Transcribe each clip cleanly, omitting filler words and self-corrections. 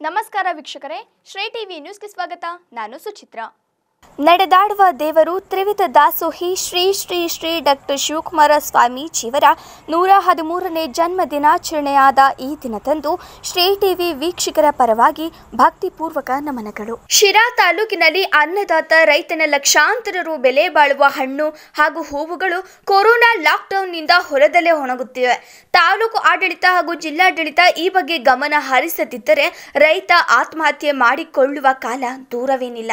ನಮಸ್ಕಾರ ವೀಕ್ಷಕರೇ, ಶ್ರೀ ಟಿವಿ ನ್ಯೂಸ್ಗೆ ಸ್ವಾಗತ. ನಾನು ಸುಚಿತ್ರಾ. ನಡೆದಾಡುವ ದೇವರು ತ್ರಿವಿಧ ದಾಸೋಹಿ ಶ್ರೀ ಶ್ರೀ ಶ್ರೀ ಡಾಕ್ಟರ್ ಶಿವಕುಮಾರ ಸ್ವಾಮೀಜಿಯವರ 113ನೇ ಜನ್ಮ ದಿನಾಚರಣೆಯಾದ ಈ ದಿನದಂದು ಶ್ರೀ ಟಿವಿ ವೀಕ್ಷಕರ ಪರವಾಗಿ ಭಕ್ತಿಪೂರ್ವಕ ನಮನಗಳು. ಶಿರಾ ತಾಲೂಕಿನಲ್ಲಿ ಅನ್ನದಾತ ರೈತನ ಲಕ್ಷಾಂತರ ರು ಬೆಲೆ ಬಾಳುವ ಹಣ್ಣು ಹಾಗೂ ಹೂವುಗಳು ಕೊರೋನಾ ಲಾಕ್ಡೌನ್ನಿಂದ ಹೊಲದಲ್ಲೇ ಒಣಗುತ್ತಿವೆ. ತಾಲೂಕು ಆಡಳಿತ ಹಾಗೂ ಜಿಲ್ಲಾಡಳಿತ ಈ ಬಗ್ಗೆ ಗಮನ ಹರಿಸದಿದ್ದರೆ ರೈತ ಆತ್ಮಹತ್ಯೆ ಮಾಡಿಕೊಳ್ಳುವ ಕಾಲ ದೂರವೇನಿಲ್ಲ.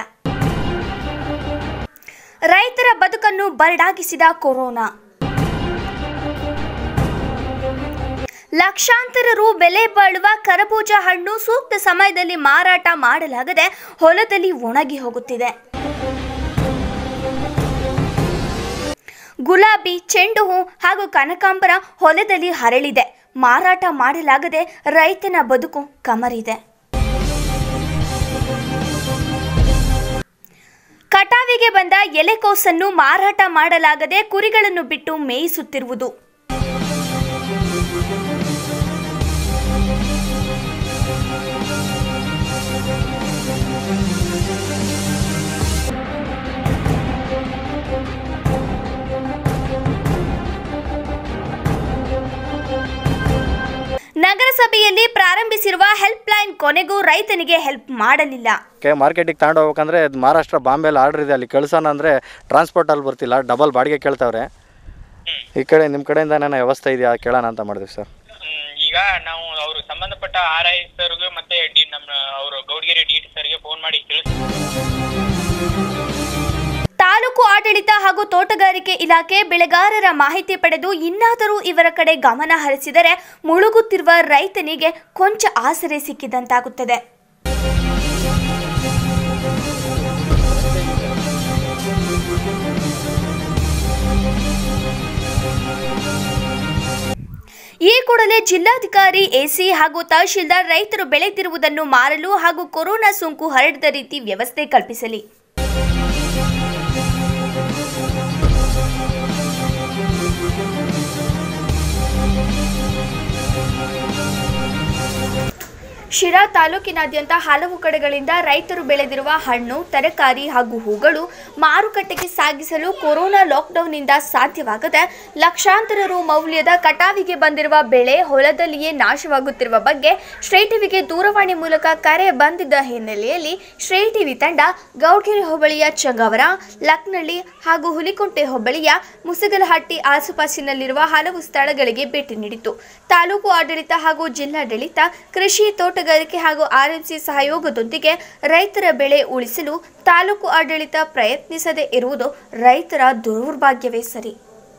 ರೈತರ ಬದುಕನ್ನು ಬರಡಾಗಿಸಿದ ಕೊರೋನಾ. ಲಕ್ಷಾಂತರ ರು ಬೆಲೆ ಬಾಳುವ ಕರಬೂಜ ಹಣ್ಣು ಸೂಕ್ತ ಸಮಯದಲ್ಲಿ ಮಾರಾಟ ಮಾಡಲಾಗದೆ ಹೊಲದಲ್ಲಿ ಒಣಗಿ ಹೋಗುತ್ತಿದೆ. ಗುಲಾಬಿ, ಚೆಂಡು ಹೂ ಹಾಗೂ ಕನಕಾಂಬರ ಹೊಲದಲ್ಲಿ ಹರಳಿದೆ. ಮಾರಾಟ ಮಾಡಲಾಗದೆ ರೈತನ ಬದುಕು ಕಮರಿದೆ. ಕಟಾವಿಗೆ ಬಂದ ಎಲೆಕೋಸನ್ನು ಮಾರಾಟ ಮಾಡಲಾಗದೆ ಕುರಿಗಳನ್ನು ಬಿಟ್ಟು ಮೇಯಿಸುತ್ತಿರುವುದು. ನಗರಸಭೆಯಲ್ಲಿ ಪ್ರಾರಂಭಿಸಿರುವ ಹೆಲ್ಪ್ ಲೈನ್ ಕೊನೆಗೂ ರೈತನಿಗೆ ಹೆಲ್ಪ್ ಮಾಡಲಿಲ್ಲ. ಮಾರ್ಕೆಟಿಗೆ ತಗೊಂಡು ಹೋಗ್ಬೇಕಂದ್ರೆ ಮಹಾರಾಷ್ಟ್ರ ಬಾಂಬೆಲಿ ಆರ್ಡರ್ ಇದೆ, ಅಲ್ಲಿ ಕಳ್ಸೋಣ ಅಂದರೆ ಟ್ರಾನ್ಸ್ಪೋರ್ಟಲ್ಲಿ ಬರ್ತಿಲ್ಲ, ಡಬಲ್ ಬಾಡಿಗೆ ಕೇಳ್ತಾವ್ರೆ. ಈ ಕಡೆ ನಿಮ್ಮ ಕಡೆಯಿಂದ ಏನಾರ ವ್ಯವಸ್ಥೆ ಇದೆಯಾ ಕೇಳೋಣ ಅಂತ ಮಾಡಿದ್ವಿ ಸರ್. ಈಗ ನಾವು ಅವರು ಸಂಬಂಧಪಟ್ಟ RI ಸರ್ಗೆ ಮತ್ತೆ ನಮ್ಮ ಅವರು ಗೌಡಗೆರೆ DT ಸರ್ಗೆ ಫೋನ್ ಮಾಡಿ ತಾಲೂಕು ಆಡಳಿತ ಹಾಗೂ ತೋಟಗಾರಿಕೆ ಇಲಾಖೆ ಬೆಳೆಗಾರರ ಮಾಹಿತಿ ಪಡೆದು ಇನ್ನಾದರೂ ಇವರ ಕಡೆ ಗಮನ ಹರಿಸಿದರೆ ಮುಳುಗುತ್ತಿರುವ ರೈತನಿಗೆ ಕೊಂಚ ಆಸರೆ ಸಿಕ್ಕಿದಂತಾಗುತ್ತದೆ. ಈ ಕೂಡಲೇ ಜಿಲ್ಲಾಧಿಕಾರಿ AC ಹಾಗೂ ತಹಶೀಲ್ದಾರ್ ರೈತರು ಬೆಳೆದಿರುವುದನ್ನು ಮಾರಲು ಹಾಗೂ ಕೊರೋನಾ ಸೋಂಕು ಹರಡದ ರೀತಿ ವ್ಯವಸ್ಥೆ ಕಲ್ಪಿಸಲಿ. ಶಿರಾ ತಾಲೂಕಿನಾದ್ಯಂತ ಹಲವು ಕಡೆಗಳಿಂದ ರೈತರು ಬೆಳೆದಿರುವ ಹಣ್ಣು, ತರಕಾರಿ ಹಾಗೂ ಹೂಗಳು ಮಾರುಕಟ್ಟೆಗೆ ಸಾಗಿಸಲು ಕೊರೋನಾ ಲಾಕ್ಡೌನ್ನಿಂದ ಸಾಧ್ಯವಾಗದೆ ಲಕ್ಷಾಂತರ ರು ಮೌಲ್ಯದ ಕಟಾವಿಗೆ ಬಂದಿರುವ ಬೆಳೆ ಹೊಲದಲ್ಲಿಯೇ ನಾಶವಾಗುತ್ತಿರುವ ಬಗ್ಗೆ ಶ್ರೀ ಟಿವಿಗೆ ದೂರವಾಣಿ ಮೂಲಕ ಕರೆ ಬಂದಿದ್ದ ಹಿನ್ನೆಲೆಯಲ್ಲಿ ಶ್ರೀ ಟಿವಿ ತಂಡ ಗೌಡಗೆರೆ ಹೋಬಳಿಯ ಚಂಗಾವರ, ಲಕ್ನಳ್ಳಿ ಹಾಗೂ ಹುಲಿಕುಂಟೆ ಹೋಬಳಿಯ ಮುಸಗಲಹಟ್ಟಿ ಆಸುಪಾಸಿನಲ್ಲಿರುವ ಹಲವು ಸ್ಥಳಗಳಿಗೆ ಭೇಟಿ ನೀಡಿತು. ತಾಲೂಕು ಆಡಳಿತ ಹಾಗೂ ಜಿಲ್ಲಾಡಳಿತ, ಕೃಷಿ, ತೋಟಗಾರಿಕೆ ಹಾಗೂ RMC ಸಹಯೋಗದೊಂದಿಗೆ ರೈತರ ಬೆಳೆ ಉಳಿಸಲು ತಾಲೂಕು ಆಡಳಿತ ಪ್ರಯತ್ನಿಸದೇ ಇರುವುದು ರೈತರ ದೌರ್ಭಾಗ್ಯವೇ ಸರಿ.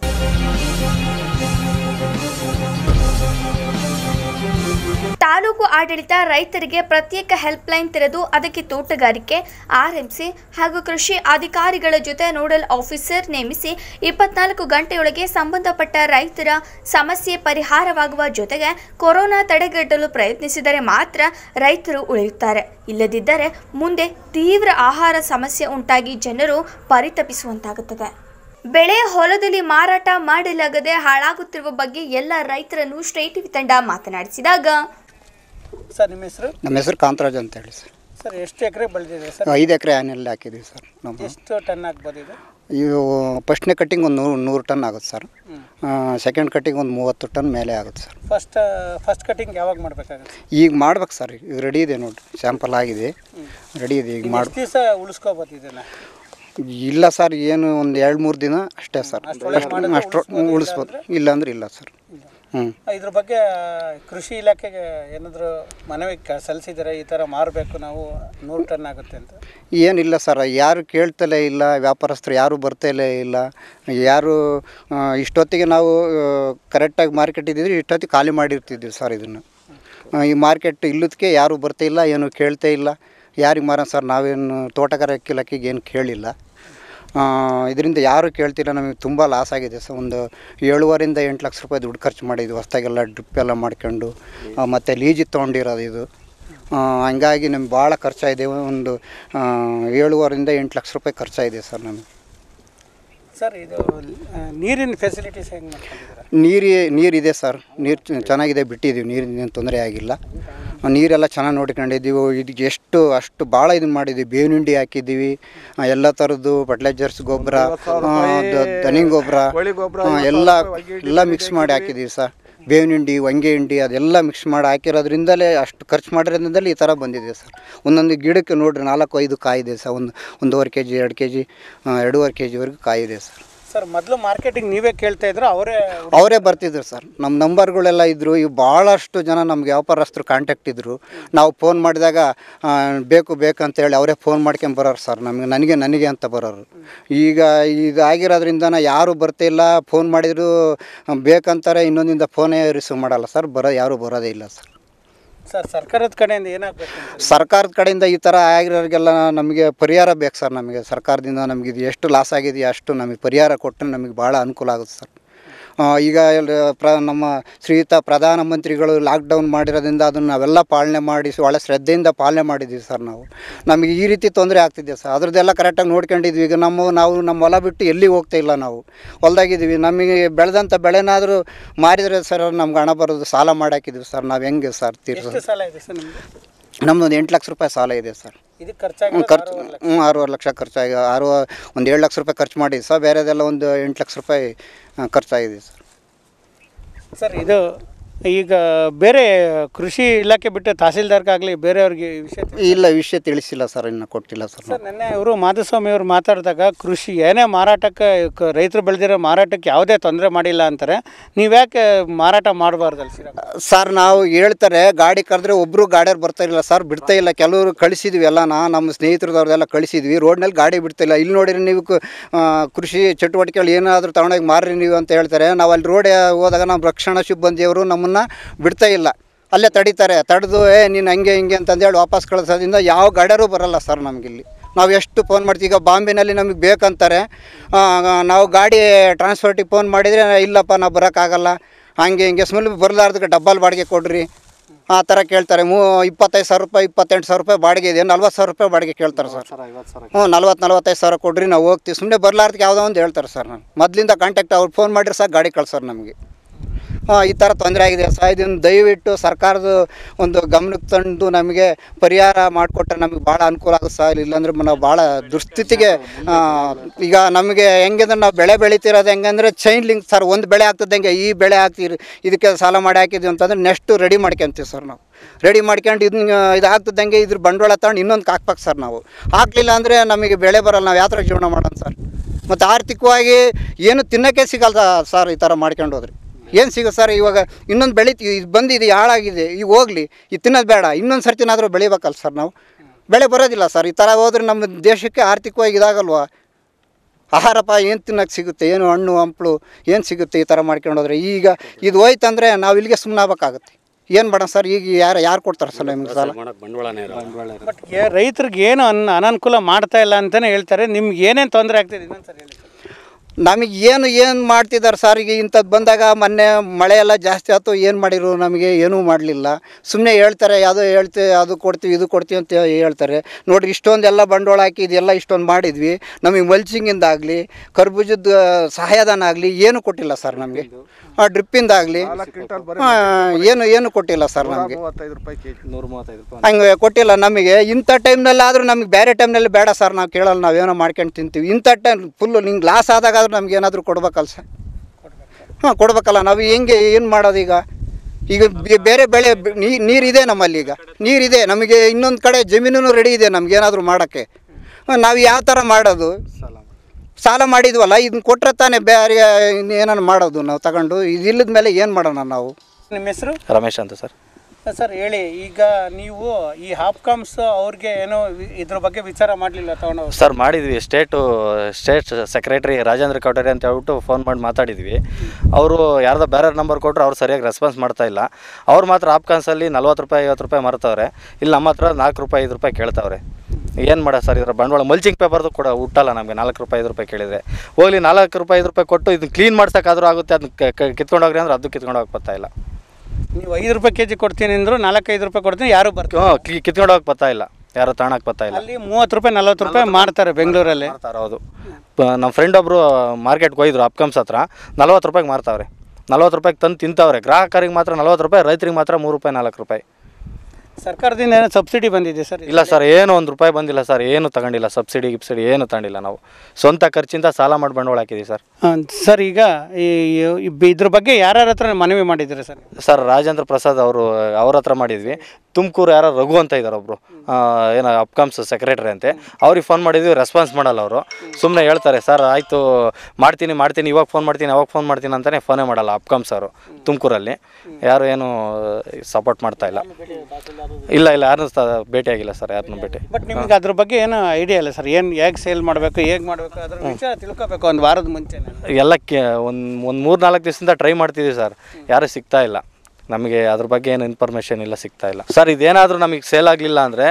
ತಾಲೂಕು ಆಡಳಿತ ರೈತರಿಗೆ ಪ್ರತ್ಯೇಕ ಹೆಲ್ಪ್ ಲೈನ್ ತೆರೆದು ಅದಕ್ಕೆ ತೋಟಗಾರಿಕೆ, RMC ಹಾಗೂ ಕೃಷಿ ಅಧಿಕಾರಿಗಳ ಜೊತೆ ನೋಡಲ್ ಆಫೀಸರ್ ನೇಮಿಸಿ 24 ಗಂಟೆಯೊಳಗೆ ಸಂಬಂಧಪಟ್ಟ ರೈತರ ಸಮಸ್ಯೆ ಪರಿಹಾರವಾಗುವ ಜೊತೆಗೆ ಕೊರೋನಾ ತಡೆಗಟ್ಟಲು ಪ್ರಯತ್ನಿಸಿದರೆ ಮಾತ್ರ ರೈತರು ಉಳಿಯುತ್ತಾರೆ. ಇಲ್ಲದಿದ್ದರೆ ಮುಂದೆ ತೀವ್ರ ಆಹಾರ ಸಮಸ್ಯೆ ಉಂಟಾಗಿ ಜನರು ಪರಿತಪಿಸುವಂತಾಗುತ್ತದೆ. ಬೆಳೆ ಹೊಲದಲ್ಲಿ ಮಾರಾಟ ಮಾಡಲಾಗದೆ ಹಾಳಾಗುತ್ತಿರುವ ಬಗ್ಗೆ ಎಲ್ಲ ರೈತರನ್ನು ಶ್ರೀ ಟಿವಿ ತಂಡ ಮಾತನಾಡಿಸಿದಾಗ, ಸರ್ ನಿಮ್ಮ ಹೆಸರು? ನಮ್ಮ ಹೆಸರು ಕಾಂತರಾಜ್ ಅಂತ ಹೇಳಿ ಸರ್. ಸರ್ ಎಷ್ಟು ಎಕರೆ ಬೆಳೆದಿದೆ ಸರ್? 5 ಎಕರೆ ಆನೆಲ್ಲ ಹಾಕಿದ್ದೀವಿ ಸರ್. ನಮ್ಮ ಎಷ್ಟು ಟನ್ ಆಗ್ಬೋದು ಇದು? ಇದು ಫಸ್ಟ್ನೇ ಕಟ್ಟಿಂಗ್ ಒಂದು 100 ಟನ್ ಆಗುತ್ತೆ ಸರ್. ಸೆಕೆಂಡ್ ಕಟ್ಟಿಂಗ್ ಒಂದು 30 ಟನ್ ಮೇಲೆ ಆಗುತ್ತೆ ಸರ್. ಫಸ್ಟ್ ಕಟ್ಟಿಂಗ್ ಯಾವಾಗ ಮಾಡಬೇಕಾಗುತ್ತೆ? ಈಗ ಮಾಡ್ಬೇಕು ಸರ್. ಈಗ ರೆಡಿ ಇದೆ ನೋಡಿ, ಸ್ಯಾಂಪಲ್ ಆಗಿದೆ, ರೆಡಿ ಇದೆ. ಈಗ ಮಾಡಿ ದಿವಸ ಉಳಿಸ್ಕೋಬೋದು ಇದನ್ನು? ಇಲ್ಲ ಸರ್, ಏನು ಒಂದು 2-3 ದಿನ ಅಷ್ಟೇ ಸರ್. ಅಷ್ಟು ಉಳಿಸ್ಬೋದು, ಇಲ್ಲಾಂದ್ರೆ ಇಲ್ಲ ಸರ್. ಇದ್ರ ಬಗ್ಗೆ ಕೃಷಿ ಇಲಾಖೆಗೆ ಏನಾದರೂ ಮನವಿ ಸಲ್ಲಿಸಿದರೆ ಈ ಥರ ಮಾರಬೇಕು ನಾವು 100 ಟನ್ ಆಗುತ್ತೆ ಅಂತ? ಏನಿಲ್ಲ ಸರ್, ಯಾರು ಕೇಳ್ತಲೇ ಇಲ್ಲ, ವ್ಯಾಪಾರಸ್ಥರು ಯಾರು ಬರ್ತಾಯಿಲ್ಲೇ ಇಲ್ಲ. ಯಾರು ಇಷ್ಟೊತ್ತಿಗೆ ನಾವು ಕರೆಕ್ಟಾಗಿ ಮಾರ್ಕೆಟ್ ಇದ್ದಿದ್ರೆ ಇಷ್ಟೊತ್ತಿಗೆ ಖಾಲಿ ಮಾಡಿರ್ತಿದ್ದೀವಿ ಸರ್. ಇದನ್ನು ಈ ಮಾರ್ಕೆಟ್ ಇಲ್ಲದಕ್ಕೆ ಯಾರು ಬರ್ತಾ ಇಲ್ಲ, ಏನು ಕೇಳ್ತಾ ಇಲ್ಲ. ಯಾರಿಗೆ ಮಾರ ಸರ್, ನಾವೇನು ತೋಟಗಾರಿಕೆ ಇಲಾಖೆಗೆ ಏನು ಕೇಳಿಲ್ಲ. ಇದರಿಂದ ಯಾರು ಕೇಳ್ತಿಲ್ಲ. ನಮಗೆ ತುಂಬ ಲಾಸ್ ಆಗಿದೆ ಸರ್. ಒಂದು 7.5 ರಿಂದ 8 ಲಕ್ಷ ರೂಪಾಯಿ ದುಡ್ಡು ಖರ್ಚು ಮಾಡಿದ್ವಿ. ಹೊಸದಾಗೆಲ್ಲ ಡ್ರಿಪ್ ಎಲ್ಲ ಮಾಡ್ಕೊಂಡು ಮತ್ತು ಲೀಜಿಗೆ ತೊಗೊಂಡಿರೋದು ಇದು. ಹಂಗಾಗಿ ನಮ್ಗೆ ಭಾಳ ಖರ್ಚಾಗಿದೆ. ಒಂದು 7.5 ರಿಂದ 8 ಲಕ್ಷ ರೂಪಾಯಿ ಖರ್ಚಾಗಿದೆ ಸರ್ ನಮಗೆ. ಸರ್ ಇದು ನೀರಿನ ಫೆಸಿಲಿಟೀಸ್ ಹೆಂಗೆ ಮಾಡ್ಕೊಂಡಿದ್ದೀರಾ? ನೀರಿದೆ ಸರ್, ನೀರು ಚೆನ್ನಾಗಿದೆ, ಬಿಟ್ಟಿದ್ದೀವಿ, ನೀರಿನ ತೊಂದರೆ ಆಗಿಲ್ಲ. ನೀರೆಲ್ಲ ಚೆನ್ನಾಗಿ ನೋಡ್ಕೊಂಡಿದ್ದೀವಿ. ಇದಕ್ಕೆ ಅಷ್ಟು ಭಾಳ ಇದನ್ನು ಮಾಡಿದ್ದೀವಿ. ಬೇವಿನ ಹಿಂಡಿ ಹಾಕಿದ್ದೀವಿ, ಎಲ್ಲ ಥರದ್ದು ಫರ್ಟಿಲೈಸರ್ಸ್ ಗೊಬ್ಬರ, ದನಿ ಗೊಬ್ಬರ ಎಲ್ಲ ಮಿಕ್ಸ್ ಮಾಡಿ ಹಾಕಿದ್ದೀವಿ ಸರ್. ಬೇವಿನ ಹಿಂಡಿ, ಹೊಂಗೆ ಹಿಂಡಿ ಅದೆಲ್ಲ ಮಿಕ್ಸ್ ಮಾಡಿ ಹಾಕಿರೋದ್ರಿಂದಲೇ ಅಷ್ಟು ಖರ್ಚು ಮಾಡಿರೋದ್ರಿಂದಲೇ ಈ ಥರ ಬಂದಿದೆ ಸರ್. ಒಂದೊಂದು ಗಿಡಕ್ಕೆ ನೋಡಿರಿ 4-5 ಕಾಯಿದೆ ಸರ್. 1.5 kg 2 kg 2.5 kgವರೆಗೂ ಕಾಯಿದೆ ಸರ್. ಸರ್ ಮೊದಲು ಮಾರ್ಕೆಟಿಂಗ್ ನೀವೇ ಕೇಳ್ತಾ ಇದ್ರು, ಅವರೇ ಬರ್ತಿದ್ರು ಸರ್. ನಮ್ಮ ನಂಬರ್ಗಳೆಲ್ಲ ಇದ್ದರು. ಇವು ಭಾಳಷ್ಟು ಜನ ನಮ್ಗೆ ವ್ಯಾಪಾರಸ್ಥರು ಕಾಂಟ್ಯಾಕ್ಟ್ ಇದ್ದರು. ನಾವು ಫೋನ್ ಮಾಡಿದಾಗ ಬೇಕಂತೇಳಿ ಅವರೇ ಫೋನ್ ಮಾಡ್ಕೊಂಡು ಬರೋರು ಸರ್. ನನಗೆ ಅಂತ ಬರೋರು. ಈಗ ಇದಾಗಿರೋದ್ರಿಂದ ಯಾರೂ ಬರ್ತಿಲ್ಲ. ಫೋನ್ ಮಾಡಿದ್ರು ಬೇಕಂತಾರೆ, ಇನ್ನೊಂದಿಂದ ಫೋನೇ ರಿಸೀವ್ ಮಾಡಲ್ಲ ಸರ್. ಯಾರೂ ಬರೋದೇ ಇಲ್ಲ ಸರ್. ಸರ್ ಸರ್ಕಾರದ ಕಡೆಯಿಂದ ಏನಾಗಬೇಕು? ಸರ್ಕಾರದ ಕಡೆಯಿಂದ ಈ ಥರ ಆಗಿರೋರಿಗೆಲ್ಲ ನಮಗೆ ಪರಿಹಾರ ಬೇಕು ಸರ್. ನಮಗೆ ಸರ್ಕಾರದಿಂದ ನಮಗೆ ಇದು ಎಷ್ಟು ಲಾಸ್ ಆಗಿದೆಯೋ ಅಷ್ಟು ನಮಗೆ ಪರಿಹಾರ ಕೊಟ್ಟರೆ ನಮಗೆ ಭಾಳ ಅನುಕೂಲ ಆಗುತ್ತೆ ಸರ್. ಈಗ ನಮ್ಮ ಶ್ರೀಯುತ ಪ್ರಧಾನಮಂತ್ರಿಗಳು ಲಾಕ್ಡೌನ್ ಮಾಡಿರೋದ್ರಿಂದ ಅದನ್ನು ನಾವೆಲ್ಲ ಪಾಲನೆ ಮಾಡಿ ಭಾಳ ಶ್ರದ್ಧೆಯಿಂದ ಪಾಲನೆ ಮಾಡಿದ್ದೀವಿ ಸರ್. ನಮಗೆ ಈ ರೀತಿ ತೊಂದರೆ ಆಗ್ತಿದೆ ಸರ್. ಅದ್ರದ್ದೆಲ್ಲ ಕರೆಕ್ಟಾಗಿ ನೋಡ್ಕೊಂಡಿದ್ವಿ. ಈಗ ನಾವು ನಮ್ಮ ಹೊಲ ಬಿಟ್ಟು ಎಲ್ಲಿಗೆ ಹೋಗ್ತಾ ಇಲ್ಲ. ನಾವು ಹೊಲ್ದಾಗಿದ್ದೀವಿ. ನಮಗೆ ಬೆಳೆದಂಥ ಬೆಳೆನಾದರೂ ಮಾರಿದರೆ ಸರ್ ನಮ್ಗೆ ಹಣ ಬರೋದು. ಸಾಲ ಮಾಡಿ ಹಾಕಿದ್ವಿ ಸರ್. ನಾವು ಹೆಂಗೆ ಸರ್ ತೀರ್ಸೋದು? ಸಾಲ ಇದೆ ಸರ್ ನಿಮ್ಮದು? ನಮ್ಮದು 8 ಲಕ್ಷ ರೂಪಾಯಿ ಸಾಲ ಇದೆ ಸರ್. ಇದಕ್ಕೆ ಖರ್ಚಾಗಿ 6 ಲಕ್ಷ ಖರ್ಚಾಗಿ 7 ಲಕ್ಷ ರೂಪಾಯಿ ಖರ್ಚು ಮಾಡಿದ್ವಿ ಸರ್. ಬೇರೆದೆಲ್ಲ ಒಂದು 8 ಲಕ್ಷ ರೂಪಾಯಿ ಖರ್ಚಾಗಿದೆ ಸರ್. ಸರ್ ಇದು ಈಗ ಬೇರೆ ಕೃಷಿ ಇಲಾಖೆ ಬಿಟ್ಟು ತಹಸೀಲ್ದಾರ್ಗಾಗಲಿ ಬೇರೆಯವ್ರಿಗೆ ವಿಷಯ ತಿಳಿಸಿಲ್ಲ ಸರ್, ಇನ್ನೂ ಕೊಟ್ಟಿಲ್ಲ ಸರ್. ಸರ್ ನಿನ್ನೆ ಇವರು ಮಾಧುಸ್ವಾಮಿ ಅವರು ಮಾತಾಡಿದಾಗ ಕೃಷಿ ಏನೇ ಮಾರಾಟಕ್ಕೆ ರೈತರು ಬೆಳೆದಿರೋ ಮಾರಾಟಕ್ಕೆ ಯಾವುದೇ ತೊಂದರೆ ಮಾಡಿಲ್ಲ ಅಂತಾರೆ. ನೀವ್ಯಾಕೆ ಮಾರಾಟ ಮಾಡಬಾರ್ದಲ್ಲ ಸರ್? ನಾವು ಹೇಳ್ತಾರೆ ಗಾಡಿ ಕರೆದ್ರೆ ಒಬ್ಬರು ಗಾಡಿಯವ್ರು ಬರ್ತಾ ಇಲ್ಲ ಸರ್, ಬಿಡ್ತಾ ಇಲ್ಲ. ಕೆಲವರು ಕಳಿಸಿದ್ವಿ ಎಲ್ಲ, ನಮ್ಮ ಸ್ನೇಹಿತರದವ್ರದೆಲ್ಲ ಕಳಿಸಿದ್ವಿ. ರೋಡ್ನಲ್ಲಿ ಗಾಡಿ ಬಿಡ್ತಾ ಇಲ್ಲ. ಇಲ್ಲಿ ನೋಡಿರಿ ನೀವು ಕೃಷಿ ಚಟುವಟಿಕೆಗಳು ಏನಾದರೂ ತಗೊಂಡೋಗಿ ಮಾರ್ರಿ ನೀವು ಅಂತ ಹೇಳ್ತಾರೆ. ನಾವು ಅಲ್ಲಿ ರೋಡ್ ಹೋದಾಗ ನಮ್ಮ ರಕ್ಷಣಾ ಸಿಬ್ಬಂದಿಯವರು ನಮ್ಮನ್ನು ಬಿಡ್ತಾ ಇಲ್ಲ. ಅಲ್ಲೇ ತಡೀತಾರೆ. ತಡೆದು ನೀನು ಹಂಗೆ ಹಿಂಗೆ ಅಂತಂದೇಳಿ ವಾಪಸ್ ಕಳಿಸೋದ್ರಿಂದ ಯಾವ ಗಾಡಿಯರೂ ಬರೋಲ್ಲ ಸರ್ ನಮಗಿಲ್ಲಿ. ನಾವು ಎಷ್ಟು ಫೋನ್ ಮಾಡ್ತೀವಿ. ಈಗ ಬಾಂಬೆನಲ್ಲಿ ನಮಗೆ ಬೇಕಂತಾರೆ, ನಾವು ಗಾಡಿ ಟ್ರಾನ್ಸ್ಪೋರ್ಟಿಗೆ ಫೋನ್ ಮಾಡಿದರೆ ಇಲ್ಲಪ್ಪ ನಾವು ಬರೋಕ್ಕಾಗಲ್ಲ, ಹಂಗೆ ಹಿಂಗೆ ಸುಮ್ಮನೆ ಬರಲಾರ್ದಕ್ಕೆ ಡಬ್ಬಲ್ ಬಾಡಿಗೆ ಕೊಡ್ರಿ ಆ ಥರ ಕೇಳ್ತಾರೆ. 25,000 ರೂಪಾಯಿ 28,000 ರೂಪಾಯಿ ಬಾಡಿಗೆ ಇದೆ, 40,000 ರೂಪಾಯಿ ಬಾಡಿಗೆ ಕೇಳ್ತಾರೆ ಸರ್. 40-45 ಸಾವಿರ ಕೊಡ್ರಿ, ನಾವು ಹೋಗ್ತೀವಿ. ಸುಮ್ಮನೆ ಬರಲಾರ್ದಕ್ಕೆ ಯಾವುದೋ ಒಂದು ಹೇಳ್ತಾರೆ ಸರ್. ನಾನು ಮೊದಲಿಂದ ಕಾಂಟ್ಯಾಕ್ಟ್ ಅವ್ರು ಫೋನ್ ಮಾಡಿರಿ ಸರ್, ಗಾಡಿ ಕಳ್ಸೋರು ನಮಗೆ. ಈ ಥರ ತೊಂದರೆ ಆಗಿದೆ ಸರ್. ಇದನ್ನು ದಯವಿಟ್ಟು ಸರ್ಕಾರದ ಒಂದು ಗಮನಕ್ಕೆ ತಂದು ನಮಗೆ ಪರಿಹಾರ ಮಾಡಿಕೊಟ್ರೆ ನಮಗೆ ಭಾಳ ಅನುಕೂಲ ಆಗುತ್ತೆ ಸರ್. ಇಲ್ಲಾಂದ್ರೆ ನಾವು ಭಾಳ ದುಸ್ಥಿತಿಗೆ ಈಗ ನಮಗೆ ಹೆಂಗಂದ್ರೆ ನಾವು ಬೆಳೆ ಬೆಳಿತಿರೋದು ಹೆಂಗಂದ್ರೆ ಚೈನ್ ಲಿಂಕ್ ಸರ್. ಒಂದು ಬೆಳೆ ಆಗ್ತದಂಗೆ ಈ ಬೆಳೆ ಹಾಕ್ತೀರಿ, ಇದಕ್ಕೆ ಸಾಲ ಮಾಡಿ ಹಾಕಿದ್ವಿ ಅಂತಂದ್ರೆ ನೆಕ್ಸ್ಟು ರೆಡಿ ಮಾಡ್ಕೊಂತೀವಿ ಸರ್. ನಾವು ರೆಡಿ ಮಾಡ್ಕೊಂಡು ಇದಾಗ್ತದಂಗೆ ಇದ್ರ ಬಂಡವಾಳ ತಗೊಂಡು ಇನ್ನೊಂದು ಹಾಕ್ಬೇಕು ಸರ್. ನಾವು ಹಾಕಲಿಲ್ಲ ಅಂದರೆ ನಮಗೆ ಬೆಳೆ ಬರೋಲ್ಲ. ನಾವು ಯಾವ ಥರ ಜೀವನ ಮಾಡೋಣ ಸರ್? ಮತ್ತು ಆರ್ಥಿಕವಾಗಿ ಏನು ತಿನ್ನೋಕ್ಕೆ ಸಿಗಲ್ಲ ಸರ್ ಈ ಥರ ಮಾಡ್ಕೊಂಡು ಹೋದ್ರಿ. ಏನು ಸಿಗುತ್ತೆ ಸರ್? ಇವಾಗ ಇನ್ನೊಂದು ಬೆಳಿತೀವಿ, ಇದು ಬಂದಿದೆ ಹಾಳಾಗಿದೆ, ಈಗ ಹೋಗಲಿ, ಇದು ತಿನ್ನೋದು ಬೇಡ, ಇನ್ನೊಂದು ಸರ್ತಿನಾದರೂ ಬೆಳಿಬೇಕಲ್ಲ ಸರ್. ನಾವು ಬೆಳೆ ಬರೋದಿಲ್ಲ ಸರ್. ಈ ಥರ ಹೋದ್ರೆ ನಮ್ಮ ದೇಶಕ್ಕೆ ಆರ್ಥಿಕವಾಗಿ ಇದಾಗಲ್ವ? ಆಹಾರಪ್ಪ ಏನು ತಿನ್ನೋಕ್ಕೆ ಸಿಗುತ್ತೆ? ಏನು ಹಣ್ಣು ಹಂಪಲು ಏನು ಸಿಗುತ್ತೆ ಈ ಥರ ಮಾಡ್ಕೊಂಡು ಹೋದ್ರೆ? ಈಗ ಇದು ಹೋಯ್ತಂದರೆ ನಾವು ಇಲ್ಲಿಗೆ ಸುಮ್ಮನೆ ಆಗ್ಬೇಕಾಗತ್ತೆ. ಏನು ಮಾಡೋಣ ಸರ್? ಈಗ ಯಾರು ಕೊಡ್ತಾರೆ ಸರ್ ನಿಮ್ಗೆ ಸಾಲ? ಬಟ್ ರೈತರಿಗೆ ಏನು ಅನಾನುಕೂಲ ಮಾಡ್ತಾ ಇಲ್ಲ ಅಂತಲೇ ಹೇಳ್ತಾರೆ. ನಿಮ್ಗೆ ಏನೇನು ತೊಂದರೆ ಆಗ್ತಿದೆ ಇನ್ನೊಂದು ಸರ್ ಹೇಳಿ. ನಮಗೆ ಏನು ಮಾಡ್ತಿದ್ದಾರೆ ಸರ್? ಈಗ ಇಂಥದ್ದು ಬಂದಾಗ ಮೊನ್ನೆ ಮಳೆ ಎಲ್ಲ ಜಾಸ್ತಿ ಆಯ್ತು, ಏನು ಮಾಡಿರು? ನಮಗೆ ಏನೂ ಮಾಡಲಿಲ್ಲ. ಸುಮ್ಮನೆ ಹೇಳ್ತಾರೆ, ಅದು ಕೊಡ್ತೀವಿ ಇದು ಕೊಡ್ತೀವಿ ಅಂತ ಹೇಳ್ತಾರೆ. ನೋಡಿರಿ ಇಷ್ಟೊಂದೆಲ್ಲ ಬಂಡವಾಳ ಹಾಕಿ ಇದೆಲ್ಲ ಇಷ್ಟೊಂದು ಮಾಡಿದ್ವಿ. ನಮಗೆ ಮಲ್ಚಿಂಗಿಂದಾಗಲಿ ಕರ್ಬೂಜದ ಸಹಾಯಧನ ಆಗಲಿ ಏನೂ ಕೊಟ್ಟಿಲ್ಲ ಸರ್ ನಮಗೆ. ಡ್ರಿಪ್ಪಿಂದಾಗಲಿ ಏನು ಕೊಟ್ಟಿಲ್ಲ ಸರ್ ನಮಗೆ. ಹಂಗೆ ಕೊಟ್ಟಿಲ್ಲ ನಮಗೆ. ಇಂಥ ಟೈಮ್ನಲ್ಲಾದರೂ ನಮಗೆ ಬೇರೆ ಟೈಮ್ನಲ್ಲಿ ಬೇಡ ಸರ್, ನಾವು ಕೇಳಲ್ಲ, ನಾವೇನೋ ಮಾಡ್ಕೊಂಡು ತಿಂತೀವಿ. ಇಂಥ ಟೈಮ್ ಫುಲ್ಲು ನಿಂಗೆ ಲಾಸ್ ಆದಾಗ ನಮ್ಗೆ ಏನಾದರೂ ಕೊಡ್ಬೇಕಲ್ಲ ಸರ್? ಕೊಡ್ಬೇಕಲ್ಲ. ನಾವು ಹೆಂಗೆ ಏನು ಮಾಡೋದು? ಈಗ ಬೇರೆ ಬೆಳೆ ನೀರಿದೆ ನಮ್ಮಲ್ಲಿ. ಈಗ ನೀರಿದೆ ನಮಗೆ, ಇನ್ನೊಂದು ಕಡೆ ಜಮೀನು ರೆಡಿ ಇದೆ ನಮ್ಗೆ ಏನಾದರೂ ಮಾಡೋಕ್ಕೆ. ನಾವು ಯಾವ ಥರ ಮಾಡೋದು? ಸಾಲ ಮಾಡಿದ್ವಲ್ಲ, ಇದನ್ನ ಕೊಟ್ಟರೆ ತಾನೇ ಬೇರೆ ಏನಾರು ಮಾಡೋದು ನಾವು ತಗೊಂಡು. ಇದಿಲ್ಲದ ಮೇಲೆ ಏನು ಮಾಡೋಣ ನಾವು? ನಿಮ್ಮ ಹೆಸರು? ರಮೇಶ್ ಅಂತ ಸರ್. ಸರ್ ಹೇಳಿ, ಈಗ ನೀವು ಈ ಹಾಪ್ಕಾಮ್ಸ್ ಅವ್ರಿಗೆ ಏನೋ ಇದ್ರ ಬಗ್ಗೆ ವಿಚಾರ ಮಾಡಲಿಲ್ಲ ತಗೊಂಡು? ಸರ್ ಮಾಡಿದ್ವಿ. ಸ್ಟೇಟ್ ಸೆಕ್ರೆಟರಿ ರಾಜೇಂದ್ರ ಕೌಟರಿ ಅಂತ ಹೇಳ್ಬಿಟ್ಟು ಫೋನ್ ಮಾಡಿ ಮಾತಾಡಿದ್ವಿ. ಅವರು ಯಾರ್ದೋ ಬೇರೆ ನಂಬರ್ ಕೊಟ್ಟರು, ಅವ್ರು ಸರಿಯಾಗಿ ರೆಸ್ಪಾನ್ಸ್ ಮಾಡ್ತಾ ಇಲ್ಲ. ಅವ್ರು ಮಾತ್ರ ಹಾಪ್ಕಾಮ್ಸಲ್ಲಿ 40 ರೂಪಾಯಿ 50 ರೂಪಾಯಿ ಮಾರ್ತವ್ರೆ. ಇಲ್ಲಿ ನಮ್ಮ ಹತ್ರ 4 ರೂಪಾಯಿ 5 ರೂಪಾಯಿ ಕೇಳ್ತಾವ್ರೆ. ಏನು ಮಾಡೋ ಸರ್? ಇದರ ಬಂಡವಾಳ ಮಲ್ಚಿಂಗ್ ಪೇಪರ್ದು ಕೂಡ ಹುಟ್ಟಲ್ಲ ನಮಗೆ. 4 ರೂಪಾಯಿ 5 ರೂಪಾಯಿ ಕೇಳಿದರೆ ಹೋಗಲಿ, 4 ರೂಪಾಯಿ 5 ರೂಪಾಯಿ ಕೊಟ್ಟು ಇದನ್ನ ಕ್ಲೀನ್ ಮಾಡ್ಸೋಕ್ಕಾದ್ರೂ ಆಗುತ್ತೆ. ಅದನ್ನ ಕಿತ್ಕೊಂಡು ಹೋಗ್ರಿ ಅಂದ್ರೆ ಅದು ಕಿತ್ಕೊಂಡು ಹೋಗಿ ಬರ್ತಾ ಇಲ್ಲ. ನೀವು 5 ರೂಪಾಯಿ ಕೆಜಿ ಕೊಡ್ತೀನಿ ಅಂದರು, 4-5 ರೂಪಾಯಿ ಕೊಡ್ತೀನಿ, ಯಾರು ಬರ್ತಾರೆ? ಕಿತ್ಕೊಂಡು ಹೋಗಿ ಬರ್ತಾ ಇಲ್ಲ, ಯಾರು ತಗೊಳಕ್ಕೆ ಬರ್ತಾ ಇಲ್ಲ. ಅಲ್ಲಿ 30 ರೂಪಾಯಿ 40 ರೂಪಾಯಿ ಮಾಡ್ತಾರೆ ಬೆಂಗಳೂರಲ್ಲಿ. ಹೌದು. ನಮ್ಮ ಫ್ರೆಂಡ್ ಒಬ್ಬರು ಮಾರ್ಕೆಟ್ಗೆ ಹೋಗಿದ್ರು ಹಾಪ್ಕಾಮ್ಸ್ ಹತ್ರ, 40 ರೂಪಾಯಿಗೆ ಮಾರ್ತಾವ್ರೆ. 40 ರೂಪಾಯಿಗೆ ತಂದು ತಿಂತಾವ್ರೆ. ಗ್ರಾಹಕರಿಗೆ ಮಾತ್ರ 40 ರೂಪಾಯಿ, ರೈತರಿಗೆ ಮಾತ್ರ 3 ರೂಪಾಯಿ 4 ರೂಪಾಯಿ. ಸರ್ಕಾರದಿಂದ ಏನೋ ಸಬ್ಸಿಡಿ ಬಂದಿದೆ ಸರ್? ಇಲ್ಲ ಸರ್, ಏನು ₹1 ಬಂದಿಲ್ಲ ಸರ್, ಏನು ತಗೊಂಡಿಲ್ಲ. ಸಬ್ಸಿಡಿ ಏನು ತಗೊಂಡಿಲ್ಲ. ನಾವು ಸ್ವಂತ ಖರ್ಚಿಂದ ಸಾಲ ಮಾಡಿ ಬಂಡವಾಳ ಹಾಕಿದ್ದೀವಿ ಸರ್. ಸರ್, ಈಗ ಇದ್ರ ಬಗ್ಗೆ ಯಾರ್ಯಾರ ಹತ್ರ ಮನವಿ ಮಾಡಿದ್ದೀರಾ ಸರ್? ಸರ್, ರಾಜೇಂದ್ರ ಪ್ರಸಾದ್ ಅವ್ರ ಹತ್ರ ಮಾಡಿದ್ವಿ. ತುಮಕೂರು ಯಾರೋ ರಘು ಅಂತ ಇದ್ದಾರೆ ಒಬ್ಬರು, ಏನೋ ಅಪ್ಕಾಮ್ಸ್ ಸೆಕ್ರೆಟರಿ ಅಂತೆ, ಅವ್ರಿಗೆ ಫೋನ್ ಮಾಡಿದ್ವಿ. ರೆಸ್ಪಾನ್ಸ್ ಮಾಡಲ್ಲ ಅವರು. ಸುಮ್ಮನೆ ಹೇಳ್ತಾರೆ ಸರ್ ಆಯಿತು ಮಾಡ್ತೀನಿ ಇವಾಗ ಫೋನ್ ಮಾಡ್ತೀನಿ ಅಂತಲೇ ಫೋನೇ ಮಾಡಲ್ಲ ಅಪ್ಕಾಮ್ಸ್ ಅವರು ತುಮಕೂರಲ್ಲಿ. ಯಾರು ಏನು ಸಪೋರ್ಟ್ ಮಾಡ್ತಾ ಇಲ್ಲ. ಇಲ್ಲ ಯಾರನ್ನೂ ಭೇಟಿಯಾಗಿಲ್ಲ ಸರ್, ಯಾರನ್ನೂ ಭೇಟಿ. ಬಟ್ ನಿಮ್ಗೆ ಅದ್ರ ಬಗ್ಗೆ ಏನೋ ಐಡಿಯಾ ಇಲ್ಲ ಸರ್? ಹೇಗೆ ಸೇಲ್ ಮಾಡಬೇಕು, ಹೇಗೆ ಮಾಡಬೇಕು ಅದ್ರ ವಿಷಯ ತಿಳ್ಕೊಬೇಕು. ಒಂದು ವಾರದ ಮುಂಚೆ ಎಲ್ಲ ಒಂದು 3-4 ದಿವಸದಿಂದ ಟ್ರೈ ಮಾಡ್ತಿದ್ದೀವಿ ಸರ್, ಯಾರೂ ಸಿಗ್ತಾ ಇಲ್ಲ ನಮಗೆ. ಅದ್ರ ಬಗ್ಗೆ ಏನು ಇನ್ಫಾರ್ಮೇಷನ್ ಇಲ್ಲ, ಸಿಗ್ತಾ ಇಲ್ಲ ಸರ್. ಇದೇನಾದರೂ ನಮಗೆ ಸೇಲ್ ಆಗಲಿಲ್ಲ ಅಂದರೆ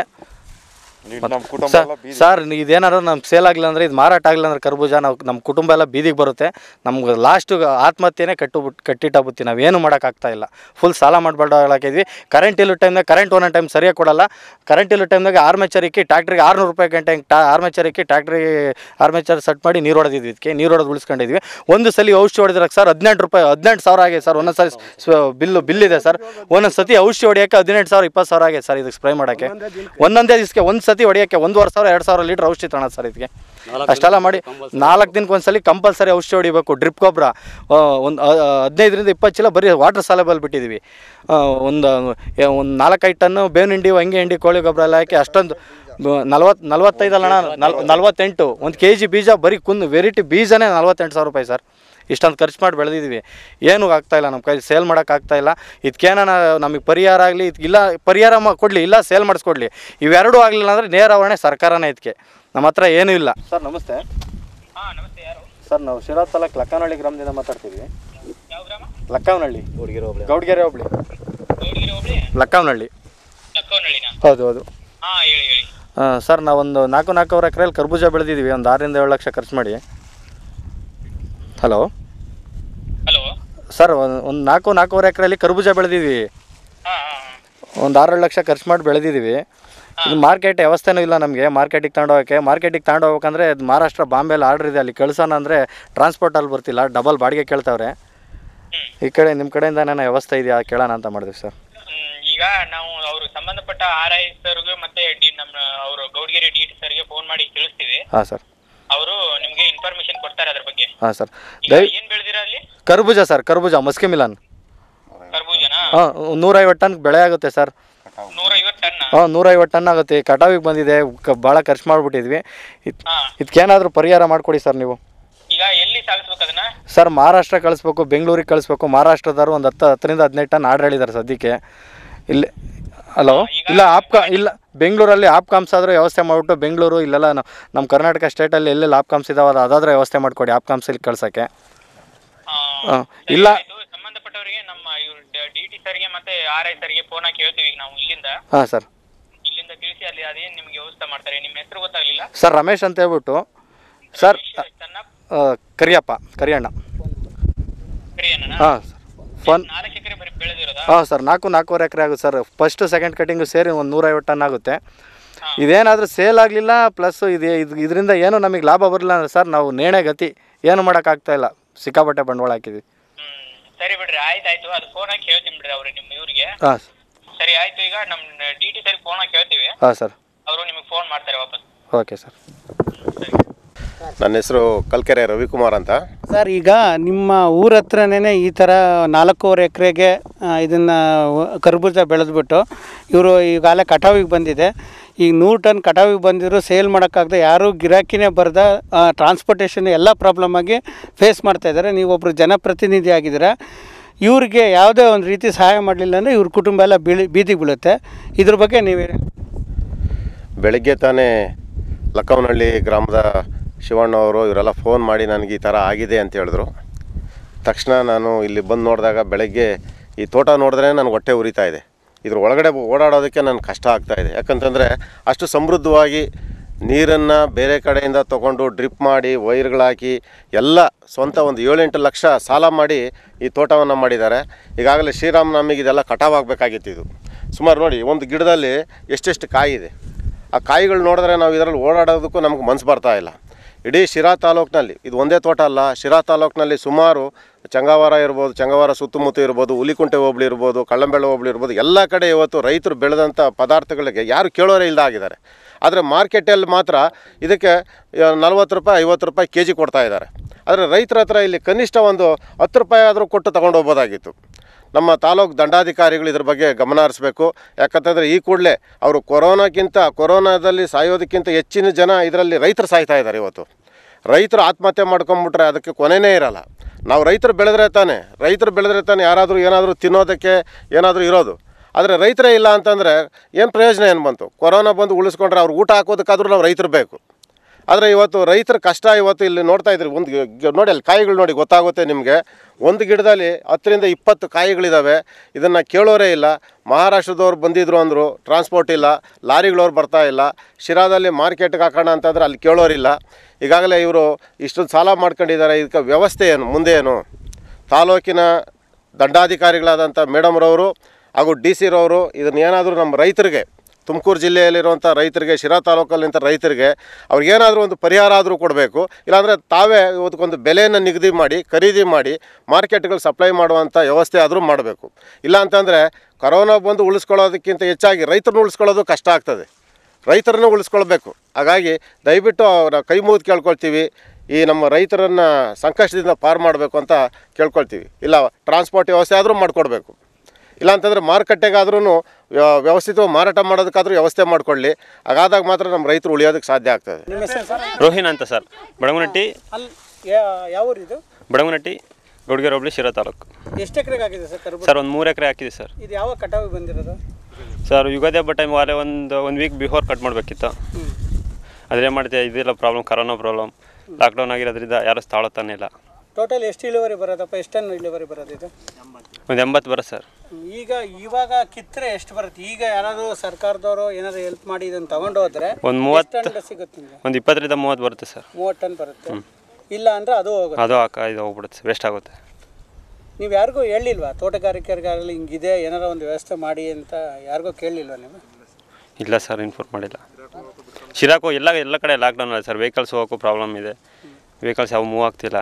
ಸರ್, ಇದೇನಾದ್ರು ನಮ್ಗೆ ಸೇಲ್ ಆಗಲಿಲ್ಲ ಅಂದರೆ, ಇದು ಮಾರಾಟ ಆಗಲಿಲ್ಲ ಅಂದರೆ ಕರ್ಬೂಜ, ನಮ್ಮ ಕುಟುಂಬ ಎಲ್ಲ ಬೀದಿಗೆ ಬರುತ್ತೆ. ನಮ್ಗೆ ಲಾಸ್ಟು ಆತ್ಮಹತ್ಯೆನೇ ಕಟ್ಟಿಟ್ಟಾಗ್ಬಿಡ್ತೀವಿ. ನಾವೇನು ಮಾಡೋಕ್ಕಾಗ್ತಾ ಇಲ್ಲ. ಫುಲ್ ಸಾಲ ಮಾಡಿಬಿಟ್ಟು ಹಾಕಿದ್ವಿ. ಕರೆಂಟ್ ಇಲ್ಲೋ ಟೈಮ್ದಾಗ ಕರೆಂಟ್ ಒಂದೊಂದು ಟೈಮ್ ಸರಿಯಾಗಿ ಕೊಡಲ್ಲ. ಕರೆಂಟ್ ಇಲ್ಲೋ ಟೈಮ್ದಾಗ ಆರ್ಮೇಚರ್ ಇಕ್ಕಿ ಟ್ಯಾಕ್ಟ್ರಿಗೆ ₹600 ಗಂಟೆ ಆರ್ಮೇಚರ್ ಇಕ್ಕಿ ಟ್ಯಾಕ್ಟ್ರಿಗೆ ಆರ್ಮೇಚರ್ ಸೆಟ್ ಮಾಡಿ ನೀರು ಹೊಡೆದಿದ್ವಿ. ಇದಕ್ಕೆ ನೀರು ಹೊಡೆದು ಉಳಿಸ್ಕೊಂಡಿದ್ವಿ. ಒಂದು ಸಲ ಔಷಧಿ ಹೊಡೆದಿರಕ್ಕೆ ಸರ್ ₹18,000 ಆಗಿದೆ ಸರ್. ಒಂದೊಂದು ಸಲ ಬಿಲ್ ಇದೆ ಸರ್. ಒಂದೊಂದು ಸತಿ ಔಷಧಿ ಹೊಡೆಯೋಕ್ಕೆ $18,000 $20,000 ಆಗಿದೆ ಸರ್. ಇದಕ್ಕೆ ಸ್ಪ್ರೇ ಮಾಡೋಕ್ಕೆ ಒಂದೊಂದೇ ದಿವಸಕ್ಕೆ ಒಂದು ಸತಿ ಹೊಡೆಯೋಕ್ಕೆ 1,500-2,000 ಲೀಟ್ರ್ ಔಷಧಿ ತಗೊಳ್ಳೋದು ಸರ್. ಇದಕ್ಕೆ ಅಷ್ಟೆಲ್ಲ ಮಾಡಿ 4 ದಿನಕ್ಕೆ ಒಂದ್ಸಲಿ ಕಂಪಲ್ಸರಿ ಔಷಧಿ ಹೊಡಿಬೇಕು. ಡ್ರಿಪ್ ಗೊಬ್ಬರ ಒಂದು 15-20 ಚೀಲ ಬರೀ ವಾಟರ್ ಸಾಲೆಬಲ್ ಬಿಟ್ಟಿದ್ದೀವಿ. ಒಂದು 4-5 ಟನ್ನು ಬೇವಿನ ಹಿಂಡಿ, ಹೊಂಗೆ ಹಿಂಡಿ, ಕೋಳಿ ಗೊಬ್ಬರ ಎಲ್ಲ ಹಾಕಿ ಅಷ್ಟೊಂದು 45 ಅಲ್ಲ 48 1 kg ಬೀಜ ಬರೀ ವೆರೈಟಿ ಬೀಜನೇ ₹48,000 ಸರ್. ಇಷ್ಟೊಂದು ಖರ್ಚು ಮಾಡಿ ಬೆಳೆದಿದ್ದೀವಿ. ಏನೂ ಆಗ್ತಾಯಿಲ್ಲ ನಮ್ಮ ಕೈ, ಸೇಲ್ ಮಾಡೋಕ್ಕಾಗ್ತಾಯಿಲ್ಲ. ಇದಕ್ಕೇನ ನಮಗೆ ಪರಿಹಾರ ಆಗಲಿ, ಇಲ್ಲ ಪರಿಹಾರ ಕೊಡಲಿ, ಇಲ್ಲ ಸೇಲ್ ಮಾಡಿಸ್ಕೊಡ್ಲಿ. ಇವೆರಡೂ ಆಗಲಿಲ್ಲ ಅಂದರೆ ನೇರವಣೆ ಸರ್ಕಾರನೇ. ಇದಕ್ಕೆ ನಮ್ಮ ಹತ್ರ ಏನೂ ಇಲ್ಲ ಸರ್. ನಮಸ್ತೆ ಸರ್, ನಾವು ಶಿರಾ ತಾಲೂಕು ಲಕ್ಕನಹಳ್ಳಿ ಗ್ರಾಮದಿಂದ ಮಾತಾಡ್ತಿದ್ವಿ. ಲಕ್ಕನಹಳ್ಳಿ, ಗೌಡ್ಗೆರೆ ಹೋಬಳಿ, ಲಕ್ಕನಹಳ್ಳಿ. ಹೌದು ಸರ್. ನಾವೊಂದು 4 ಎಕರೆಯಲ್ಲಿ ಕರ್ಬೂಜ ಬೆಳೆದಿದ್ದೀವಿ. ಒಂದು 6-7 ಲಕ್ಷ ಖರ್ಚು ಮಾಡಿ. ಹಲೋ ಸರ್, ಒಂದು 4-4.5 ಎಕರೆಯಲ್ಲಿ ಕರ್ಬೂಜ ಬೆಳೆದಿದ್ವಿ. ಒಂದು 6-7 ಲಕ್ಷ ಖರ್ಚು ಮಾಡಿ ಬೆಳೆದಿದ್ದೀವಿ. ಇದು ಮಾರ್ಕೆಟ್ ವ್ಯವಸ್ಥೆನೂ ಇಲ್ಲ ನಮಗೆ. ಮಾರ್ಕೆಟಿಗೆ ತಗೊಂಡೋಗ್ಬೇಕಂದ್ರೆ ಮಹಾರಾಷ್ಟ್ರ ಬಾಂಬೆಲಿ ಆರ್ಡ್ರ್ ಇದೆ. ಅಲ್ಲಿ ಕಳ್ಸೋಣ ಅಂದರೆ ಟ್ರಾನ್ಸ್ಪೋರ್ಟಲ್ಲಿ ಬರ್ತಿಲ್ಲ, ಡಬಲ್ ಬಾಡಿಗೆ ಕೇಳ್ತಾವ್ರೆ. ಈ ಕಡೆ ನಿಮ್ಮ ಕಡೆಯಿಂದ ಏನೇನೋ ವ್ಯವಸ್ಥೆ ಇದೆಯಾ ಕೇಳೋಣ ಅಂತ ಮಾಡಿದ್ವಿ ಸರ್. ಈಗ ನಾವು ಅವರು ಸಂಬಂಧಪಟ್ಟ RI ಸರ್ಗೆ ಮತ್ತೆ ನಮ್ಮ ಅವರು ಗೌಡ್ಗೆರೆ DT ಸರ್ಗೆ ಫೋನ್ ಮಾಡಿ ತಿಳಿಸ್ತೀವಿ. ಹಾಂ ಸರ್, ಅವರು ನಿಮಗೆ ಇನ್ಫಾರ್ಮೇಶನ್ ಕೊಡ್ತಾರೆ ಅದ್ರ ಬಗ್ಗೆ. ಹಾಂ ಸರ್. ಏನ್ ಬೆಳೆದಿರಾ ಅಲ್ಲಿ? ಕರ್ಬೂಜ ಸರ್, ಕರ್ಬೂಜ ಮಸ್ಕಿ ಮಿಲನ್. ಕರ್ಬೂಜನಾ? 150 ಟನ್ ಬೆಳೆ ಆಗುತ್ತೆ ಸರ್. 150 ಟನ್? 150 ಟನ್ ಆಗುತ್ತೆ. ಕಟಾವಿಗೆ ಬಂದಿದೆ. ಭಾಳ ಖರ್ಚು ಮಾಡಿಬಿಟ್ಟಿದ್ವಿ. ಇದಕ್ಕೇನಾದರೂ ಪರಿಹಾರ ಮಾಡಿಕೊಡಿ ಸರ್ ನೀವು. ಈಗ ಎಲ್ಲಿ ಸಾಗಿಸ್ಬೇಕು ಅದನ್ನ? ಸರ್, ಮಹಾರಾಷ್ಟ್ರ ಕಳಿಸ್ಬೇಕು, ಬೆಂಗಳೂರಿಗೆ ಕಳಿಸ್ಬೇಕು. ಮಹಾರಾಷ್ಟ್ರದವರು ಒಂದು 10-15 ಟನ್ ಆರ್ಡ್ರ್ ಹೇಳಿದ್ದಾರೆ ಸದ್ಯಕ್ಕೆ. ಇಲ್ಲಿ ಹಲೋ ಇಲ್ಲ ಬೆಂಗಳೂರಲ್ಲಿ ಆಪ್ಕಾಮ್ಸ್ ಆದರೂ ವ್ಯವಸ್ಥೆ ಮಾಡಿಬಿಟ್ಟು, ಬೆಂಗಳೂರು ಇಲ್ಲೆಲ್ಲ ನಮ್ಮ ಕರ್ನಾಟಕ ಸ್ಟೇಟಲ್ಲಿ ಎಲ್ಲೆಲ್ಲಿ ಆಪ್ಕಾಮ್ಸ್ ಇದಾವೆ ಅದಾದರೆ ವ್ಯವಸ್ಥೆ ಮಾಡಿಕೊಡಿ ಆಪ್ಕಾಮ್ಸಲ್ಲಿ ಕಳ್ಸೋಕ್ಕೆ. ಇಲ್ಲ ಸಂಬಂಧಪಟ್ಟವರಿಗೆ ನಮ್ಮ DT ಸರ್ಗೆ ಮತ್ತೆ RI ಸರ್ಗೆ ಫೋನ್ ಹಾಕಿ ಹೇಳ್ತೀವಿ ನಾವು ಇಲ್ಲಿಂದ. ಹಾಂ ಸರ್, ಇಲ್ಲಿಂದ ತಿಳಿಸಿ ಅಲ್ಲಿ ಅದೇನು ನಿಮಗೆ ವ್ಯವಸ್ಥೆ ಮಾಡ್ತಾರೆ. ನಿಮ್ಮ ಹೆಸರು ಗೊತ್ತಾಗಲಿಲ್ಲ ಸರ್? ರಮೇಶ್ ಅಂತ ಹೇಳ್ಬಿಟ್ಟು ಸರ್. ಕರಿಯಣ್ಣ. ಹಾಂ ಸರ್. ಫೋನ್ 4 ಎಕರೆ ಬರೀ ಬೆಳೆದಿರೋದಾ? ಹಾಂ ಸರ್, 4-4.5 ಎಕರೆ ಆಗುತ್ತೆ ಸರ್. ಫಸ್ಟ್ ಸೆಕೆಂಡ್ ಕಟಿಂಗು ಸೇರಿ ಒಂದು 150 ಟನ್ ಆಗುತ್ತೆ. ಇದೇನಾದರೂ ಸೇಲ್ ಆಗಲಿಲ್ಲ, ಪ್ಲಸ್ ಇದರಿಂದ ಏನೂ ನಮಗೆ ಲಾಭ ಬರಲಿಲ್ಲ ಅಂದರೆ ಸರ್ ನಾವು ನೇಣೆ ಗತಿ, ಏನು ಮಾಡೋಕ್ಕಾಗ್ತಾಯಿಲ್ಲ. ಸಿಕ್ಕಾಪಟ್ಟೆ ಬಂಡವಾಳ ಹಾಕಿದ್ವಿ. ಸರಿ ಬಿಡ್ರಿ, ಆಯ್ತು. ಅದು ಫೋನ್ ಹಾಕಿ ಹೇಳ್ತೀನಿ ಬಿಡ್ರಿ ಅವ್ರಿಗೆ, ನಿಮ್ಮ ಇವ್ರಿಗೆ. ಹಾಂ ಸರಿ ಆಯ್ತು. ಈಗ ನಮ್ಮ DT ಸರ್ಗೆ ಫೋನ್ ಹಾಕಿ ಹೇಳ್ತೀವಿ. ಹಾಂ ಸರ್, ಅವರು ನಿಮಗೆ ಫೋನ್ ಮಾಡ್ತಾರೆ ವಾಪಸ್. Okay sir. ನನ್ನ ಹೆಸರು ಕಲ್ಕೆರೆ ರವಿಕುಮಾರ್ ಅಂತ ಸರ್. ಈಗ ನಿಮ್ಮ ಊರ ಹತ್ರನೇ ಈ ಥರ 4.5 ಎಕರೆಗೆ ಇದನ್ನು ಕರ್ಬೂಜ ಬೆಳೆದ್ಬಿಟ್ಟು ಇವರು ಈಗಾಗಲೇ ಕಟಾವಿಗೆ ಬಂದಿದೆ. ಈಗ 100 ಟನ್ ಕಟಾವಿಗೆ ಬಂದಿದ್ರು ಸೇಲ್ ಮಾಡೋಕ್ಕಾಗದೆ ಯಾರೂ ಗಿರಾಕಿನೇ ಬರದ ಟ್ರಾನ್ಸ್ಪೋರ್ಟೇಷನ್ ಎಲ್ಲ ಪ್ರಾಬ್ಲಮ್ ಆಗಿ ಫೇಸ್ ಮಾಡ್ತಾಯಿದ್ದಾರೆ. ನೀವೊಬ್ಬರು ಜನಪ್ರತಿನಿಧಿ ಆಗಿದ್ದೀರಾ. ಇವ್ರಿಗೆ ಯಾವುದೇ ಒಂದು ರೀತಿ ಸಹಾಯ ಮಾಡಲಿಲ್ಲ ಅಂದರೆ ಇವ್ರ ಕುಟುಂಬ ಎಲ್ಲ ಬೀದಿಗೆ ಬೀಳುತ್ತೆ. ಇದ್ರ ಬಗ್ಗೆ ನೀವೇ. ಬೆಳಗ್ಗೆ ತಾನೇ ಲಕ್ಕವನಹಳ್ಳಿ ಗ್ರಾಮದ ಶಿವಣ್ಣ ಅವರು ಇವರೆಲ್ಲ ಫೋನ್ ಮಾಡಿ ನನಗೆ ಈ ಥರ ಆಗಿದೆ ಅಂತ ಹೇಳಿದ್ರು. ತಕ್ಷಣ ನಾನು ಇಲ್ಲಿ ಬಂದು ನೋಡಿದಾಗ ಬೆಳಗ್ಗೆ ಈ ತೋಟ ನೋಡಿದ್ರೆ ನನಗೆ ಹೊಟ್ಟೆ ಉರಿತಾ ಇದೆ. ಇದ್ರ ಒಳಗಡೆ ಓಡಾಡೋದಕ್ಕೆ ನನಗೆ ಕಷ್ಟ ಆಗ್ತಾಯಿದೆ. ಯಾಕಂತಂದರೆ ಅಷ್ಟು ಸಮೃದ್ಧವಾಗಿ ನೀರನ್ನು ಬೇರೆ ಕಡೆಯಿಂದ ತೊಗೊಂಡು ಡ್ರಿಪ್ ಮಾಡಿ ವೈರ್ಗಳಾಕಿ ಎಲ್ಲ ಸ್ವಂತ ಒಂದು 7-8 ಲಕ್ಷ ಸಾಲ ಮಾಡಿ ಈ ತೋಟವನ್ನು ಮಾಡಿದ್ದಾರೆ. ಈಗಾಗಲೇ ಶ್ರೀರಾಮನವಮಿಗೆ ಇದೆಲ್ಲ ಕಟಾವಾಗಬೇಕಾಗಿತ್ತು. ಇದು ಸುಮಾರು ನೋಡಿ, ಒಂದು ಗಿಡದಲ್ಲಿ ಎಷ್ಟೆಷ್ಟು ಕಾಯಿ ಇದೆ. ಆ ಕಾಯಿಗಳು ನೋಡಿದ್ರೆ ನಾವು ಇದರಲ್ಲಿ ಓಡಾಡೋದಕ್ಕೂ ನಮಗೆ ಮನಸ್ಸು ಬರ್ತಾಯಿಲ್ಲ. ಇಡೀ ಶಿರಾ ತಾಲೂಕಿನಲ್ಲಿ ಇದು ಒಂದೇ ತೋಟ ಅಲ್ಲ, ಶಿರಾ ತಾಲೂಕಿನಲ್ಲಿ ಸುಮಾರು ಚಂಗಾವಾರ ಇರ್ಬೋದು, ಚಂಗಾವಾರ ಸುತ್ತಮುತ್ತ ಇರ್ಬೋದು, ಹುಲಿಕುಂಟೆ ಹೋಬಳಿ ಇರ್ಬೋದು, ಕಳ್ಳಂಬೆಳ ಹೋಬಳಿ ಇರ್ಬೋದು, ಎಲ್ಲ ಕಡೆ ಇವತ್ತು ರೈತರು ಬೆಳೆದಂಥ ಪದಾರ್ಥಗಳಿಗೆ ಯಾರು ಕೇಳೋರೇ ಇಲ್ಲದಾಗಿದ್ದಾರೆ. ಆದರೆ ಮಾರ್ಕೆಟಲ್ಲಿ ಮಾತ್ರ ಇದಕ್ಕೆ 40 ರೂಪಾಯಿ 50 ರೂಪಾಯಿ ಕೆ ಜಿ ಕೊಡ್ತಾ ಇದ್ದಾರೆ. ಆದರೆ ರೈತರ ಹತ್ರ ಇಲ್ಲಿ ಕನಿಷ್ಠ ಒಂದು 10 ರೂಪಾಯಿ ಆದರೂ ಕೊಟ್ಟು ತಗೊಂಡು ಹೋಗ್ಬೋದಾಗಿತ್ತು. ನಮ್ಮ ತಾಲೂಕು ದಂಡಾಧಿಕಾರಿಗಳು ಇದ್ರ ಬಗ್ಗೆ ಗಮನ ಹರಿಸಬೇಕು. ಯಾಕಂತಂದರೆ ಈ ಕೂಡಲೇ ಅವರು ಕೊರೋನಾದಲ್ಲಿ ಸಾಯೋದಕ್ಕಿಂತ ಹೆಚ್ಚಿನ ಜನ ಇದರಲ್ಲಿ ರೈತರು ಸಾಯ್ತಾ ಇದ್ದಾರೆ. ಇವತ್ತು ರೈತರು ಆತ್ಮಹತ್ಯೆ ಮಾಡ್ಕೊಂಬಿಟ್ರೆ ಅದಕ್ಕೆ ಕೊನೆಯೇ ಇರಲ್ಲ. ನಾವು ರೈತರು ಬೆಳೆದ್ರೆ ತಾನೇ ಯಾರಾದರೂ ಏನಾದರೂ ತಿನ್ನೋದಕ್ಕೆ ಏನಾದರೂ ಇರೋದು. ಆದರೆ ರೈತರೇ ಇಲ್ಲ ಅಂತಂದರೆ ಏನು ಪ್ರಯೋಜನ ಏನು ಬಂತು? ಕೊರೋನಾ ಬಂದು ಉಳಿಸ್ಕೊಂಡ್ರೆ ಅವ್ರು ಊಟ ಹಾಕೋದಕ್ಕಾದ್ರೂ ನಾವು ರೈತರು ಬೇಕು. ಆದರೆ ಇವತ್ತು ರೈತರ ಕಷ್ಟ ಇವತ್ತು ಇಲ್ಲಿ ನೋಡ್ತಾ ಇದ್ರಿ. ನೋಡಿ ಅಲ್ಲಿ ಕಾಯಿಗಳು ನೋಡಿ ಗೊತ್ತಾಗುತ್ತೆ ನಿಮಗೆ. ಒಂದು ಗಿಡದಲ್ಲಿ 10ರಿಂದ 20 ಕಾಯಿಗಳಿದ್ದಾವೆ. ಇದನ್ನು ಕೇಳೋರೇ ಇಲ್ಲ. ಮಹಾರಾಷ್ಟ್ರದವ್ರು ಬಂದಿದ್ರು ಅಂದರು, ಟ್ರಾನ್ಸ್ಪೋರ್ಟ್ ಇಲ್ಲ, ಲಾರಿಗಳವ್ರು ಬರ್ತಾ ಇಲ್ಲ. ಶಿರಾದಲ್ಲಿ ಮಾರ್ಕೆಟ್ಗೆ ಹಾಕೋಣ ಅಂತಂದರೆ ಅಲ್ಲಿ ಕೇಳೋರಿಲ್ಲ. ಈಗಾಗಲೇ ಇವರು ಇಷ್ಟೊಂದು ಸಾಲ ಮಾಡ್ಕೊಂಡಿದ್ದಾರೆ. ಇದಕ್ಕೆ ವ್ಯವಸ್ಥೆ ಏನು, ಮುಂದೆ ಏನು? ತಾಲೂಕಿನ ದಂಡಾಧಿಕಾರಿಗಳಾದಂಥ ಮೇಡಮ್ರವರು ಹಾಗೂ DC ರವರು ಇದನ್ನೇನಾದರೂ ನಮ್ಮ ರೈತರಿಗೆ, ತುಮಕೂರು ಜಿಲ್ಲೆಯಲ್ಲಿರುವಂಥ ರೈತರಿಗೆ, ಶಿರಾ ತಾಲೂಕಲ್ಲಿಂಥ ರೈತರಿಗೆ ಅವ್ರಿಗೇನಾದರೂ ಒಂದು ಪರಿಹಾರ ಆದರೂ ಕೊಡಬೇಕು. ಇಲ್ಲಾಂದರೆ ತಾವೇ ಇವತ್ತೊಂದು ಬೆಲೆಯನ್ನು ನಿಗದಿ ಮಾಡಿ ಖರೀದಿ ಮಾಡಿ ಮಾರ್ಕೆಟ್ಗಳು ಸಪ್ಲೈ ಮಾಡುವಂಥ ವ್ಯವಸ್ಥೆ ಆದರೂ ಮಾಡಬೇಕು. ಇಲ್ಲ ಅಂತಂದರೆ ಕೊರೋನಾ ಬಂದು ಉಳಿಸ್ಕೊಳ್ಳೋದಕ್ಕಿಂತ ಹೆಚ್ಚಾಗಿ ರೈತರನ್ನು ಉಳಿಸ್ಕೊಳ್ಳೋದು ಕಷ್ಟ ಆಗ್ತದೆ. ರೈತರನ್ನು ಉಳಿಸ್ಕೊಳ್ಬೇಕು. ಹಾಗಾಗಿ ದಯವಿಟ್ಟು ಅವರ ಕೈ ಮುಗಿದು ಕೇಳ್ಕೊಳ್ತೀವಿ, ಈ ನಮ್ಮ ರೈತರನ್ನು ಸಂಕಷ್ಟದಿಂದ ಪಾರು ಮಾಡಬೇಕು ಅಂತ ಕೇಳ್ಕೊಳ್ತೀವಿ. ಇಲ್ಲ ಟ್ರಾನ್ಸ್ಪೋರ್ಟ್ ವ್ಯವಸ್ಥೆ ಆದರೂ ಮಾಡಿಕೊಡ್ಬೇಕು. ಇಲ್ಲಾಂತಂದರೆ ಮಾರುಕಟ್ಟೆಗಾದ್ರೂ ವ್ಯವಸ್ಥಿತವಾಗಿ ಮಾರಾಟ ಮಾಡೋದಕ್ಕಾದ್ರೂ ವ್ಯವಸ್ಥೆ ಮಾಡಿಕೊಳ್ಳಿ. ಹಾಗಾದಾಗ ಮಾತ್ರ ನಮ್ಮ ರೈತರು ಉಳಿಯೋದಕ್ಕೆ ಸಾಧ್ಯ ಆಗ್ತದೆ. ರೋಹಿನ್ ಅಂತ ಸರ್, ಬಡಂಗನಟ್ಟಿ. ಅಲ್ಲಿ ಯಾವ ಊರು ಇದು? ಬಡಂಗನಟ್ಟಿ, ಗೌಡ್ಗೆರೆ ಹೋಬಳಿ, ಶಿರಾ ತಾಲೂಕು. ಎಷ್ಟು ಎಕರೆಗೆ ಹಾಕಿದೆ ಸರ್ ಕರ್ಬೂಜ? ಸರ್ ಒಂದು 3 ಎಕರೆ ಹಾಕಿದೆ ಸರ್. ಇದು ಯಾವ ಕಟಾವು ಬಂದಿರೋದು ಸರ್? ಯುಗಾದಿ ಹಬ್ಬ ಟೈಮ್ ವಾರೆ ಒಂದು ವೀಕ್ ಬಿಫೋರ್ ಕಟ್ ಮಾಡಬೇಕಿತ್ತು. ಅದೇ ಮಾಡ್ತೀವಿ. ಇದೆಲ್ಲ ಪ್ರಾಬ್ಲಮ್, ಕರೋನಾ ಪ್ರಾಬ್ಲಮ್, ಲಾಕ್ಡೌನ್ ಆಗಿರೋದ್ರಿಂದ ಯಾರು ತಾಳೋತಾನೆ ಇಲ್ಲ. ಟೋಟಲ್ ಎಷ್ಟು ಇಳುವರಿ ಬರೋದಪ್ಪ? ಎಷ್ಟು ಟನ್ ಇಳುವರಿ ಬರೋದು ಇದು? ಒಂದು 80 ಬರುತ್ತೆ ಸರ್. ಇವಾಗ ಕಿತ್ತರೆ ಎಷ್ಟು ಬರುತ್ತೆ? ಈಗ ಯಾರಾದರೂ ಸರ್ಕಾರದವರು ಏನಾದರೂ ಹೆಲ್ಪ್ ಮಾಡಿ ಇದನ್ನು ತಗೊಂಡು ಹೋದ್ರೆ ಒಂದು 30 ಟನ್ ಸಿಗುತ್ತೆ ನಿಮಗೆ? ಒಂದು 20ರಿಂದ 30 ಬರುತ್ತೆ ಸರ್. 30 ಟನ್ ಬರುತ್ತೆ. ಇಲ್ಲ ಅಂದರೆ ಅದು ಹೋಗುತ್ತೆ, ಇದು ಹೋಗ್ಬಿಡುತ್ತೆ, ವೇಸ್ಟ್ ಆಗುತ್ತೆ. ನೀವು ಯಾರಿಗೂ ಹೇಳಿಲ್ವಾ? ತೋಟಗಾರಿಕೆಗಾಗಲಿ ಹಿಂಗಿದೆ ಏನಾರ ಒಂದು ವ್ಯವಸ್ಥೆ ಮಾಡಿ ಅಂತ ಯಾರಿಗೂ ಕೇಳಲಿಲ್ವಾ ನೀವು? ಇಲ್ಲ ಸರ್, ಇನ್ಫಾರ್ಮ್ ಮಾಡಿಲ್ಲ. ಶಿರಾಕು ಎಲ್ಲ ಕಡೆ ಲಾಕ್ಡೌನ್ ಇದೆ ಸರ್. ವೆಹಿಕಲ್ಸ್ ಹೋಗೋಕ್ಕೂ ಪ್ರಾಬ್ಲಮ್ ಇದೆ. ವೆಹಿಕಲ್ಸ್ ಯಾವ ಮೂವ್ ಆಗ್ತಿಲ್ಲ,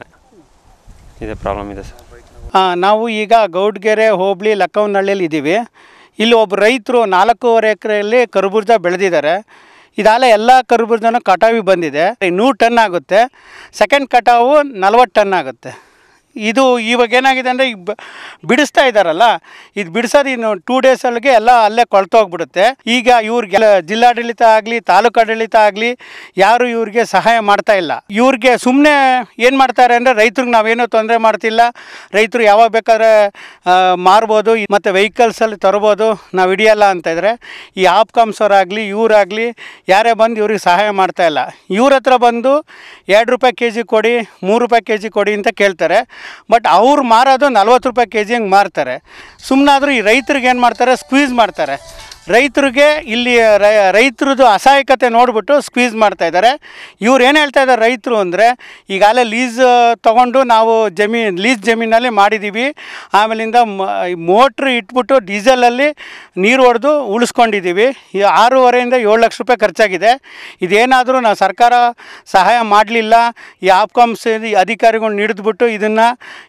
ಇದೇ ಪ್ರಾಬ್ಲಮ್ ಇದೆ ಸರ್. ನಾವು ಈಗ ಗೌಡ್ಗೆರೆ ಹೋಬಳಿ ಲಕ್ಕವನಹಳ್ಳಿಯಲ್ಲಿ ಇದ್ದೀವಿ. ಇಲ್ಲಿ ಒಬ್ಬ ರೈತರು 4.5 ಎಕರೆಯಲ್ಲಿ ಕರ್ಬೂಜ ಬೆಳೆದಿದ್ದಾರೆ. ಇದಾಲ ಎಲ್ಲ ಕರ್ಬೂಜನೂ ಕಟಾವಿಗೆ ಬಂದಿದೆ. 100 ಟನ್ ಆಗುತ್ತೆ. ಸೆಕೆಂಡ್ ಕಟಾವು 40 ಟನ್ ಆಗುತ್ತೆ. ಇದು ಇವಾಗ ಏನಾಗಿದೆ ಅಂದರೆ ಈಗ ಬಿಡಿಸ್ತಾ ಇದ್ದಾರಲ್ಲ, ಇದು ಬಿಡಿಸೋದು ಇನ್ನು 2 ಡೇಸಲ್ಲಿಗೆ ಎಲ್ಲ ಅಲ್ಲೇ ಕೊಳ್ತೋಗ್ಬಿಡುತ್ತೆ. ಈಗ ಇವ್ರಿಗೆ ಜಿಲ್ಲಾಡಳಿತ ಆಗಲಿ ತಾಲೂಕು ಆಡಳಿತ ಆಗಲಿ ಯಾರು ಇವ್ರಿಗೆ ಸಹಾಯ ಮಾಡ್ತಾ ಇಲ್ಲ. ಇವ್ರಿಗೆ ಸುಮ್ಮನೆ ಏನು ಮಾಡ್ತಾರೆ ಅಂದರೆ ರೈತರಿಗೆ ನಾವೇನೂ ತೊಂದರೆ ಮಾಡ್ತಿಲ್ಲ, ರೈತರು ಯಾವಾಗ ಬೇಕಾದ್ರೆ ಮಾರ್ಬೋದು ಮತ್ತು ವೆಹಿಕಲ್ಸಲ್ಲಿ ತರ್ಬೋದು, ನಾವು ಹಿಡಿಯಲ್ಲ ಅಂತ ಇದ್ದರೆ ಈ ಆಪ್ಕಾಮ್ಸವರಾಗಲಿ ಇವರಾಗಲಿ ಯಾರೇ ಬಂದು ಇವ್ರಿಗೆ ಸಹಾಯ ಮಾಡ್ತಾ ಇಲ್ಲ. ಇವ್ರ ಹತ್ರ ಬಂದು 2 ರೂಪಾಯಿ ಕೆ ಜಿ ಕೊಡಿ, 3 ರೂಪಾಯಿ ಕೆ ಜಿ ಕೊಡಿ ಅಂತ ಕೇಳ್ತಾರೆ. ಬಟ್ ಅವ್ರು ಮಾರೋದು 40 ರೂಪಾಯಿ ಕೆ ಜಿ ಹಂಗೆ ಮಾರ್ತಾರೆ. ಸುಮ್ಮನಾದರೂ ಈ ರೈತರಿಗೆ ಏನು ಮಾಡ್ತಾರೆ, ಸ್ಕ್ವೀಸ್ ಮಾಡ್ತಾರೆ. ರೈತರಿಗೆ ಇಲ್ಲಿ ರೈತರದ್ದು ಅಸಹಾಯಕತೆ ನೋಡಿಬಿಟ್ಟು ಸ್ಕ್ವೀಸ್ ಮಾಡ್ತಾಯಿದ್ದಾರೆ. ಇವ್ರು ಏನು ಹೇಳ್ತಾ ಇದ್ದಾರೆ ರೈತರು ಅಂದರೆ, ಈಗಾಗಲೇ ಲೀಸ್ ತೊಗೊಂಡು ನಾವು ಲೀಸ್ ಜಮೀನಲ್ಲಿ ಮಾಡಿದ್ದೀವಿ, ಆಮೇಲಿಂದ ಮೋಟ್ರ್ ಇಟ್ಬಿಟ್ಟು ಡೀಸೆಲಲ್ಲಿ ನೀರು ಹೊಡೆದು ಉಳಿಸ್ಕೊಂಡಿದ್ದೀವಿ. 6.5ರಿಂದ 7 ಲಕ್ಷ ರೂಪಾಯಿ ಖರ್ಚಾಗಿದೆ. ಇದೇನಾದರೂ ನಾವು ಸರ್ಕಾರ ಸಹಾಯ ಮಾಡಲಿಲ್ಲ, ಈ ಆಪ್ಕಾಮ್ಸ್ ಅಧಿಕಾರಿಗಳು ಹಿಡಿದ್ಬಿಟ್ಟು ಇದನ್ನು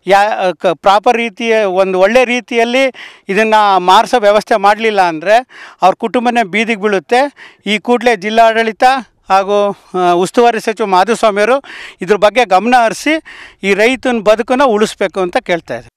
ಪ್ರಾಪರ್ ರೀತಿಯ ಒಂದು ಒಳ್ಳೆ ರೀತಿಯಲ್ಲಿ ಇದನ್ನು ಮಾರಿಸೋ ವ್ಯವಸ್ಥೆ ಮಾಡಲಿಲ್ಲ ಅಂದರೆ ಅವ್ರ ಕುಟುಂಬನೇ ಬೀದಿಗೆ ಬೀಳುತ್ತೆ. ಈ ಕೂಡಲೇ ಜಿಲ್ಲಾಡಳಿತ ಹಾಗೂ ಉಸ್ತುವಾರಿ ಸಚಿವ ಮಾಧುಸ್ವಾಮಿಯವರು ಇದ್ರ ಬಗ್ಗೆ ಗಮನ ಹರಿಸಿ ಈ ರೈತನ ಬದುಕನ್ನು ಉಳಿಸ್ಬೇಕು ಅಂತ ಕೇಳ್ತಾ ಇದ್ದಾರೆ.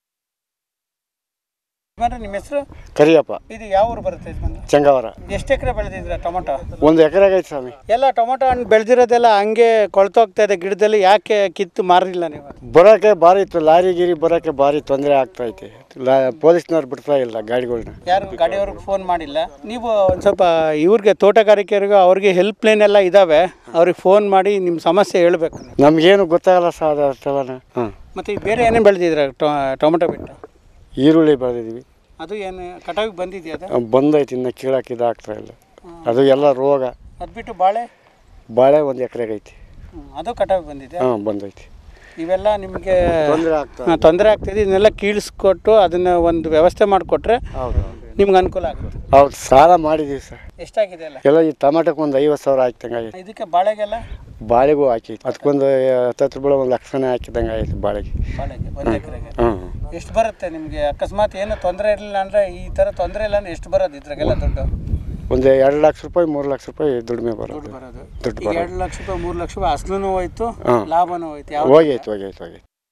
ನಿಮ್ಮ ಹೆಸರು? ಕರಿಯಪ್ಪ. ಇದು ಯಾವ ಊರು ಬರುತ್ತೆ? ಚಂಗಾವರ. ಎಷ್ಟು ಎಕರೆ ಬೆಳೆದಿದ್ರ ಟೊಮೊಟೊ? 1 ಎಕರೆಗೆ ಐತೆ ಸ್ವಾಮಿ. ಎಲ್ಲ ಟೊಮೊಟೊ ಹಣ್ಣು ಬೆಳೆದಿರೋದೆಲ್ಲ ಹಂಗೆ ಕೊಳ್ತೋಗ್ತಾ ಇದೆ ಗಿಡದಲ್ಲಿ. ಯಾಕೆ ಕಿತ್ತು ಮಾರಿಲ್ಲ ನೀವು? ಬರೋಕ್ಕೆ ಭಾರಿ ಇತ್ತು, ಲಾರಿ ಗಿರಿ ಬರೋಕ್ಕೆ ಭಾರಿ ತೊಂದರೆ ಆಗ್ತೈತೆ. ಪೊಲೀಸ್ನವ್ರು ಬಿಡ್ತಾ ಇಲ್ಲ ಗಾಡಿಗಳನ್ನ. ಯಾರು ಗಾಡಿಯವ್ರಿಗೆ ಫೋನ್ ಮಾಡಿಲ್ಲ? ನೀವು ಒಂದು ಸ್ವಲ್ಪ ಇವ್ರಿಗೆ ತೋಟಗಾರಿಕೆಯವ್ರಿಗೆ ಅವ್ರಿಗೆ ಹೆಲ್ಪ್ ಲೈನ್ ಎಲ್ಲ ಇದ್ದಾವೆ, ಅವ್ರಿಗೆ ಫೋನ್ ಮಾಡಿ ನಿಮ್ಮ ಸಮಸ್ಯೆ ಹೇಳ್ಬೇಕು. ನಮಗೇನು ಗೊತ್ತಾಗಲ್ಲ ಸರ್ ಅದೆಲ್ಲ. ಮತ್ತು ಬೇರೆ ಏನೇನು ಬೆಳೆದಿದ್ರ ಟೊಮೊಟೊ ಬಿಟ್ಟು? ಈರುಳ್ಳಿ ಬೆಳೆದಿದ್ವಿ. ಅದು ಏನು ಕಟಾವಿಗೆ ಬಂದಿದೆಯಾ? ಅದು ಬಂದೈತಿ, ಇನ್ನು ಕೀಳಕ್ಕೆ ಇದಾಗ್ತಾ ಇಲ್ಲ. ಅದು ಎಲ್ಲ ರೋಗ. ಅದು ಬಿಟ್ಟು ಬಾಳೆ 1 ಎಕರೆಗೆ ಐತಿ, ಅದು ಕಟಾವಿಗೆ ಬಂದಿದೆ. ಬಂದೈತಿ. ಇವೆಲ್ಲ ನಿಮಗೆ ತೊಂದರೆ ಆಗ್ತಿದೆ. ಇದನ್ನೆಲ್ಲ ಕೀಳಿಸ್ಕೊಟ್ಟು ಅದನ್ನು ಒಂದು ವ್ಯವಸ್ಥೆ ಮಾಡಿಕೊಟ್ರೆ ನಿಮ್ಗೆ ಅನುಕೂಲ ಆಗುತ್ತೆ. ಹೌದು, ಸಾಲ ಮಾಡಿದ್ದೀವಿ ಸರ್. ಎಷ್ಟಾಗಿದೆ ಅಲ್ಲ? ಎಲ್ಲ ಈ ಟೊಮೆಟೊಕ್ಕೆ ಒಂದು 50,000 ಆಯ್ತಂಗೆ. ಇದಕ್ಕೆ ಬಾಳೆಗೆಲ್ಲ ಬಾಳೆಗೂ ಹಾಕಿ ಅದಕ್ಕೊಂದು 10 ಬೆಳೆ 1 ಲಕ್ಷನೇ ಹಾಕಿದಂಗೆ ಆಯ್ತು ಬಾಳೆಗೆ. ಒಂದು ಎಕರೆಗೆ ಎಷ್ಟು ಬರುತ್ತೆ ನಿಮಗೆ? ಅಕಸ್ಮಾತ್ ಏನು ತೊಂದರೆ ಇರಲಿಲ್ಲ ಅಂದರೆ, ಈ ಥರ ತೊಂದರೆ ಇಲ್ಲ ಅಂದರೆ ಎಷ್ಟು ಬರೋದು ಇದ್ರಾಗೆಲ್ಲ ದುಡ್ಡು? ಒಂದು 2 ಲಕ್ಷ ರೂಪಾಯಿ 3 ಲಕ್ಷ ರೂಪಾಯಿ ದುಡಿಮೆ ಬರೋದು. ದುಡ್ಡು ಬರೋದು 2 ಲಕ್ಷ ರೂಪಾಯಿ 3 ಲಕ್ಷ ರೂಪಾಯಿ ಅಸಲೂ ಹೋಯ್ತು, ಲಾಭನೂ ಹೋಯ್ತು. ಹೋಗೈತೆ.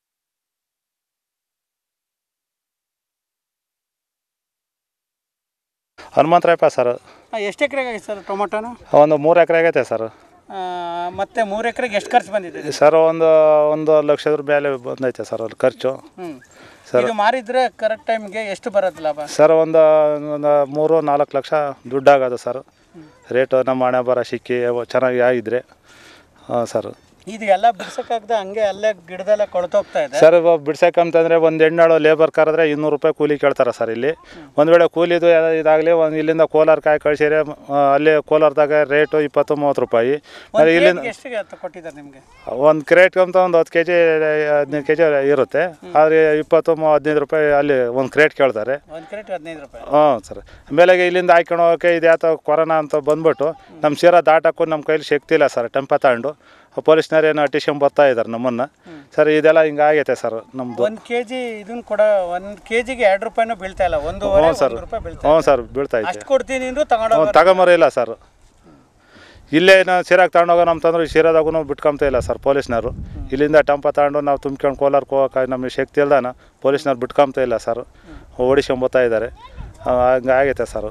ಹನುಮಂತರಾಯಪ್ಪ ಸರ್. ಎಷ್ಟು ಎಕರೆಗೆ ಆಗಿದೆ ಸರ್ ಟೊಮೊಟೊನು? ಒಂದು 3 ಎಕರೆ ಆಗೈತೆ ಸರ್. ಮತ್ತೆ 3 ಎಕರೆಗೆ ಎಷ್ಟು ಖರ್ಚು ಬಂದಿದೆ ಸರ್? ಒಂದು ಲಕ್ಷದ ಮೇಲೆ ಬಂದೈತೆ ಸರ್ ಅಲ್ಲಿ ಖರ್ಚು. ಇದು ಮಾರಿದ್ರೆ ಕರೆಕ್ಟ್ ಟೈಮ್ಗೆ ಎಷ್ಟು ಬರೋದು ಲಾಭ ಸರ್? ಒಂದು 3-4 ಲಕ್ಷ ದುಡ್ಡಾಗೋದು ಸರ್. ರೇಟು ನಮ್ಮ ಹಣೆ ಬರ ಸಿಕ್ಕಿ ಚೆನ್ನಾಗಿ ಆಗಿದ್ರೆ. ಹಾಂ ಸರ್. ಇದು ಎಲ್ಲ ಬಿಡ್ಸೋಕ್ಕಾಗದೆ ಹಂಗೆ ಅಲ್ಲೇ ಗಿಡದೆಲ್ಲ ಕೊಳ್ತೋಗ್ತಾ ಇದೆ ಸರ್. ಬಿಡ್ಸಕ್ಕಂತಂದರೆ ಒಂದು ಹೆಣ್ಣಾಳು ಲೇಬರ್ ಕರೆದ್ರೆ 200 ರೂಪಾಯಿ ಕೂಲಿ ಕೇಳ್ತಾರೆ ಸರ್ ಇಲ್ಲಿ. ಒಂದು ವೇಳೆ ಕೂಲಿದು ಇದಾಗಲಿ ಇಲ್ಲಿಂದ ಕೋಲಾರ ಕಾಯಿ ಕಳಿಸಿದ್ರೆ ಅಲ್ಲಿ ಕೋಲಾರದಾಗ ರೇಟು 20-30 ರೂಪಾಯಿ. ಇಲ್ಲಿಂದ ಎಷ್ಟು ಕೊಟ್ಟಿದ್ದಾರೆ ನಿಮಗೆ? ಒಂದು ಕ್ರೇಟ್ಗೆ ಅಂತ ಒಂದು 10 kg 15 kg ಇರುತ್ತೆ. ಆದರೆ 20-15 ರೂಪಾಯಿ ಅಲ್ಲಿ ಒಂದು ಕ್ರೇಟ್ ಕೇಳ್ತಾರೆ. ಒಂದು ಕ್ರೇಟ್ 15 ರೂಪಾಯಿ. ಹಾಂ ಸರ್. ಆಮೇಲೆ ಇಲ್ಲಿಂದ ಹಾಕೊಂಡು ಹೋಗೋಕ್ಕೆ ಇದು ಯಾತ ಕೊರೋನಾ ಅಂತ ಬಂದ್ಬಿಟ್ಟು ನಮ್ಮ ಸೀರಾ ದಾಟಕ್ಕೂ ನಮ್ಮ ಕೈಲಿ ಶಕ್ತಿ ಇಲ್ಲ ಸರ್. ಟೆಂಪ ತಗೊಂಡು ಪೊಲೀಸ್ನವ್ರು ಏನೋ ಅಟಿಸ್ಕೊಂಡ್ ಬರ್ತಾ ಇದ್ದಾರೆ ನಮ್ಮನ್ನು ಸರ್. ಇದೆಲ್ಲ ಹಿಂಗಾಗೈತೆ ಸರ್ ನಮ್ಮದು. 1 kg ಇದನ್ನು ಕೂಡ 1 kgಗೆ 2 ರೂಪಾಯಿನೂ ಬೀಳ್ತಾ ಇಲ್ಲ. 1.5 ರೂಪಾಯಿ ಬೀಳ್ತಾ. ಹ್ಞೂ ಸರ್, ಬೀಳ್ತಾ ಇದೆ. ಅಷ್ಟು ಕೊಡ್ತೀನಿ ಅಂದರೂ ತಗೊಂಬರಿಲ್ಲ ಸರ್. ಇಲ್ಲೇ ನಾವು ಸೀರಾಗೆ ತಗೊಂಡೋಗೋ ನಮ್ಮ ತಂದ್ರೆ ಸೀರಾದಾಗೂ ಬಿಟ್ಕೊಂತ ಇಲ್ಲ ಸರ್ ಪೊಲೀಸ್ನವರು. ಇಲ್ಲಿಂದ ಟೆಂಪ ತಗೊಂಡು ನಾವು ತುಂಬ್ಕೊಂಡು ಕೋಲಾರಕ್ಕೆ ಹೋಗೋಕೆ ನಮಗೆ ಶಕ್ತಿ ಇಲ್ದಾನ ಪೊಲೀಸ್ನವ್ರು ಬಿಟ್ಕೊಂತ ಇಲ್ಲ ಸರ್. ಓಡಿಸ್ಕೊಂಬತ್ತಾ ಇದ್ದಾರೆ. ಹಂಗಾಗೈತೆ ಸರ್.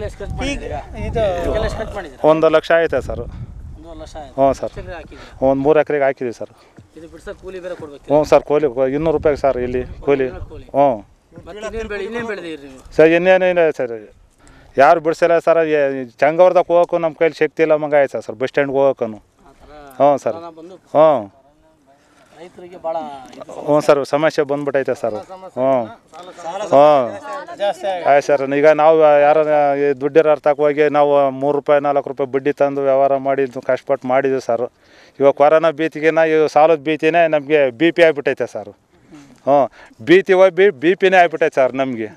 1 ಲಕ್ಷ ಆಯ್ತೆ ಸರ್. ಹ್ಞೂ ಸರ್. ಒಂದು 3 ಎಕರೆಗೆ ಹಾಕಿದ್ದೀವಿ ಸರ್. ಹ್ಞೂ ಸರ್. ಕೂಲಿ 200 ರೂಪಾಯಿಗೆ ಸರ್ ಇಲ್ಲಿ ಕೂಲಿ. ಹ್ಞೂ ಸರ್. ಇನ್ನೇನಿಲ್ಲ ಸರ್, ಯಾರು ಬಿಡಿಸಿಲ್ಲ ಸರ್. ಚಂಗವ್ರದಾಗ ಹೋಗೋಕ್ಕೂ ನಮ್ಮ ಕೈಲಿ ಶಕ್ತಿ ಇಲ್ಲ ಮಂಗ ಆಯ್ತು ಸರ್. ಬಸ್ ಸ್ಟ್ಯಾಂಡ್ಗೆ ಹೋಗೋಕ್ಕೂ. ಹ್ಞೂ ಸರ್. ಹ್ಞೂ ಹ್ಞೂ ಸರ್. ಸಮಸ್ಯೆ ಬಂದ್ಬಿಟ್ಟೈತೆ ಸರ್. ಹ್ಞೂ ಆಯ್ತು ಸರ್. ಈಗ ನಾವು ಯಾರು ದುಡ್ಡಿರೋ ಅರ್ಥಕ್ಕೆ ಹೋಗಿ ನಾವು 3 ರೂಪಾಯಿ 4 ರೂಪಾಯಿ ಬಡ್ಡಿ ತಂದು ವ್ಯವಹಾರ ಮಾಡಿ ಕಷ್ಟಪಟ್ಟು ಮಾಡಿದ್ವಿ ಸರ್. ಇವಾಗ ಕೊರೋನಾ ಭೀತಿಗೆನ ಇವಾಗ ಸಾಲದ ಭೀತಿನೇ ನಮಗೆ BP ಆಗಿಬಿಟ್ಟೈತೆ ಸರ್. ಹ್ಞೂ ಭೀತಿ ಹೋಗಿ BP ಆಗಿಬಿಟ್ಟೈತೆ ಸರ್ ನಮಗೆ.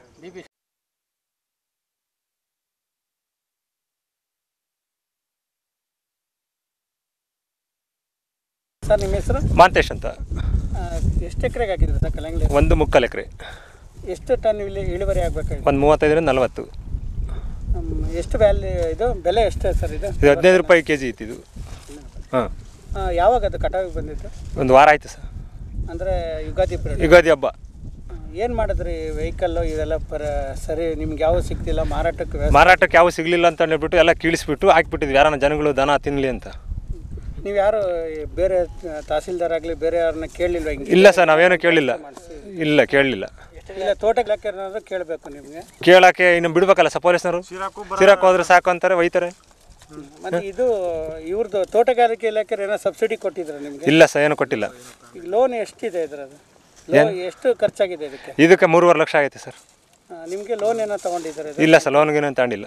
ಸರ್ ನಿಮ್ಮ ಹೆಸರು? ಮಾಂತೇಶ್ ಅಂತ. ಎಷ್ಟು ಎಕರೆಗೆ ಹಾಕಿದ್ರಿ ಸರ್ ಕಲ್ಲಂಗಡಿ? 1.25 ಎಕರೆ. ಎಷ್ಟು ಟನ್ ಇಳುವರಿ ಆಗಬೇಕಾಗಿದೆ? ಒಂದು 35-40. ಎಷ್ಟು ವ್ಯಾಲ್ಯೂ ಇದು ಬೆಲೆ ಎಷ್ಟು ಸರ್ ಇದು? 15 ರೂಪಾಯಿ kg ಇತ್ತು ಇದು. ಹಾಂ. ಯಾವಾಗ ಅದು ಕಟಾವಿಗೆ ಬಂದಿತ್ತು? ಒಂದು ವಾರ ಆಯಿತು ಸರ್. ಅಂದರೆ ಯುಗಾದಿ ಹಬ್ಬ. ಏನು ಮಾಡಿದ್ರಿ ವೆಹಿಕಲ್ಲು ಇದೆಲ್ಲ ಸರಿ ನಿಮ್ಗೆ ಯಾವ ಸಿಗ್ತಿಲ್ಲ ಮಾರಾಟಕ್ಕೆ ಯಾವ ಸಿಗಲಿಲ್ಲ ಅಂತ ಹೇಳ್ಬಿಟ್ಟು ಎಲ್ಲ ಕೀಳಿಸ್ಬಿಟ್ಟು ಹಾಕ್ಬಿಟ್ಟಿದ್ವಿ ಯಾರನ್ನ ಜನಗಳು ದನ ತಿನ್ನಲಿ ಅಂತ. ನೀವು ಯಾರು ಬೇರೆ ತಹಸೀಲ್ದಾರ್ ಆಗಲಿ ಬೇರೆ ಯಾರನ್ನ ಕೇಳಲಿಲ್ಲ? ಇಲ್ಲ ಸರ್, ನಾವೇನು ಕೇಳಲಿಲ್ಲ. ಇಲ್ಲ ಕೇಳಲಿಲ್ಲ. ಇಲ್ಲ ತೋಟಕ್ಕೆ ಹಾಕಿರೋದು ಕೇಳಬೇಕು ನಿಮಗೆ. ಕೇಳೋಕ್ಕೆ ಇನ್ನು ಬಿಡ್ಬೇಕಲ್ಲ ಸರ್ ಪೊಲೀಸ್ನವರು. ಸಿರಾಕ್ ಹೋದ್ರೆ ಸಾಕು ಅಂತಾರೆ, ಒಯ್ತಾರೆ. ಮತ್ತು ಇದು ಇವ್ರದ್ದು ತೋಟಗಾರಿಕೆ ಇಲಾಖೆ ಏನೋ ಸಬ್ಸಿಡಿ ಕೊಟ್ಟಿದ್ದಾರೆ ನಿಮಗೆ? ಇಲ್ಲ ಸರ್, ಏನು ಕೊಟ್ಟಿಲ್ಲ. ಈಗ ಲೋನ್ ಎಷ್ಟಿದೆ ಇದ್ರದ್ದು? ಎಷ್ಟು ಖರ್ಚಾಗಿದೆ ಇದಕ್ಕೆ? 3.5 ಲಕ್ಷ ಆಗೈತೆ ಸರ್. ನಿಮಗೆ ಲೋನ್ ಏನೋ ತೊಗೊಂಡಿದ್ದಾರೆ? ಇಲ್ಲ ಸರ್, ಲೋನ್ಗೇನು ತಗೊಂಡಿಲ್ಲ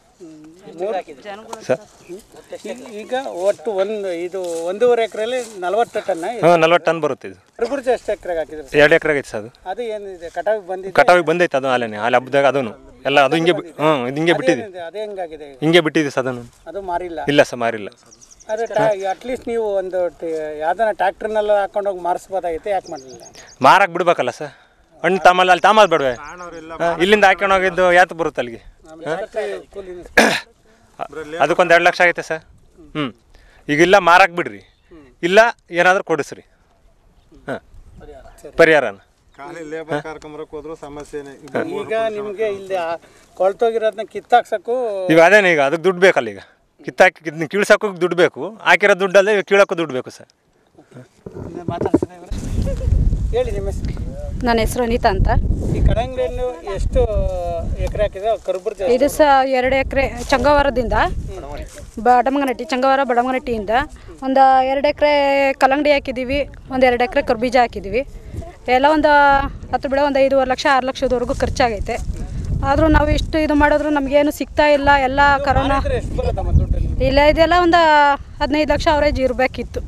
ಸರ್. ಈಗ ಒಟ್ಟು ಇದು 1.5 ಎಕರೆಯಲ್ಲಿ 40 ಟನ್? 40 ಟನ್ ಬರುತ್ತೆ ಇದು. ಕರ್ಬೂಜ ಎಷ್ಟು ಎಕರೆಗೆ ಹಾಕಿದ್ರೆ? 2 ಎಕರೆ ಆಗೈತೆ ಸರ್. ಅದು ಏನಿದೆ ಕಟಾವಿಗೆ ಬಂದಿದೆ? ಕಟಾವಿಗೆ ಬಂದೈತೆ ಅದು ಹಾಲೇನೆ. ಹಾಲು ಹಬ್ಬದಾಗ ಅದನ್ನು ಎಲ್ಲ ಅದು ಹಿಂಗೆ ಇದು ಹಿಂಗೆ ಬಿಟ್ಟಿದೆ. ಅದೇ ಹೆಂಗಾಗಿದೆ? ಹಿಂಗೆ ಬಿಟ್ಟಿದೆ ಸರ್ ಅದನ್ನು. ಅದು ಮಾರಿಲ್ಲ? ಇಲ್ಲ ಸರ್, ಮಾರಿಲ್ಲ. ಅದೇ ಅಟ್ಲೀಸ್ಟ್ ನೀವು ಒಂದು ಯಾವ್ದಾನ ಟ್ರ್ಯಾಕ್ಟರ್ನೆಲ್ಲ ಹಾಕೊಂಡೋಗಿ ಮಾರಿಸ್ಬೋದಾಗಿತ್ತು, ಯಾಕೆ ಮಾಡಲಿಲ್ಲ? ಮಾರಕ್ಕೆ ಬಿಡ್ಬೇಕಲ್ಲ ಸರ್. ಹಣ್ಣು ತಮ್ಮಲ್ಲಿ ಅಲ್ಲಿ ತಾಮಲ್ ಬೇಡವೆ? ಇಲ್ಲಿಂದ ಹಾಕೊಂಡು ಹೋಗಿದ್ದು ಯಾತು ಬರುತ್ತೆ ಅಲ್ಲಿಗೆ? ಅದಕ್ಕೊಂದು 2 ಲಕ್ಷ ಆಗೈತೆ ಸರ್. ಈಗ ಇಲ್ಲ ಮಾರಕ್ಕೆ ಬಿಡ್ರಿ, ಇಲ್ಲ ಏನಾದರೂ ಕೊಡಿಸ್ರಿ. ಹಾಂ, ಪರಿಹಾರನ. ಈಗ ನಿಮಗೆ ಇಲ್ಲಿ ಕೊಳ್ತೋಗಿರೋದನ್ನ ಕಿತ್ತಾಕ್ಸಕ್ಕೂ ಈಗ ಅದೇನೇ, ಈಗ ಅದಕ್ಕೆ ದುಡ್ಡು ಬೇಕಲ್ಲ. ಈಗ ಕಿತ್ತಾಕಿ ಕೀಳ್ಸೋಕ್ಕೂ ದುಡ್ಡು ಬೇಕು, ಹಾಕಿರೋ ದುಡ್ಡಲ್ಲೇ ಕೀಳೋಕ್ಕೂ ದುಡ್ಡು ಬೇಕು ಸರ್. ಹೇಳಿ ನಿಮ್ಮ ಹೆಸರು? ನನ್ನ ಹೆಸರು ಅನಿತಾ ಅಂತ. ಈ ಕಡಂಗಡಿಯನ್ನು ಎಷ್ಟು ಎಕರೆ ಹಾಕಿದ್ರೆ ಕರ್ಬೂಜ? ಇದು ಸಹ 2 ಎಕರೆ ಚಂಗವಾರದಿಂದ ಬಡಮಗನಟ್ಟಿ, ಚಂಗವಾರ ಬಡಮಗನಟ್ಟಿಯಿಂದ ಒಂದು 2 ಎಕರೆ ಕಲ್ಲಂಗಡಿ ಹಾಕಿದ್ದೀವಿ, ಒಂದು 2 ಎಕರೆ ಕರ್ಬೀಜ ಹಾಕಿದ್ದೀವಿ. ಎಲ್ಲ ಒಂದು 10 ಬೆಳೆ ಒಂದು 5.5 ಲಕ್ಷ 6 ಲಕ್ಷದವರೆಗೂ ಖರ್ಚಾಗೈತೆ. ಆದರೂ ನಾವು ಇಷ್ಟು ಇದು ಮಾಡಿದ್ರು ನಮಗೇನು ಸಿಗ್ತಾ ಇಲ್ಲ. ಎಲ್ಲ ಕರೋನಾ ಇಲ್ಲ, ಇದೆಲ್ಲ ಒಂದು 15 ಲಕ್ಷ ಅವರೇಜ್ ಇರಬೇಕಿತ್ತು.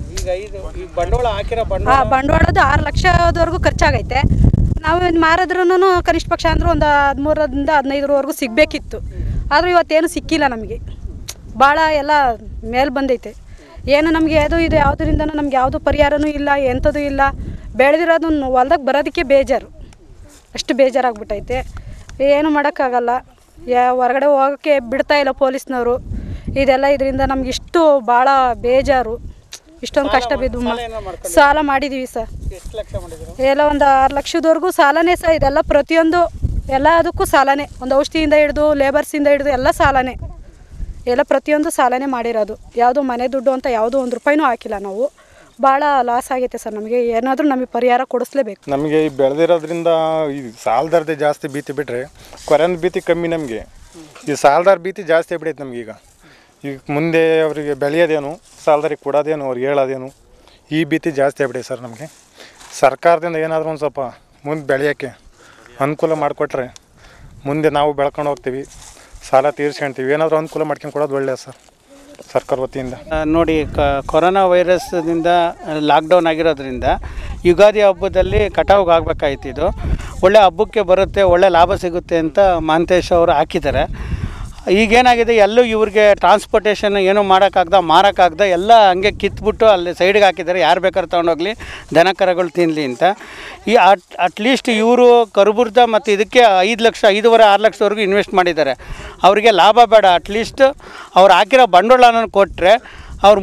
ಬಂಡವಾಳದ್ದು 6 ಲಕ್ಷದವರೆಗೂ ಖರ್ಚಾಗೈತೆ. ನಾವು ಮಾರಿದ್ರೂ ಕನಿಷ್ಠ ಪಕ್ಷ ಅಂದ್ರೆ ಒಂದು 13ರಿಂದ 15ರವರೆಗೂ ಸಿಗಬೇಕಿತ್ತು. ಆದರೂ ಇವತ್ತೇನು ಸಿಕ್ಕಿಲ್ಲ ನಮಗೆ. ಭಾಳ ಎಲ್ಲ ಮೇಲೆ ಬಂದೈತೆ. ಏನು ನಮಗೆ ಅದು ಇದು ಯಾವುದರಿಂದನೂ ನಮ್ಗೆ ಯಾವುದು ಪರಿಹಾರನೂ ಇಲ್ಲ, ಎಂಥದ್ದು ಇಲ್ಲ. ಬೆಳೆದಿರೋದನ್ನು ಹೊಲ್ದಾಗ ಬರೋದಕ್ಕೆ ಬೇಜಾರು, ಅಷ್ಟು ಬೇಜಾರಾಗ್ಬಿಟ್ಟೈತೆ. ಏನು ಮಾಡೋಕ್ಕಾಗಲ್ಲ, ಹೊರಗಡೆ ಹೋಗೋಕ್ಕೆ ಬಿಡ್ತಾಯಿಲ್ಲ ಪೊಲೀಸ್ನವರು. ಇದರಿಂದ ನಮ್ಗೆ ಇಷ್ಟು ಭಾಳ ಬೇಜಾರು. ಇಷ್ಟೊಂದು ಕಷ್ಟ ಬಿದ್ದು ಸಾಲ ಮಾಡಿದ್ದೀವಿ ಸರ್. ಎಲ್ಲ ಒಂದು 6 ಲಕ್ಷದವರೆಗೂ ಸಾಲನೇ ಸರ್. ಇದೆಲ್ಲ ಪ್ರತಿಯೊಂದು ಎಲ್ಲ ಅದಕ್ಕೂ ಸಾಲನೇ. ಒಂದು ಔಷಧಿಯಿಂದ ಹಿಡಿದು ಲೇಬರ್ಸಿಂದ ಹಿಡಿದು ಎಲ್ಲ ಸಾಲನೇ. ಎಲ್ಲ ಪ್ರತಿಯೊಂದು ಸಾಲನೇ ಮಾಡಿರೋದು. ಯಾವುದು ಮನೆ ದುಡ್ಡು ಅಂತ ಯಾವುದೂ 1 ರೂಪಾಯಿನೂ ಹಾಕಿಲ್ಲ ನಾವು. ಭಾಳ ಲಾಸ್ ಆಗೈತೆ ಸರ್. ನಮಗೆ ಏನಾದರೂ ನಮಗೆ ಪರಿಹಾರ ಕೊಡಿಸ್ಲೇಬೇಕು. ನಮಗೆ ಈ ಬೆಳೆದಿರೋದ್ರಿಂದ ಈ ಸಾಲದಾರದೇ ಜಾಸ್ತಿ ಭೀತಿ ಬಿಟ್ಟರೆ ಕೊರೆನ ಭೀತಿ ಕಮ್ಮಿ. ನಮಗೆ ಈ ಸಾಲದಾರ ಭೀತಿ ಜಾಸ್ತಿ ಆಗ್ಬಿಡೈತೆ ನಮಗೀಗ. ಈಗ ಮುಂದೆ ಅವರಿಗೆ ಬೆಳೆಯೋದೇನು, ಸಾಲದಾರಿಗೆ ಕೊಡೋದೇನು, ಅವ್ರಿಗೆ ಹೇಳೋದೇನು, ಈ ಭೀತಿ ಜಾಸ್ತಿ ಆಗ್ಬಿಟ್ಟೈತೆ ಸರ್. ನಮಗೆ ಸರ್ಕಾರದಿಂದ ಏನಾದರೂ ಒಂದು ಸ್ವಲ್ಪ ಮುಂದೆ ಬೆಳೆಯೋಕ್ಕೆ ಅನುಕೂಲ ಮಾಡಿಕೊಟ್ರೆ ಮುಂದೆ ನಾವು ಬೆಳ್ಕೊಂಡು ಹೋಗ್ತೀವಿ, ಸಾಲ ತೀರ್ಸ್ಕೊಳ್ತೀವಿ. ಏನಾದರೂ ಅನುಕೂಲ ಮಾಡ್ಕೊಂಡು ಕೊಡೋದು ಒಳ್ಳೆಯದು ಸರ್ ಸರ್ಕಾರ ವತಿಯಿಂದ. ನೋಡಿ, ಕೊರೋನಾ ವೈರಸ್ದಿಂದ ಲಾಕ್ಡೌನ್ ಆಗಿರೋದ್ರಿಂದ ಯುಗಾದಿ ಹಬ್ಬದಲ್ಲಿ ಕಟಾವಿಗೆ ಆಗಬೇಕಾಯ್ತು. ಇದು ಒಳ್ಳೆ ಹಬ್ಬಕ್ಕೆ ಬರುತ್ತೆ, ಒಳ್ಳೆ ಲಾಭ ಸಿಗುತ್ತೆ ಅಂತ ಮಹಂತೇಶ್ ಅವರು ಹಾಕಿದ್ದಾರೆ. ಈಗೇನಾಗಿದೆ, ಎಲ್ಲೂ ಇವ್ರಿಗೆ ಟ್ರಾನ್ಸ್ಪೋರ್ಟೇಷನ್ ಏನೂ ಮಾಡೋಕ್ಕಾಗ್ದ ಮಾರೋಕ್ಕಾಗ್ದ ಎಲ್ಲ ಹಂಗೆ ಕಿತ್ಬಿಟ್ಟು ಅಲ್ಲಿ ಸೈಡ್ಗೆ ಹಾಕಿದ್ದಾರೆ. ಯಾರು ಬೇಕಾದ್ರೆ ತೊಗೊಂಡೋಗ್ಲಿ, ದನ ಕರುಗಳು ತಿನ್ನಲಿ ಅಂತ. ಈ ಅಟ್ಲೀಸ್ಟ್ ಇವರು ಕರ್ಬೂರ್ದ ಮತ್ತು ಇದಕ್ಕೆ 5 ಲಕ್ಷ 5.5-6 ಲಕ್ಷವರೆಗೂ ಇನ್ವೆಸ್ಟ್ ಮಾಡಿದ್ದಾರೆ. ಅವರಿಗೆ ಲಾಭ ಬೇಡ, ಅಟ್ಲೀಸ್ಟ್ ಅವ್ರು ಹಾಕಿರೋ ಬಂಡವಾಳನ ಕೊಟ್ಟರೆ ಅವ್ರು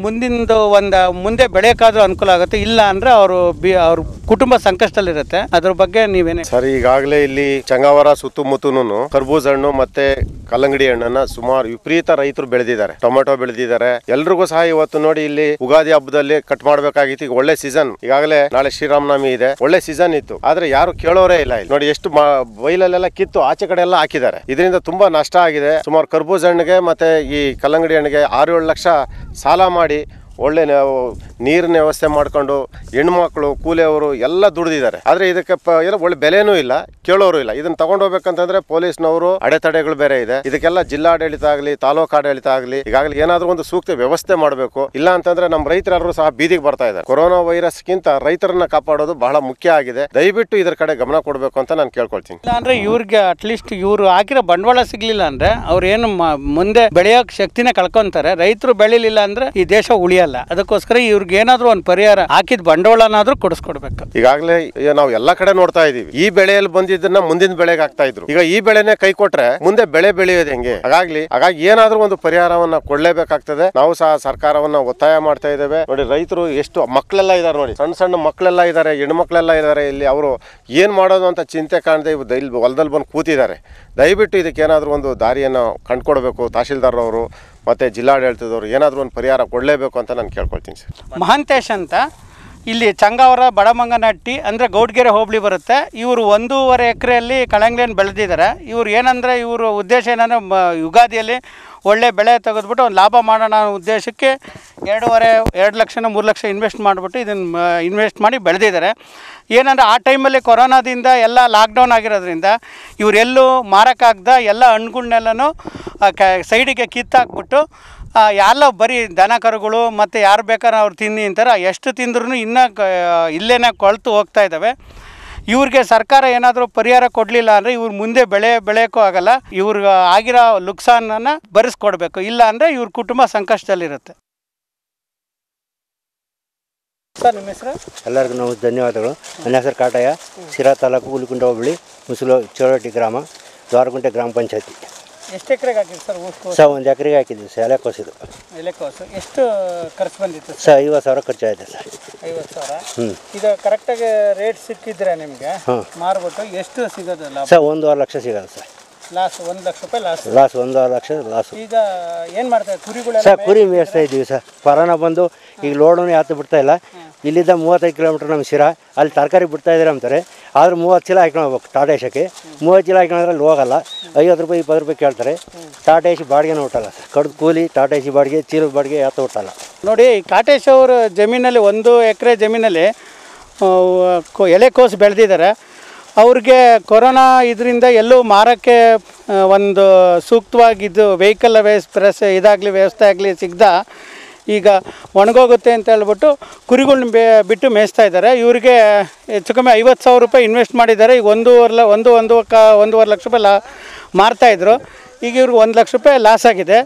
ಮುಂದೆ ಬೆಳೆಯೋಕ್ಕಾದ್ರೂ ಅನುಕೂಲ ಆಗುತ್ತೆ. ಇಲ್ಲ ಅಂದರೆ ಅವ್ರ ಕುಟುಂಬ ಸಂಕಷ್ಟದಲ್ಲಿರುತ್ತೆ. ಅದ್ರ ಬಗ್ಗೆ ನೀವೇನೇ ಸರ್? ಈಗಾಗಲೇ ಇಲ್ಲಿ ಚಂಗಾವರ ಸುತ್ತಮುತ್ತಲೂ ಕರ್ಬೂಜ ಹಣ್ಣು ಮತ್ತೆ ಕಲ್ಲಂಗಡಿ ಹಣ್ಣನ್ನ ಸುಮಾರು ವಿಪರೀತ ರೈತರು ಬೆಳೆದಿದ್ದಾರೆ. ಟೊಮೆಟೊ ಬೆಳೆದಿದ್ದಾರೆ. ಎಲ್ರಿಗೂ ಸಹ ಇವತ್ತು ನೋಡಿ ಇಲ್ಲಿ ಉಗಾದಿ ಹಬ್ಬದಲ್ಲಿ ಕಟ್ ಮಾಡ್ಬೇಕಾಗಿತ್ತು. ಈಗ ಒಳ್ಳೆ ಸೀಸನ್, ಈಗಾಗಲೇ ನಾಳೆ ಶ್ರೀರಾಮನವಮಿ ಇದೆ, ಒಳ್ಳೆ ಸೀಸನ್ ಇತ್ತು. ಆದ್ರೆ ಯಾರು ಕೇಳೋರೇ ಇಲ್ಲ. ಇಲ್ಲಿ ನೋಡಿ ಎಷ್ಟು ಬೈಲಲ್ಲೆಲ್ಲ ಕಿತ್ತು ಆಚೆ ಕಡೆ ಎಲ್ಲ ಹಾಕಿದ್ದಾರೆ. ಇದರಿಂದ ತುಂಬಾ ನಷ್ಟ ಆಗಿದೆ. ಸುಮಾರು ಕರ್ಬೂಜ ಹಣ್ಣಿಗೆ ಮತ್ತೆ ಈ ಕಲ್ಲಂಗಡಿ ಹಣ್ಣಿಗೆ 6-7 ಲಕ್ಷ ಸಾಲ ಮಾಡಿ ಒಳ್ಳೆ ನೀರಿನ ವ್ಯವಸ್ಥೆ ಮಾಡ್ಕೊಂಡು ಹೆಣ್ಮಕ್ಳು ಕೂಲಿಯವರು ಎಲ್ಲ ದುಡಿದಿದ್ದಾರೆ. ಆದರೆ ಇದಕ್ಕೆ ಒಳ್ಳೆ ಬೆಲೆನೂ ಇಲ್ಲ, ಕೇಳೋರು ಇಲ್ಲ. ಇದನ್ನ ತಗೊಂಡು ಹೋಗ್ಬೇಕಂತಂದ್ರೆ ಪೊಲೀಸ್ನವರು ಅಡೆತಡೆಗಳು ಬೇರೆ ಇದೆ. ಇದಕ್ಕೆಲ್ಲ ಜಿಲ್ಲಾಡಳಿತ ಆಗಲಿ ತಾಲೂಕು ಆಡಳಿತ ಆಗಲಿ ಈಗಾಗಲೇ ಏನಾದರೂ ಒಂದು ಸೂಕ್ತ ವ್ಯವಸ್ಥೆ ಮಾಡಬೇಕು. ಇಲ್ಲ ಅಂತಂದ್ರೆ ನಮ್ಮ ರೈತರೆಲ್ಲರೂ ಸಹ ಬೀದಿಗೆ ಬರ್ತಾ ಇದ್ದಾರೆ. ಕೊರೋನಾ ವೈರಸ್ಗಿಂತ ರೈತರನ್ನ ಕಾಪಾಡೋದು ಬಹಳ ಮುಖ್ಯ ಆಗಿದೆ. ದಯವಿಟ್ಟು ಇದರ ಕಡೆ ಗಮನ ಕೊಡಬೇಕು ಅಂತ ನಾನು ಕೇಳ್ಕೊಳ್ತೀನಿ. ಇಲ್ಲ ಅಂದ್ರೆ ಇವ್ರಿಗೆ ಅಟ್ಲೀಸ್ಟ್ ಇವರು ಹಾಕಿರೋ ಬಂಡವಾಳ ಸಿಗ್ಲಿಲ್ಲ ಅಂದ್ರೆ ಅವ್ರು ಏನು ಮುಂದೆ ಬೆಳೆಯೋಕ್ ಶಕ್ತಿನೇ ಕಳ್ಕೊಂತಾರೆ. ರೈತರು ಬೆಳಿಲಿಲ್ಲ ಅಂದ್ರೆ ಈ ದೇಶ ಉಳಿಯಲ್ಲ. ಅದಕ್ಕೋಸ್ಕರ ಇವ್ರಿಗೆ ಏನಾದ್ರು ಒಂದು ಪರಿಹಾರ ಹಾಕಿದ ಬಂಡವಾಳನಾದ್ರೂ ಕೊಡಿಸ್ಕೊಡ್ಬೇಕು. ಈಗಾಗಲೇ ನಾವು ಎಲ್ಲಾ ಕಡೆ ನೋಡ್ತಾ ಇದೀವಿ. ಈ ಬೆಳೆಯಲ್ಲಿ ಬಂದಿದ್ದನ್ನ ಮುಂದಿನ ಬೆಳೆಗೆ ಹಾಕ್ತಾ ಇದ್ರು. ಈಗ ಈ ಬೆಳೆನೇ ಕೈ ಕೊಟ್ರೆ ಮುಂದೆ ಬೆಳೆ ಬೆಳೆಯೋದು ಹೆಂಗೆ? ಹಾಗಾಗಿ ಏನಾದ್ರೂ ಒಂದು ಪರಿಹಾರವನ್ನ ಕೊಡ್ಲೇಬೇಕಾಗ್ತದೆ. ನಾವು ಸಹ ಸರ್ಕಾರವನ್ನ ಒತ್ತಾಯ ಮಾಡ್ತಾ ಇದ್ದೇವೆ. ನೋಡಿ, ರೈತರು ಎಷ್ಟು ಮಕ್ಕಳೆಲ್ಲ ಇದಾರೆ ನೋಡಿ, ಸಣ್ಣ ಸಣ್ಣ ಮಕ್ಕಳೆಲ್ಲ ಇದ್ದಾರೆ, ಹೆಣ್ಮಕ್ಳೆಲ್ಲ ಇದ್ದಾರೆ. ಇಲ್ಲಿ ಅವರು ಏನ್ ಮಾಡೋದು ಅಂತ ಚಿಂತೆ ಕಾಣದೆ ಇಲ್ಲಿ ಹೊಲದಲ್ಲಿ ಬಂದು ಕೂತಿದ್ದಾರೆ. ದಯವಿಟ್ಟು ಇದಕ್ಕೆ ಏನಾದ್ರೂ ಒಂದು ದಾರಿಯನ್ನು ಕಂಡುಕೊಡ್ಬೇಕು. ತಹಶೀಲ್ದಾರ್ ಅವರು ಮತ್ತೆ ಜಿಲ್ಲಾಡಳಿತದವರು ಏನಾದರೂ ಒಂದು ಪರಿಹಾರ ಕೊಡಲೇಬೇಕು ಅಂತ ನಾನು ಕೇಳ್ಕೊಳ್ತೀನಿ ಸರ್. ಮಹಂತೇಶ್ ಅಂತ ಇಲ್ಲಿ ಚಂಗಾವರ ಬಡಮಂಗನಹಟ್ಟಿ ಅಂದರೆ ಗೌಡ್ಗೆರೆ ಹೋಬಳಿ ಬರುತ್ತೆ. ಇವರು 1.5 ಎಕರೆಯಲ್ಲಿ ಕಲ್ಲಂಗಡಿಯನ್ನು ಬೆಳೆದಿದ್ದಾರೆ. ಇವ್ರು ಏನಂದರೆ ಇವರು ಉದ್ದೇಶ ಏನಂದರೆ ಯುಗಾದಿಯಲ್ಲಿ ಒಳ್ಳೆ ಬೆಳೆ ತೆಗೆದುಬಿಟ್ಟು ಒಂದು ಲಾಭ ಮಾಡೋಣ ಅನ್ನೋ ಉದ್ದೇಶಕ್ಕೆ 2 ಲಕ್ಷನ 3 ಲಕ್ಷ ಇನ್ವೆಸ್ಟ್ ಮಾಡಿಬಿಟ್ಟು ಇದನ್ನು ಇನ್ವೆಸ್ಟ್ ಮಾಡಿ ಬೆಳೆದಿದ್ದಾರೆ. ಏನಂದರೆ ಆ ಟೈಮಲ್ಲಿ ಕೊರೋನಾದಿಂದ ಎಲ್ಲ ಲಾಕ್ಡೌನ್ ಆಗಿರೋದ್ರಿಂದ ಇವರೆಲ್ಲೂ ಮಾರೋಕ್ಕಾಗ್ದ ಎಲ್ಲ ಹಣ್ಣುಗಳನ್ನೆಲ್ಲನೂ ಸೈಡಿಗೆ ಕಿತ್ತಾಕ್ಬಿಟ್ಟು ಎಲ್ಲ ಬರೀ ದನ ಕರುಗಳು ಮತ್ತು ಯಾರು ಬೇಕಾದ್ರೆ ಅವ್ರು ತಿನ್ನಿ ಅಂತಾರೆ. ಎಷ್ಟು ತಿಂದ್ರೂ ಇನ್ನೂ ಇಲ್ಲೇ ಕೊಳ್ತು ಹೋಗ್ತಾ ಇದ್ದಾವೆ. ಇವ್ರಿಗೆ ಸರ್ಕಾರ ಏನಾದರೂ ಪರಿಹಾರ ಕೊಡಲಿಲ್ಲ ಅಂದರೆ ಇವ್ರು ಮುಂದೆ ಬೆಳೆಯೋಕ್ಕೂ ಆಗಲ್ಲ. ಇವ್ರಿಗೆ ಆಗಿರೋ ನುಕ್ಸಾನನ್ನು ಭರಿಸ್ಕೊಡ್ಬೇಕು. ಇಲ್ಲ ಅಂದರೆ ಇವ್ರ ಕುಟುಂಬ ಸಂಕಷ್ಟದಲ್ಲಿರುತ್ತೆ. ಸರ್, ನಿಮ್ಮ ಹೆಸರು? ಎಲ್ಲರಿಗೂ ನಾವು ಧನ್ಯವಾದಗಳು. ನನ್ನ ಹೆಸರು ಕಾಟಯ್ಯ, ಸಿರಾ ತಾಲೂಕು ಹುಲಿಕುಂಟ ಹೋಬಳಿ ಮುಸುಲು ಚೋಳಟಿ ಗ್ರಾಮ, ದ್ವಾರಗುಂಟೆ ಗ್ರಾಮ ಪಂಚಾಯತಿ. ಎಷ್ಟು ಎಕರೆಗೆ ಹಾಕಿದ್ದು ಸರ್? ಸರ್ 1 ಎಕರೆಗೆ ಹಾಕಿದ್ವಿ ಸರ್. ಎಲೆಕೋಸಿದು. ಎಲೆಕೋಸು ಎಷ್ಟು ಖರ್ಚು ಬಂದಿತ್ತು ಸರ್? 50,000 ಖರ್ಚಾಯಿದೆ ಸರ್. 50,000. ಇದು ಕರೆಕ್ಟಾಗಿ ರೇಟ್ ಸಿಕ್ಕಿದ್ರೆ ನಿಮಗೆ ಮಾರ್ಬಿಟ್ಟು ಎಷ್ಟು ಸಿಗೋದಿಲ್ಲ ಸರ್? 1.5 ಲಕ್ಷ ಸಿಗೋದು ಸರ್. ಲಾಸ್ 1 ಲಕ್ಷ ರೂಪಾಯಿ ಲಾಸ್. 1.5 ಲಕ್ಷ ಲಾಸು. ಈಗ ಏನು ಮಾಡ್ತಾರೆ? ಕುರಿಗಳು ಸರ್ ಕುರಿ ಮೇಯಿಸ್ತಾ ಇದ್ದೀವಿ ಸರ್. ಕೊರೋನಾ ಬಂದು ಈಗ ಲೋಡನ್ನು ಯಾತು ಬಿಡ್ತಾ ಇಲ್ಲ. ಇಲ್ಲಿಂದ 35 ಕಿಲೋಮೀಟ್ರ್ ನಮ್ಮ ಶಿರಾ, ಅಲ್ಲಿ ತರಕಾರಿ ಬಿಡ್ತಾ ಇದ್ದಾರೆ ಅಂತಾರೆ. ಆದ್ರೆ 30 ಚೀಲ ಹಾಕೊಂಡು ಹೋಗ್ಬೇಕು ಟಾಟಾ ಏಷಕ್ಕೆ. 30 ಚೀಲ ಹಾಕೊಂಡ್ರೆ ಅಲ್ಲಿ ಹೋಗಲ್ಲ. 50 ರೂಪಾಯಿ 20 ರೂಪಾಯಿ ಕೇಳ್ತಾರೆ. ಟಾಟಾ ಏಷಿ ಬಾಡಿಗೆನೂ ಹುಟ್ಟಲ್ಲ ಸರ್. ಕಡ್ದು ಕೂಲಿ, ಟಾಟಾ ಏಷಿ ಬಾಡಿಗೆ, ಚೀಲದ ಬಾಡಿಗೆ ಯಾತು ಹುಟ್ಟಲ್ಲ. ನೋಡಿ, ಕಾಟೇಶ್ ಅವ್ರ ಜಮೀನಲ್ಲಿ 1 ಎಕರೆ ಜಮೀನಲ್ಲಿ ಎಲೆಕೋಸು ಬೆಳೆದಿದ್ದಾರೆ. ಅವ್ರಿಗೆ ಕೊರೋನಾ ಇದರಿಂದ ಎಲ್ಲೂ ಮಾರೋಕ್ಕೆ ಒಂದು ಸೂಕ್ತವಾಗಿದ್ದು ವೆಹಿಕಲ್ ವ್ಯವಸ್ಥೆ ಆಗಲಿ ಸಿಗ್ದ ಈಗ ಒಣಗೋಗುತ್ತೆ ಅಂತ ಹೇಳ್ಬಿಟ್ಟು ಕುರಿಗಳ್ನ ಬಿಟ್ಟು ಮೇಯಿಸ್ತಾ ಇದ್ದಾರೆ. ಇವರಿಗೆ ಹೆಚ್ಚು ಕಮ್ಮಿ 50,000 ರೂಪಾಯಿ ಇನ್ವೆಸ್ಟ್ ಮಾಡಿದ್ದಾರೆ. ಈಗ 1.5 ಲಕ್ಷ ರೂಪಾಯಿ ಮಾರ್ತಾಯಿದ್ರು. ಈಗ ಇವ್ರಿಗೆ 1 ಲಕ್ಷ ರೂಪಾಯಿ ಲಾಸ್ ಆಗಿದೆ.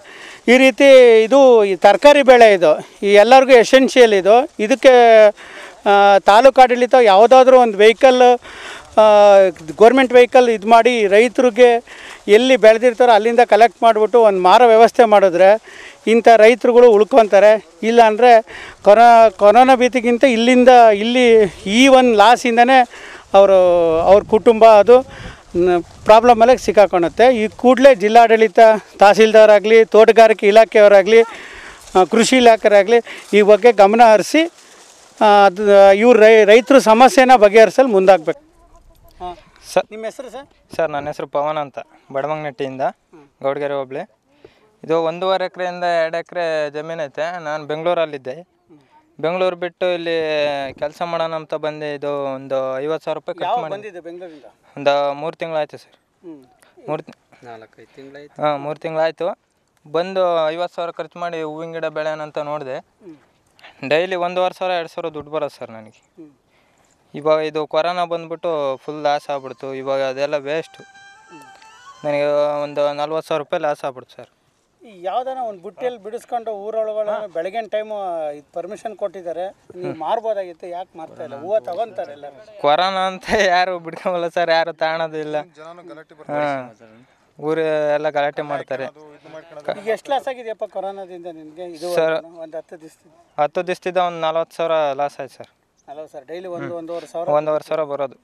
ಈ ರೀತಿ ಇದು ಈ ತರಕಾರಿ ಬೆಳೆ ಇದು ಈ ಎಲ್ಲರಿಗೂ ಎಸೆನ್ಷಿಯಲ್ ಇದು. ಇದಕ್ಕೆ ತಾಲೂಕು ಆಡಳಿತ ಯಾವುದಾದ್ರೂ ಒಂದು ವೆಹಿಕಲ್ ಗೋರ್ಮೆಂಟ್ ವೆಹಿಕಲ್ ಇದು ಮಾಡಿ ರೈತರಿಗೆ ಎಲ್ಲಿ ಬೆಳೆದಿರ್ತಾರೋ ಅಲ್ಲಿಂದ ಕಲೆಕ್ಟ್ ಮಾಡಿಬಿಟ್ಟು ಒಂದು ಮಾರೋ ವ್ಯವಸ್ಥೆ ಮಾಡಿದ್ರೆ ಇಂಥ ರೈತರುಗಳು ಉಳ್ಕೊತಾರೆ. ಇಲ್ಲ ಅಂದರೆ ಕೊರೋನಾ ಭೀತಿಗಿಂತ ಇಲ್ಲಿ ಈ ಒಂದು ಲಾಸಿಂದನೇ ಅವ್ರ ಕುಟುಂಬ ಅದು ಪ್ರಾಬ್ಲಮಲ್ಲಿ ಸಿಕ್ಕಾಕೊಳ್ಳುತ್ತೆ. ಈ ಕೂಡಲೇ ಜಿಲ್ಲಾಡಳಿತ, ತಹಸೀಲ್ದಾರ್ ತೋಟಗಾರಿಕೆ ಇಲಾಖೆಯವರಾಗಲಿ, ಕೃಷಿ ಇಲಾಖೆಯವರಾಗಲಿ ಈ ಬಗ್ಗೆ ಗಮನ ಹರಿಸಿ ಅದು ಇವ್ರು ರೈತರ ಸಮಸ್ಯೆನ ಬಗೆಹರಿಸಲು ಮುಂದಾಗಬೇಕು. ಸರ್, ನಿಮ್ಮ ಹೆಸರು ಸರ್? ಸರ್, ನನ್ನ ಹೆಸರು ಪವನ್ ಅಂತ, ಬಡಮಂಗನಟ್ಟಿಯಿಂದ, ಗೌಡಗೆರೆ ಹೋಬಳಿ. ಇದು 1.5 ಎಕರೆಯಿಂದ 2 ಎಕರೆ ಜಮೀನೈತೆ. ನಾನು ಬೆಂಗಳೂರಲ್ಲಿದ್ದೆ. ಬೆಂಗಳೂರು ಬಿಟ್ಟು ಇಲ್ಲಿ ಕೆಲಸ ಮಾಡೋಣ ಅಂತ ಬಂದೆ. ಇದು ಒಂದು 50,000 ರೂಪಾಯಿ ಖರ್ಚು ಮಾಡಿ ಬೆಂಗಳೂರಿಂದ ಒಂದು 3 ತಿಂಗಳಾಯ್ತು ಸರ್. 4-5 ತಿಂಗಳಾಯ್ತು. ಹಾಂ, 3 ತಿಂಗಳಾಯ್ತು. ಬಂದು 50,000 ಖರ್ಚು ಮಾಡಿ ಹೂವಿನ ಗಿಡ ಬೆಳೆಯೋಣಂತ ನೋಡಿದೆ. ಡೈಲಿ 1,500-2,000 ದುಡ್ಡು ಬರೋದು ಸರ್ ನನಗೆ. ಇವಾಗ ಇದು ಕೊರೋನಾ ಬಂದ್ಬಿಟ್ಟು ಫುಲ್ ಲಾಸ್ ಆಗ್ಬಿಡ್ತು. ಇವಾಗ ಅದೆಲ್ಲ ವೇಸ್ಟು. ನನಗೆ ಒಂದು 40,000 ರೂಪಾಯಿ ಲಾಸ್ ಆಗ್ಬಿಡ್ತು ಸರ್. ಯಾವ್ದಾನ ಒಂದು ಬುಟ್ಟಿಯಲ್ಲಿ ಬಿಡಿಸ್ಕೊಂಡು ಊರೊಳಗಡೆ ಬೆಳಗಿನ ಟೈಮು ಇದು ಪರ್ಮಿಷನ್ ಕೊಟ್ಟಿದ್ದಾರೆ, ನೀವು ಮಾರ್ಬೋದಾಗಿತ್ತು, ಯಾಕೆ ಮಾರ್ತಾ ಇಲ್ಲ? ಹೂವು ತಗೊಂತಾರೆ ಎಲ್ಲ. ಕೊರೋನಾ ಅಂತ ಯಾರು ಬಿಡ್ಕೊಂಬಲ್ಲ ಸರ್, ಯಾರು ತಗೊಳೋದು ಇಲ್ಲ. ಹಾಂ, ಊರು ಎಲ್ಲ ಗಲಾಟೆ ಮಾಡ್ತಾರೆ. ಈಗ ಎಷ್ಟು ಲಾಸ್ ಆಗಿದೆಯಪ್ಪ ಕೊರೋನಾದಿಂದ ನಿನಗೆ? ಇದು ಸರ್, ಒಂದು 10 ದಿವಸದಿಂದ 10 ದಿವಸದಿಂದ ಒಂದು 40,000 ಲಾಸ್ ಆಯ್ತು ಸರ್. ಅಲ್ಲ ಸರ್, ಡೈಲಿ 1-1.5 ಸಾವಿರ. 1.5 ಸಾವಿರ ಬರೋದು.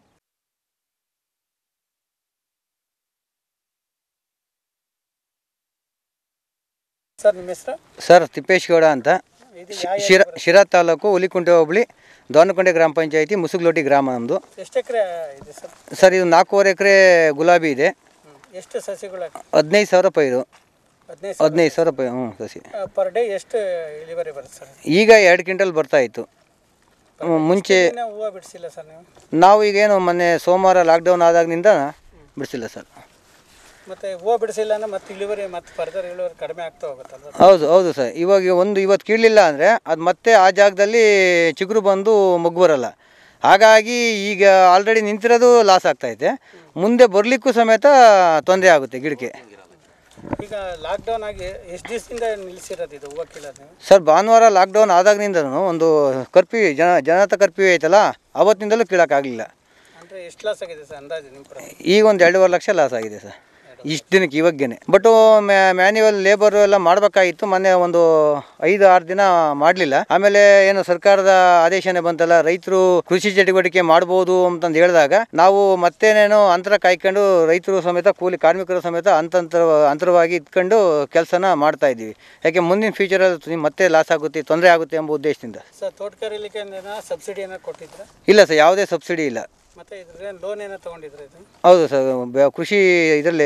ಸರ್, ನಿಮ್ಮ ಹೆಸರು? ಸರ್, ತಿಪ್ಪೇಶ್ಗೌಡ ಅಂತ, ಶಿರಾ ತಾಲೂಕು, ಹುಲಿಕುಂಟೆ ಹೋಬಳಿ, ದೋನಕೊಂಡೆ ಗ್ರಾಮ ಪಂಚಾಯಿತಿ, ಮುಸುಗ್ಲೋಟಿ ಗ್ರಾಮ ನಮ್ಮದು. ಎಷ್ಟು ಎಕರೆ ಇದೆ ಸರ್? ಸರ್, ಇದು 4.5 ಎಕರೆ ಗುಲಾಬಿ ಇದೆ. ಎಷ್ಟು ಸಸಿಗಳು? 15,000 ಪೈರು. 15,000 ರೂಪಾಯಿ. ಹ್ಞೂ, ಸಸಿ. ಪರ್ ಡೇ ಎಷ್ಟು ಇಳುವರಿ ಬರುತ್ತೆ ಸರ್? ಈಗ 2 ಕ್ವಿಂಟಲ್ ಬರ್ತಾ ಇತ್ತು. ಮುಂಚೆ ಹೂವು ಬಿಡಿಸಿಲ್ಲ ಸರ್ ನೀವು? ನಾವು ಈಗೇನು ಮೊನ್ನೆ ಸೋಮವಾರ ಲಾಕ್ಡೌನ್ ಆದಾಗಿನಿಂದ ಬಿಡಿಸಿಲ್ಲ ಸರ್. ಮತ್ತೆ ಹೂವು ಬಿಡಿಸಿಲ್ಲ ಅಂದರೆ ಮತ್ತೆ ಇಳುವರಿ ಮತ್ತೆ ಫರ್ದರ್ ಇಳುವರಿ ಕಡಿಮೆ ಆಗ್ತಾ ಹೋಗುತ್ತಲ್ಲ? ಹೌದು ಸರ್. ಇವತ್ತು ಕೀಳಲಿಲ್ಲ ಅಂದರೆ ಅದು ಮತ್ತೆ ಆ ಜಾಗದಲ್ಲಿ ಚಿಗುರು ಬಂದು ಮೊಗ್ಗು ಬರಲ್ಲ. ಹಾಗಾಗಿ ಈಗ ಆಲ್ರೆಡಿ ನಿಂತಿರೋದು ಲಾಸ್ ಆಗ್ತಾಯಿದೆ. ಮುಂದೆ ಬರಲಿಕ್ಕೂ ಸಮೇತ ತೊಂದರೆ ಆಗುತ್ತೆ ಗಿಡಕ್ಕೆ. ಈಗ ಲಾಕ್ಡೌನ್ ಆಗಿ ಎಷ್ಟು ದಿವಸದಿಂದ ನಿಲ್ಲಿಸಿರೋದು ಇದು ಹೂವು ಕೀಳೋದು? ಸರ್, ಭಾನುವಾರ ಲಾಕ್ಡೌನ್ ಆದಾಗಿನಿಂದನೂ ಒಂದು ಕರ್ಫ್ಯೂ ಜನತಾ ಕರ್ಫ್ಯೂ ಐತಲ್ಲ, ಅವತ್ತಿನಿಂದಲೂ ಕೀಳೋಕ್ಕಾಗಲಿಲ್ಲ. ಅಂದರೆ ಎಷ್ಟು ಲಾಸ್ ಆಗಿದೆ ಸರ್ ಅಂದಾಜು ನಿಮ್ಮ ಪ್ರಕಾರ? ಈಗ ಒಂದು 2.5 ಲಕ್ಷ ಲಾಸ್ ಆಗಿದೆ ಸರ್ ಇಷ್ಟು ದಿನಕ್ಕೆ ಇವಾಗೇನೆ. ಬಟ್ ಮ್ಯಾನ್ಯುವಲ್ ಲೇಬರು ಎಲ್ಲ ಮಾಡಬೇಕಾಗಿತ್ತು. ಮೊನ್ನೆ ಒಂದು 5-6 ದಿನ ಮಾಡಲಿಲ್ಲ. ಆಮೇಲೆ ಏನು ಸರ್ಕಾರದ ಆದೇಶನೇ ಬಂತಲ್ಲ, ರೈತರು ಕೃಷಿ ಚಟುವಟಿಕೆ ಮಾಡ್ಬೋದು ಅಂತಂದು ಹೇಳಿದಾಗ ನಾವು ಮತ್ತೇನೇನೋ ಅಂತರ ಕಾಯ್ಕೊಂಡು ರೈತರು ಸಮೇತ ಕೂಲಿ ಕಾರ್ಮಿಕರು ಸಮೇತ ಅಂತರವಾಗಿ ಇಟ್ಕೊಂಡು ಕೆಲಸನ ಮಾಡ್ತಾ ಇದ್ದೀವಿ. ಯಾಕೆ ಮುಂದಿನ ಫ್ಯೂಚರಲ್ಲಿ ಮತ್ತೆ ಲಾಸ್ ಆಗುತ್ತೆ, ತೊಂದರೆ ಆಗುತ್ತೆ ಎಂಬ ಉದ್ದೇಶದಿಂದ. ಸರ್, ತೋಟಗಾರಿಕೆ ಇಲಾಖೆಯಿಂದ ಸಬ್ಸಿಡಿ ಏನೋ ಕೊಟ್ಟಿದ್ರೆ? ಇಲ್ಲ ಸರ್, ಯಾವುದೇ ಸಬ್ಸಿಡಿ ಇಲ್ಲ. ಮತ್ತೆ ಇದ್ರೇನು ಲೋನ್ ಏನೋ ತೊಗೊಂಡಿದ್ರೆ ಇದು? ಹೌದು ಸರ್, ಕೃಷಿ ಇದರಲ್ಲಿ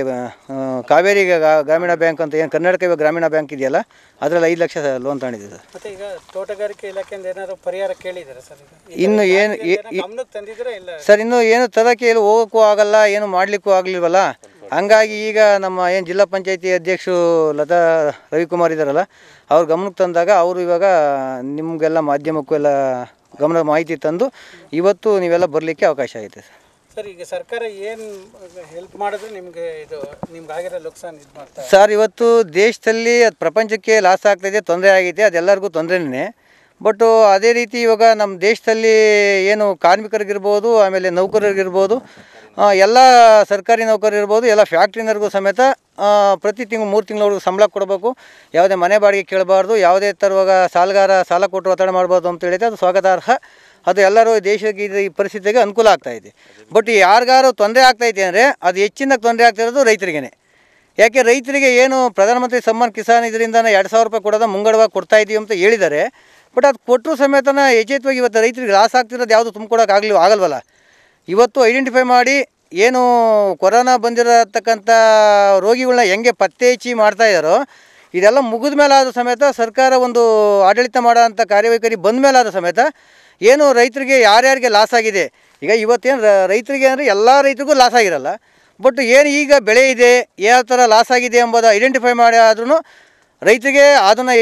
ಕಾವೇರಿ ಗ್ರಾಮೀಣ ಬ್ಯಾಂಕ್ ಅಂತ ಏನು ಕರ್ನಾಟಕ ಗ್ರಾಮೀಣ ಬ್ಯಾಂಕ್ ಇದೆಯಲ್ಲ, ಅದರಲ್ಲಿ 5 ಲಕ್ಷ ಲೋನ್ ತಗೊಂಡಿದೆ ಸರ್. ಮತ್ತೆ ಈಗ ತೋಟಗಾರಿಕೆ ಇಲಾಖೆಯಿಂದ ಏನಾದ್ರು ಪರಿಹಾರ ಕೇಳಿದ್ದಾರೆ ಸರ್? ಇನ್ನು ಏನು ಗಮನಕ್ಕೆ ತಂದಿದ್ದೀರಾ ಇಲ್ಲ ಸರ್? ಇನ್ನೂ ಏನು ತರಕ್ಕೆ ಇಲ್ಲಿ ಹೋಗೋಕ್ಕೂ ಆಗಲ್ಲ, ಏನು ಮಾಡಲಿಕ್ಕೂ ಆಗಲಿಲ್ವಲ್ಲ. ಹಂಗಾಗಿ ಈಗ ನಮ್ಮ ಏನು ಜಿಲ್ಲಾ ಪಂಚಾಯತಿ ಅಧ್ಯಕ್ಷರು ಲತಾ ರವಿಕುಮಾರ್ ಇದ್ದಾರಲ್ಲ, ಅವ್ರ ಗಮನಕ್ಕೆ ತಂದಾಗ ಅವರು ಇವಾಗ ನಿಮಗೆಲ್ಲ ಮಾಧ್ಯಮಕ್ಕೂ ಎಲ್ಲ ಮಾಹಿತಿ ತಂದು ಇವತ್ತು ನೀವೆಲ್ಲ ಬರಲಿಕ್ಕೆ ಅವಕಾಶ ಐತೆ ಸರ್. ಸರ್, ಈಗ ಸರ್ಕಾರ ಏನು ಹೆಲ್ಪ್ ಮಾಡಿದ್ರೆ ನಿಮಗೆ ನಿಮ್ಗೆ ಆಗಿರೋ ಲುಕ್ಸಾನ್ ಇದು ಮಾಡ್ತಾರೆ ಸರ್? ಇವತ್ತು ದೇಶದಲ್ಲಿ ಪ್ರಪಂಚಕ್ಕೆ ಲಾಸ್ ಆಗ್ತಾಯಿದೆ, ತೊಂದರೆ ಆಗೈತೆ, ಅದೆಲ್ಲರಿಗೂ ತೊಂದರೆನೇ. ಬಟ್ ಅದೇ ರೀತಿ ಇವಾಗ ನಮ್ಮ ದೇಶದಲ್ಲಿ ಏನು ಕಾರ್ಮಿಕರಿಗಿರ್ಬೋದು, ಆಮೇಲೆ ನೌಕರರಿಗಿರ್ಬೋದು, ಎಲ್ಲ ಸರ್ಕಾರಿ ನೌಕರರಿರ್ಬೋದು, ಎಲ್ಲ ಫ್ಯಾಕ್ಟ್ರಿನವ್ರಿಗೂ ಸಮೇತ ಪ್ರತಿ ತಿಂಗಳು 3 ತಿಂಗಳವರೆಗೂ ಸಂಬಳ ಕೊಡಬೇಕು. ಯಾವುದೇ ಮನೆ ಬಾಡಿಗೆ ಕೇಳಬಾರ್ದು, ಯಾವುದೇ ಥರವಾಗ ಸಾಲ ಕೊಟ್ಟು ಒತ್ತಡ ಮಾಡಬಾರ್ದು ಅಂತ ಹೇಳಿದ್ರೆ ಅದು ಸ್ವಾಗತಾರ್ಹ. ಅದು ಎಲ್ಲರೂ ದೇಶಕ್ಕೆ ಈ ಪರಿಸ್ಥಿತಿಗೆ ಅನುಕೂಲ ಆಗ್ತಾಯಿದೆ. ಬಟ್ ಯಾರಿಗಾರು ತೊಂದರೆ ಆಗ್ತಾಯಿದೆ ಅಂದರೆ ಅದು ಹೆಚ್ಚಿನ ತೊಂದರೆ ಆಗ್ತಿರೋದು ರೈತರಿಗೇ. ಯಾಕೆ ರೈತರಿಗೆ ಏನು ಪ್ರಧಾನಮಂತ್ರಿ ಸಮ್ಮಾನ್ ಕಿಸಾನ್ ಇದರಿಂದ 2,000 ರೂಪಾಯಿ ಕೊಡೋದು ಮುಂಗಡವಾಗಿ ಕೊಡ್ತಾಯಿದ್ದೀವಿ ಅಂತ ಹೇಳಿದ್ದಾರೆ. ಬಟ್ ಅದು ಕೊಟ್ಟರು ಸಮೇತನ ಯಥೇಚ್ಛವಾಗಿ ಇವತ್ತು ರೈತರಿಗೆ ಲಾಸ್ ಆಗ್ತಿರೋದು ಯಾವುದು ತುಂಬಿಕೊಡೋಕೆ ಆಗಲ್ವಲ್ಲ. ಇವತ್ತು ಐಡೆಂಟಿಫೈ ಮಾಡಿ ಏನು ಕೊರೋನಾ ಬಂದಿರತಕ್ಕಂಥ ರೋಗಿಗಳನ್ನ ಹೆಂಗೆ ಪತ್ತೆ ಹಚ್ಚಿ ಮಾಡ್ತಾಯಿದ್ದಾರೋ, ಇದೆಲ್ಲ ಮುಗಿದ ಮೇಲಾದ ಸಮೇತ ಸರ್ಕಾರ ಒಂದು ಆಡಳಿತ ಮಾಡೋ ಅಂಥ ಕಾರ್ಯವೈಖರಿ ಬಂದ ಮೇಲಾದ ಸಮೇತ ಏನು ರೈತರಿಗೆ ಯಾರ್ಯಾರಿಗೆ ಲಾಸ್ ಆಗಿದೆ, ಈಗ ಇವತ್ತೇನು ರೈತರಿಗೆ ಅಂದರೆ ಎಲ್ಲ ರೈತರಿಗೂ ಲಾಸ್ ಆಗಿರಲ್ಲ. ಬಟ್ ಏನು ಈಗ ಬೆಳೆ ಇದೆ, ಯಾವ ಥರ ಲಾಸ್ ಆಗಿದೆ ಎಂಬುದು ಐಡೆಂಟಿಫೈ ಮಾಡಿ ಆದ್ರೂ ರೈತರಿಗೆ ಅದನ್ನು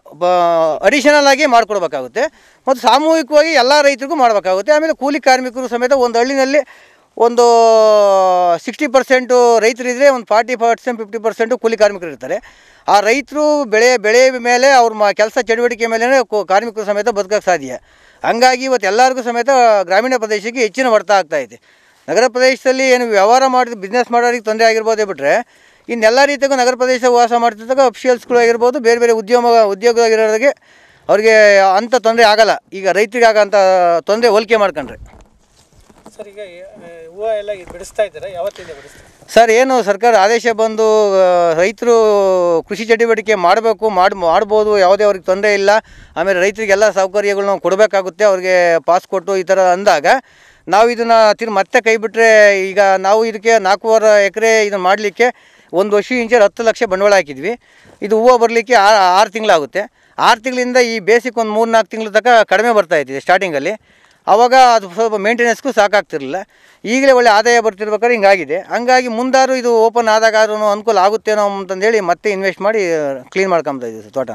ಅಡಿಷನಲ್ ಆಗಿ ಮಾಡಿಕೊಡ್ಬೇಕಾಗುತ್ತೆ. ಮತ್ತು ಸಾಮೂಹಿಕವಾಗಿ ಎಲ್ಲ ರೈತರಿಗೂ ಮಾಡಬೇಕಾಗುತ್ತೆ. ಆಮೇಲೆ ಕೂಲಿ ಕಾರ್ಮಿಕರು ಸಮೇತ ಒಂದು ಹಳ್ಳಿನಲ್ಲಿ ಒಂದು 60% ರೈತರಿದ್ದರೆ ಒಂದು 40% 50% ಕೂಲಿ ಕಾರ್ಮಿಕರು ಇರ್ತಾರೆ. ಆ ರೈತರು ಬೆಳೆ ಮೇಲೆ ಅವ್ರ ಕೆಲಸ ಚಟುವಟಿಕೆ ಮೇಲೆ ಕಾರ್ಮಿಕರು ಸಮೇತ ಬದುಕೋಕ್ಕೆ ಸಾಧ್ಯ. ಹಂಗಾಗಿ ಇವತ್ತು ಎಲ್ಲರಿಗೂ ಸಮೇತ ಗ್ರಾಮೀಣ ಪ್ರದೇಶಕ್ಕೆ ಹೆಚ್ಚಿನ ಹೊಡೆತ ಆಗ್ತಾಯಿದೆ. ನಗರ ಪ್ರದೇಶದಲ್ಲಿ ಏನು ವ್ಯವಹಾರ ಮಾಡಿದ ಬಿಸ್ನೆಸ್ ಮಾಡೋರಿಗೆ ತೊಂದರೆ ಆಗಿರ್ಬೋದೇ ಬಿಟ್ಟರೆ ಇನ್ನೆಲ್ಲ ರೀತಿಯಾಗೂ ನಗರ ಪ್ರದೇಶ ವಾಸ ಮಾಡ್ತಿದ್ದಾಗ ಅಫಿಷಿಯಲ್ಸ್ಗಳು ಆಗಿರ್ಬೋದು, ಬೇರೆ ಬೇರೆ ಉದ್ಯೋಗ ಇರೋರಿಗೆ ಅವ್ರಿಗೆ ಅಂಥ ತೊಂದರೆ ಆಗಲ್ಲ. ಈಗ ರೈತರಿಗೆ ಆಗೋಂಥ ತೊಂದರೆ ಹೋಲಿಕೆ ಮಾಡ್ಕೊಂಡ್ರೆ ಸರ್, ಈಗ ಹೂವು ಎಲ್ಲ ಬಿಡಿಸ್ತಾ ಇದ್ದಾರೆ, ಯಾವತ್ತಿಂದ ಬಿಡಿಸ್ತಾರೆ ಸರ್? ಏನು ಸರ್ಕಾರ ಆದೇಶ ಬಂದು ರೈತರು ಕೃಷಿ ಚಟುವಟಿಕೆ ಮಾಡ್ಬೋದು, ಯಾವುದೇ ಅವ್ರಿಗೆ ತೊಂದರೆ ಇಲ್ಲ, ಆಮೇಲೆ ರೈತರಿಗೆಲ್ಲ ಸೌಕರ್ಯಗಳನ್ನ ಕೊಡಬೇಕಾಗುತ್ತೆ, ಅವ್ರಿಗೆ ಪಾಸ್ ಕೊಟ್ಟು ಈ ಥರ ಅಂದಾಗ ನಾವು ಇದನ್ನು ಮತ್ತೆ ಕೈ ಬಿಟ್ಟರೆ, ಈಗ ನಾವು ಇದಕ್ಕೆ 4.5 ಎಕರೆ ಇದನ್ನು ಮಾಡಲಿಕ್ಕೆ 1 ವರ್ಷ ಇಂಚೆ 10 ಲಕ್ಷ ಬಂಡವಾಳ ಹಾಕಿದ್ವಿ. ಇದು ಹೂವು ಬರಲಿಕ್ಕೆ 6 ತಿಂಗಳಾಗುತ್ತೆ. 6 ತಿಂಗಳಿಂದ ಈ ಬೇಸಿಕ್ ಒಂದು 3-4 ತಿಂಗಳ ತನಕ ಕಡಿಮೆ ಬರ್ತಾಯಿದೆ ಸ್ಟಾರ್ಟಿಂಗಲ್ಲಿ. ಆವಾಗ ಅದು ಸ್ವಲ್ಪ ಮೇಂಟೆನೆನ್ಸ್ಗೂ ಸಾಕಾಗ್ತಿರಲಿಲ್ಲ. ಈಗಲೇ ಒಳ್ಳೆ ಆದಾಯ ಬರ್ತಿರ್ಬೇಕಾದ್ರೆ ಹಿಂಗಾಗಿದೆ. ಹಂಗಾಗಿ ಮುಂದಾರು ಇದು ಓಪನ್ ಆದಾಗಾದ್ರೂ ಅನುಕೂಲ ಆಗುತ್ತೇನೋ ಅಂತಂದೇಳಿ ಮತ್ತೆ ಇನ್ವೆಸ್ಟ್ ಮಾಡಿ ಕ್ಲೀನ್ ಮಾಡ್ಕೊತಾ ಇದ್ದೀವಿ ತೋಟ.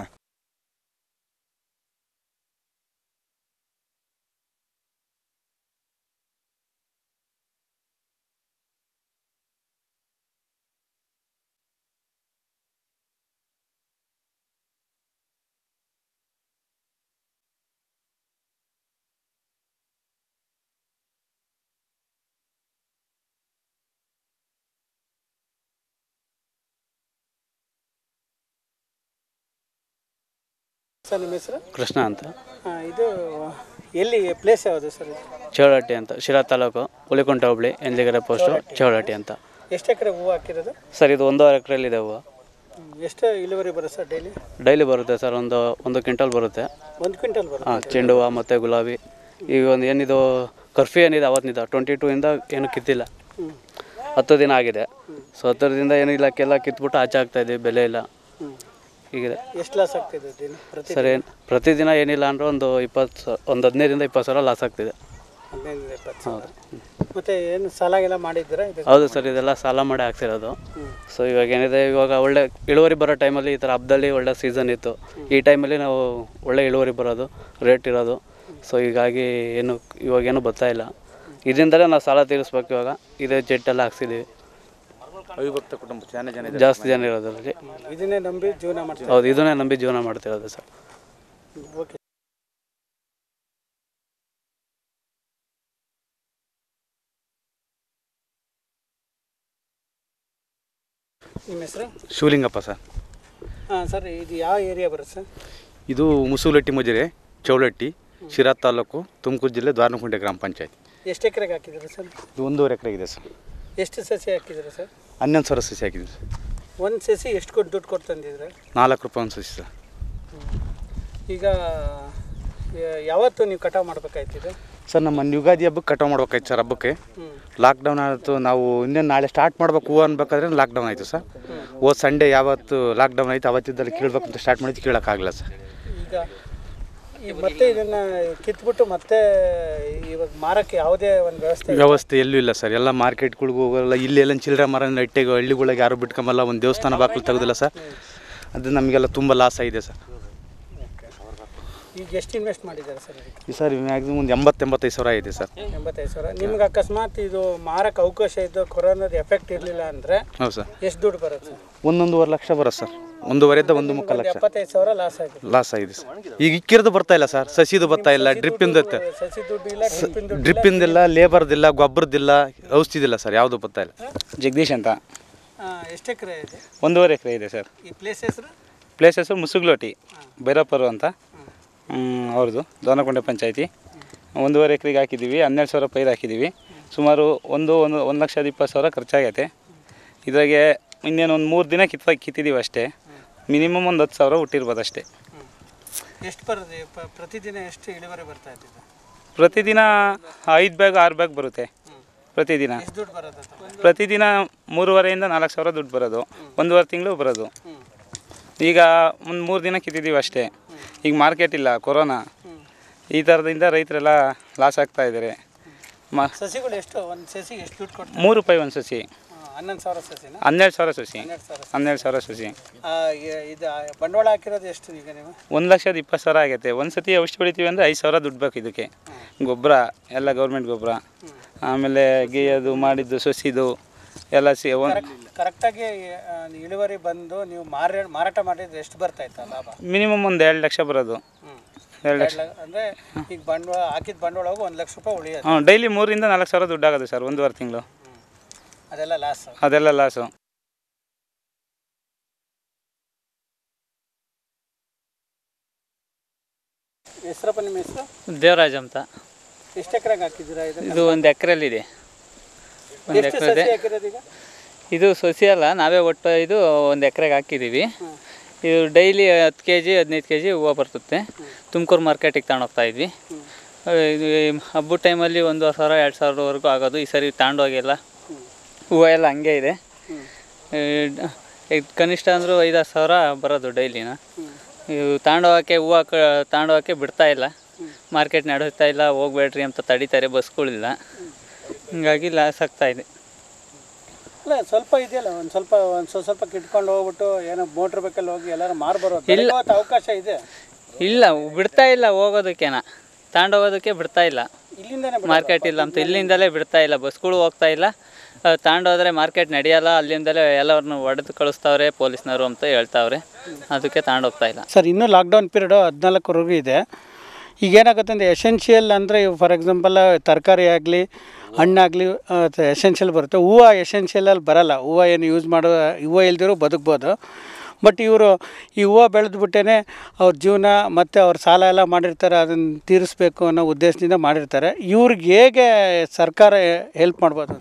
ಸರ್, ನಿಮ್ಮ ಹೆಸರು? ಕೃಷ್ಣ ಅಂತ. ಇದು ಎಲ್ಲಿ ಪ್ಲೇಸ್ ಯಾವುದು ಸರ್? ಚೌಡಟ್ಟಿ ಅಂತ, ಶಿರಾ ತಾಲೂಕು, ಹುಲಿಕುಂಟ ಹೋಬಳಿ, ಎಂಜಗೆರೆ ಪೋಸ್ಟು, ಚೌಡಟ್ಟಿ ಅಂತ. ಎಷ್ಟು ಎಕರೆ ಹೂವು ಹಾಕಿರೋದು ಸರ್? ಇದು 1.5 ಎಕರೆಯಲ್ಲಿದೆ ಹೂವು. ಎಷ್ಟು ಇಳುವರಿ ಬರುತ್ತೆ ಸರ್ ಡೈಲಿ? ಡೈಲಿ ಬರುತ್ತೆ ಸರ್, ಒಂದು ಕ್ವಿಂಟಲ್ ಬರುತ್ತೆ. 1 ಕ್ವಿಂಟಲ್ ಬರುತ್ತೆ? ಹಾಂ, ಚೆಂಡು ಹೂವು ಮತ್ತು ಗುಲಾಬಿ. ಈಗ ಒಂದು ಏನಿದು ಕರ್ಫ್ಯೂ ಏನಿದೆ ಅವತ್ತಿನಿಂದ 22ಇಂದ ಏನು ಕಿತ್ತಿಲ್ಲ, 10 ದಿನ ಆಗಿದೆ. ಸೊ 10 ದಿನದಿಂದ ಏನಿಲ್ಲ, ಎಲ್ಲ ಕಿತ್ಬಿಟ್ಟು ಆಚೆ ಆಗ್ತಾಯಿದ್ದೀವಿ, ಬೆಲೆ ಇಲ್ಲ ಹೀಗಿದೆ. ಎಷ್ಟು ಲಾಸ್ ಆಗ್ತಿದೆ ಸರ್? ಪ್ರತಿದಿನ ಏನಿಲ್ಲ ಅಂದರೆ ಒಂದು 15ರಿಂದ 20 ಸಾವಿರ ಲಾಸ್ ಆಗ್ತಿದೆ. 15ರಿಂದ 20 ಸಾವಿರ. ಮತ್ತೆ ಏನು ಸಾಲ ಎಲ್ಲ ಮಾಡಿದ್ದೀರಾ? ಹೌದು ಸರ್, ಇದೆಲ್ಲ ಸಾಲ ಮಾಡಿ ಹಾಕ್ಸಿರೋದು. ಸೊ ಇವಾಗ ಏನಿದೆ, ಇವಾಗ ಒಳ್ಳೆ ಇಳುವರಿ ಬರೋ ಟೈಮಲ್ಲಿ, ಈ ಥರ ಹಬ್ಬದಲ್ಲಿ ಒಳ್ಳೆ ಸೀಸನ್ ಇತ್ತು, ಈ ಟೈಮಲ್ಲಿ ನಾವು ಒಳ್ಳೆ ಇಳುವರಿ ಬರೋದು, ರೇಟ್ ಇರೋದು. ಸೊ ಹೀಗಾಗಿ ಇವಾಗೇನು ಬರ್ತಾ ಇಲ್ಲ. ಇದರಿಂದಲೇ ನಾವು ಸಾಲ ತೀರಿಸ್ಬೇಕು. ಇವಾಗ ಇದೇ ಜೆಟ್ಟೆಲ್ಲ ಹಾಕ್ಸಿದ್ದೀವಿ. ಅವಿಭಕ್ತ ಕುಟುಂಬ ಜಾಸ್ತಿ ಜನ ಇರೋದ್ರಲ್ಲಿ ಇದನ್ನೇ ನಂಬಿ ಜೀವನ ಮಾಡ್ತೀವಿ. ಹೌದು, ಇದನ್ನೇ ನಂಬಿ ಜೀವನ ಮಾಡ್ತಿರೋದು ಸರ್. ಓಕೆ. ನಿಮ್ಮ ಹೆಸರು? ಶಿವಲಿಂಗಪ್ಪ ಸರ್. ಹಾಂ ಸರ್, ಇದು ಯಾವ ಏರಿಯಾ ಬರುತ್ತೆ ಸರ್? ಇದು ಮುಸುಲಟ್ಟಿ ಮಜರೆ, ಚೌಡಟ್ಟಿ, ಶಿರಾ ತಾಲೂಕು, ತುಮಕೂರು ಜಿಲ್ಲೆ, ದ್ವಾರನಕುಂಟೆ ಗ್ರಾಮ ಪಂಚಾಯತ್. ಎಷ್ಟು ಎಕರೆಗೆ ಹಾಕಿದ್ದೀರಾ ಸರ್? ಇದು 1.5 ಎಕರೆ ಇದೆ ಸರ್. ಎಷ್ಟು ಸಸಿ ಹಾಕಿದ್ದೀರಾ ಸರ್? 11,000 ಸಸಿ ಹಾಕಿದ್ದೀವಿ ಸರ್. ಒಂದು ಸಸಿ ಎಷ್ಟು ದುಡ್ಡು ಕೊಟ್ಟು ತಂದಿದ್ರೆ? 4 ರೂಪಾಯಿ ಒಂದು ಸಸಿ ಸರ್. ಈಗ ಯಾವತ್ತು ನೀವು ಕಟಾವು ಮಾಡಬೇಕಾಯ್ತಿದೆ ಸರ್? ನಮ್ಮ ಯುಗಾದಿ ಹಬ್ಬಕ್ಕೆ ಕಟಾವು ಮಾಡ್ಬೇಕಾಯ್ತು ಸರ್. ಹಬ್ಬಕ್ಕೆ ಲಾಕ್ಡೌನ್ ಆಯಿತು. ನಾವು ಇನ್ನೇನು ನಾಳೆ ಸ್ಟಾರ್ಟ್ ಮಾಡ್ಬೇಕು ಹೂವು ಅನ್ಬೇಕಾದ್ರೆ ಲಾಕ್ಡೌನ್ ಆಯಿತು ಸರ್. ಹೋದ ಸಂಡೇ ಯಾವತ್ತು ಲಾಕ್ಡೌನ್ ಆಯಿತು ಅವತ್ತಿದ್ದಲ್ಲಿ ಕೇಳಬೇಕು ಅಂತ ಸ್ಟಾರ್ಟ್ ಮಾಡಿದ್ದು, ಕೇಳೋಕ್ಕಾಗಲ್ಲ ಸರ್. ಈಗ ಮತ್ತೆ ಇದನ್ನು ಕಿತ್ಬಿಟ್ಟು ಮತ್ತೆ ಇವಾಗ ಮಾರಕ್ಕೆ ಯಾವುದೇ ಒಂದು ವ್ಯವಸ್ಥೆ ಎಲ್ಲೂ ಇಲ್ಲ ಸರ್. ಎಲ್ಲ ಮಾರ್ಕೆಟ್ಗಳಿಗೂ ಹೋಗೋಲ್ಲ. ಇಲ್ಲೆಲ್ಲ ಚಿಲ್ಲರೆ ಮರ ನೆಟ್ಟಿಗೆ ಹಳ್ಳಿಗಳಿಗೆ ಯಾರು ಬಿಟ್ಕೊಂಬಲ್ಲ. ಒಂದು ದೇವಸ್ಥಾನ ಬಾಗಿಲು ತೆಗೆದಿಲ್ಲ ಸರ್. ಅದು ನಮಗೆಲ್ಲ ತುಂಬ ಲಾಸ್ ಆಗಿದೆ ಸರ್. ಈಗ ಎಷ್ಟು ಇನ್ವೆಸ್ಟ್ ಮಾಡಿದ್ದಾರೆ ಸರ್? ಈ ಸರ್ ಮ್ಯಾಕ್ಸಿಮಮ್ ಒಂದು 80-85 ಸಾವಿರ ಆಗಿದೆ ಸರ್. 85 ಸಾವಿರ. ನಿಮ್ಗೆ ಅಕಸ್ಮಾತ್ ಇದು ಮಾರಕ್ಕೆ ಅವಕಾಶ ಇದ್ದು ಕೊರೋನಾದ ಎಫೆಕ್ಟ್ ಇರಲಿಲ್ಲ ಅಂದರೆ ಹೌದು ಸರ್, ಎಷ್ಟು ದುಡ್ಡು ಬರುತ್ತೆ ಸರ್? 1.5 ಲಕ್ಷ ಬರುತ್ತೆ ಸರ್. 1.5-1.3 ಲಕ್ಷ 75 ಸಾವಿರ ಲಾಸ್ ಆಗಿದೆ. ಲಾಸ್ ಆಗಿದೆ ಸರ್. ಈಗ ಇಕ್ಕಿರೋದು ಬರ್ತಾ ಇಲ್ಲ ಸರ್. ಸಸಿದು ಬರ್ತಾ ಇಲ್ಲ, ಡ್ರಿಪ್ಪಿಂದ ಸಸಿ ದುಡ್ಡು ಇಲ್ಲ, ಡ್ರಿಪ್ಪಿಂದಿಲ್ಲ, ಲೇಬರ್ದಿಲ್ಲ, ಗೊಬ್ಬರದಿಲ್ಲ, ಔಷಧಿದಿಲ್ಲ ಸರ್. ಯಾವುದು ಬರ್ತಾ ಇಲ್ಲ. ಜಗದೀಶ್ ಅಂತ. ಎಷ್ಟು ಎಕರೆ ಇದೆ? 1.5 ಎಕರೆ ಇದೆ ಸರ್. ಈ ಪ್ಲೇಸ್ ಹೆಸರು? ಪ್ಲೇಸ್ ಹೆಸರು ಮುಸುಗ್ಲೋಟಿ, ಭೈರಪ್ಪರು ಅಂತ ಅವ್ರದ್ದು, ದ್ವಾರನಕುಂಟೆ ಪಂಚಾಯತಿ. 1.5 ಎಕರೆಗೆ ಹಾಕಿದ್ದೀವಿ. 12 ಸಾವಿರ ಪೈರು ಹಾಕಿದ್ದೀವಿ. ಸುಮಾರು 1,20,000 ಖರ್ಚಾಗೈತೆ. ಇದ್ರಾಗೆ ಇನ್ನೇನು ಒಂದು 3 ದಿನ ಕಿತ್ತಿದ್ದೀವಿ ಅಷ್ಟೇ. ಮಿನಿಮಮ್ ಒಂದು 10 ಸಾವಿರ ಹುಟ್ಟಿರ್ಬೋದು ಅಷ್ಟೇ. ಎಷ್ಟು ಬರುತ್ತೆ ಪ್ರತಿದಿನ? ಎಷ್ಟು ಇಳುವರಿ ಬರ್ತಾ ಇದ್ದೀವಿ? ಪ್ರತಿದಿನ 5 ಬ್ಯಾಗ್ 6 ಬ್ಯಾಗ್ ಬರುತ್ತೆ ಪ್ರತಿದಿನ. ಎಷ್ಟು ದುಡ್ಡು ಬರುತ್ತೆ? ಪ್ರತಿದಿನ 3,500-4 ಸಾವಿರ ದುಡ್ಡು ಬರೋದು. 1.5 ತಿಂಗಳು ಬರೋದು. ಈಗ ಒಂದು 3 ದಿನ ಕಿತ್ತಿದ್ದೀವಿ ಅಷ್ಟೇ. ಈಗ ಮಾರ್ಕೆಟ್ ಇಲ್ಲ, ಕೊರೋನಾ, ಈ ಥರದಿಂದ ರೈತರೆಲ್ಲ ಲಾಸ್ ಆಗ್ತಾ ಇದ್ದಾರೆ. ಸಸಿಗಳು ಎಷ್ಟು? ಒಂದು ಸಸಿ ಎಷ್ಟು ದುಡ್ಡು ಕೊಡ್ತಾರೆ? 3 ರೂಪಾಯಿ ಒಂದು ಸಸಿ. 11,000 ಸಸಿನಾ? 12,000 ಸಸಿ. 12,000 ಸಸಿ. ಇದು ಬಂಡವಾಳ ಹಾಕಿರೋದು ಎಷ್ಟು ಈಗ ನೀವು? 1,20,000 ಆಗೈತೆ. ಒಂದು ಸತಿ ಔಷಧಿ ಹೊಡಿತೀವಿ ಅಂದರೆ 5,000 ದುಡ್ಡು ಬೇಕು ಇದಕ್ಕೆ. ಗೊಬ್ಬರ ಎಲ್ಲ ಗೌರ್ಮೆಂಟ್ ಗೊಬ್ಬರ, ಆಮೇಲೆ ಗೇಯೋದು ಮಾಡಿದ್ದು ಸಸಿದು ಎಲ್ಲ ಕರೆಕ್ಟಾಗಿ ಇಳುವರಿ ಬಂದು ನೀವು ಮಾರಾಟ ಮಾಡಿದ್ರೆ ಎಷ್ಟು ಬರ್ತಾಯಿತ್ತು ಲಾಭ? ಮಿನಿಮಮ್ ಒಂದು 2 ಲಕ್ಷ ಬರೋದು. 2 ಲಕ್ಷ ಅಂದರೆ ಈಗ ಬಂಡವಾಳ ಹಾಕಿದ ಬಂಡವಾಳ ಹೋಗಿ 1 ಲಕ್ಷ ರೂಪಾಯಿ ಉಳಿಯೋದು. ಡೈಲಿ 3,000 4 ಸಾವಿರ ದುಡ್ಡು ಆಗೋದು ಸರ್ 1.5 ತಿಂಗಳು. ಅದೆಲ್ಲ ಲಾಸು. ಅದೆಲ್ಲ ಲಾಸು. ಹೆಸರಪ್ಪ ನಿಮ್ಮ ಹೆಸರು? ದೇವರಾಜ್ ಅಂತ. ಎಷ್ಟು ಎಕರೆಗೆ ಹಾಕಿದ್ದೀರಾ ಇದು 1 ಎಕರೆಲ್ಲಿದೆ. 1 ಎಕರೆ ಇದು ಸಸಿ ಅಲ್ಲ, ನಾವೇ ಒಟ್ಟು ಇದು 1 ಎಕರೆಗೆ ಹಾಕಿದ್ದೀವಿ. ಇದು ಡೈಲಿ 10 kg 15 kg ಹೂವು ಬರ್ತದೆ. ತುಮಕೂರು ಮಾರ್ಕೆಟಿಗೆ ತಗೊಂಡೋಗ್ತಾ ಇದ್ವಿ. ಇದು ಹಬ್ಬದ ಟೈಮಲ್ಲಿ 1,500 2,000ವರೆಗೂ ಆಗೋದು. ಈ ಸರಿ ತಗೊಂಡೋಗಿಲ್ಲ, ಹೂವು ಎಲ್ಲ ಹಂಗೆ ಇದೆ. ಕನಿಷ್ಠ ಅಂದರೂ 5-6 ಸಾವಿರ ಬರೋದು ಡೈಲಿನ. ಇವು ತಗೊಂಡೋಗೋಕ್ಕೆ ಹೂವು ತಗೊಂಡೋಗೋಕ್ಕೆ ಬಿಡ್ತಾ ಇಲ್ಲ, ಮಾರ್ಕೆಟ್ ನಡೆಸ್ತಾ ಇಲ್ಲ, ಹೋಗ್ಬೇಡ್ರಿ ಅಂತ ತಡೀತಾರೆ, ಬಸ್ಗಳಿಲ್ಲ. ಹೀಗಾಗಿ ಲಾಸ್ ಆಗ್ತಾಯಿದೆ. ಅಲ್ಲ ಸ್ವಲ್ಪ ಇದೆಯಲ್ಲ, ಒಂದು ಸ್ವಲ್ಪ ಕಿಟ್ಕೊಂಡು ಹೋಗ್ಬಿಟ್ಟು ಏನೋ ಮೋಟ್ರ್ ಬೇಕಲ್ಲಿ ಹೋಗಿ ಎಲ್ಲರೂ ಮಾರ್ಬರೋದು ಇಲ್ಲ, ಅವಕಾಶ ಇದೆ. ಇಲ್ಲ ಬಿಡ್ತಾ ಇಲ್ಲ, ಹೋಗೋದಕ್ಕೇನ ತಗೊಂಡೋಗೋದಕ್ಕೆ ಬಿಡ್ತಾ ಇಲ್ಲ. ಇಲ್ಲಿಂದನೇ ಮಾರ್ಕೆಟ್ ಇಲ್ಲ ಅಂತ ಇಲ್ಲಿಂದಲೇ ಬಿಡ್ತಾ ಇಲ್ಲ, ಬಸ್ಗಳು ಹೋಗ್ತಾ ಇಲ್ಲ. ತಗೊಂಡೋದ್ರೆ ಮಾರ್ಕೆಟ್ ನಡೆಯಲ್ಲ, ಅಲ್ಲಿಂದಲೇ ಎಲ್ಲರನ್ನು ಹೊಡೆದು ಕಳಿಸ್ತಾವ್ರೆ ಪೊಲೀಸ್ನವರು ಅಂತ ಹೇಳ್ತಾವ್ರೆ, ಅದಕ್ಕೆ ತಗೊಂಡೋಗ್ತಾ ಇಲ್ಲ. ಸರ್ ಇನ್ನೂ ಲಾಕ್ಡೌನ್ ಪೀರಿಯಡು 14ವರೆಗೂ ಇದೆ. ಈಗ ಏನಾಗುತ್ತೆ ಅಂದರೆ ಎಸೆನ್ಷಿಯಲ್ ಅಂದರೆ ಫಾರ್ ಎಕ್ಸಾಂಪಲ್ ತರಕಾರಿ ಆಗಲಿ ಹಣ್ಣಾಗಲಿ ಎಸೆನ್ಷಿಯಲ್ ಬರುತ್ತೆ. ಹೂವು ಎಸೆನ್ಷಿಯಲಲ್ಲಿ ಬರೋಲ್ಲ. ಹೂವು ಏನು ಯೂಸ್ ಮಾಡೋ ಹೂವು ಇಲ್ದಿರೋ ಬದುಕ್ಬೋದು. ಬಟ್ ಇವರು ಈ ಹೂವು ಬೆಳೆದ್ಬಿಟ್ಟೇ ಅವ್ರ ಜೀವನ ಮತ್ತು ಅವ್ರ ಸಾಲ ಎಲ್ಲ ಮಾಡಿರ್ತಾರೆ, ಅದನ್ನು ತೀರಿಸ್ಬೇಕು ಅನ್ನೋ ಉದ್ದೇಶದಿಂದ ಮಾಡಿರ್ತಾರೆ. ಇವ್ರಿಗೆ ಹೇಗೆ ಸರ್ಕಾರ ಹೆಲ್ಪ್ ಮಾಡ್ಬೋದು?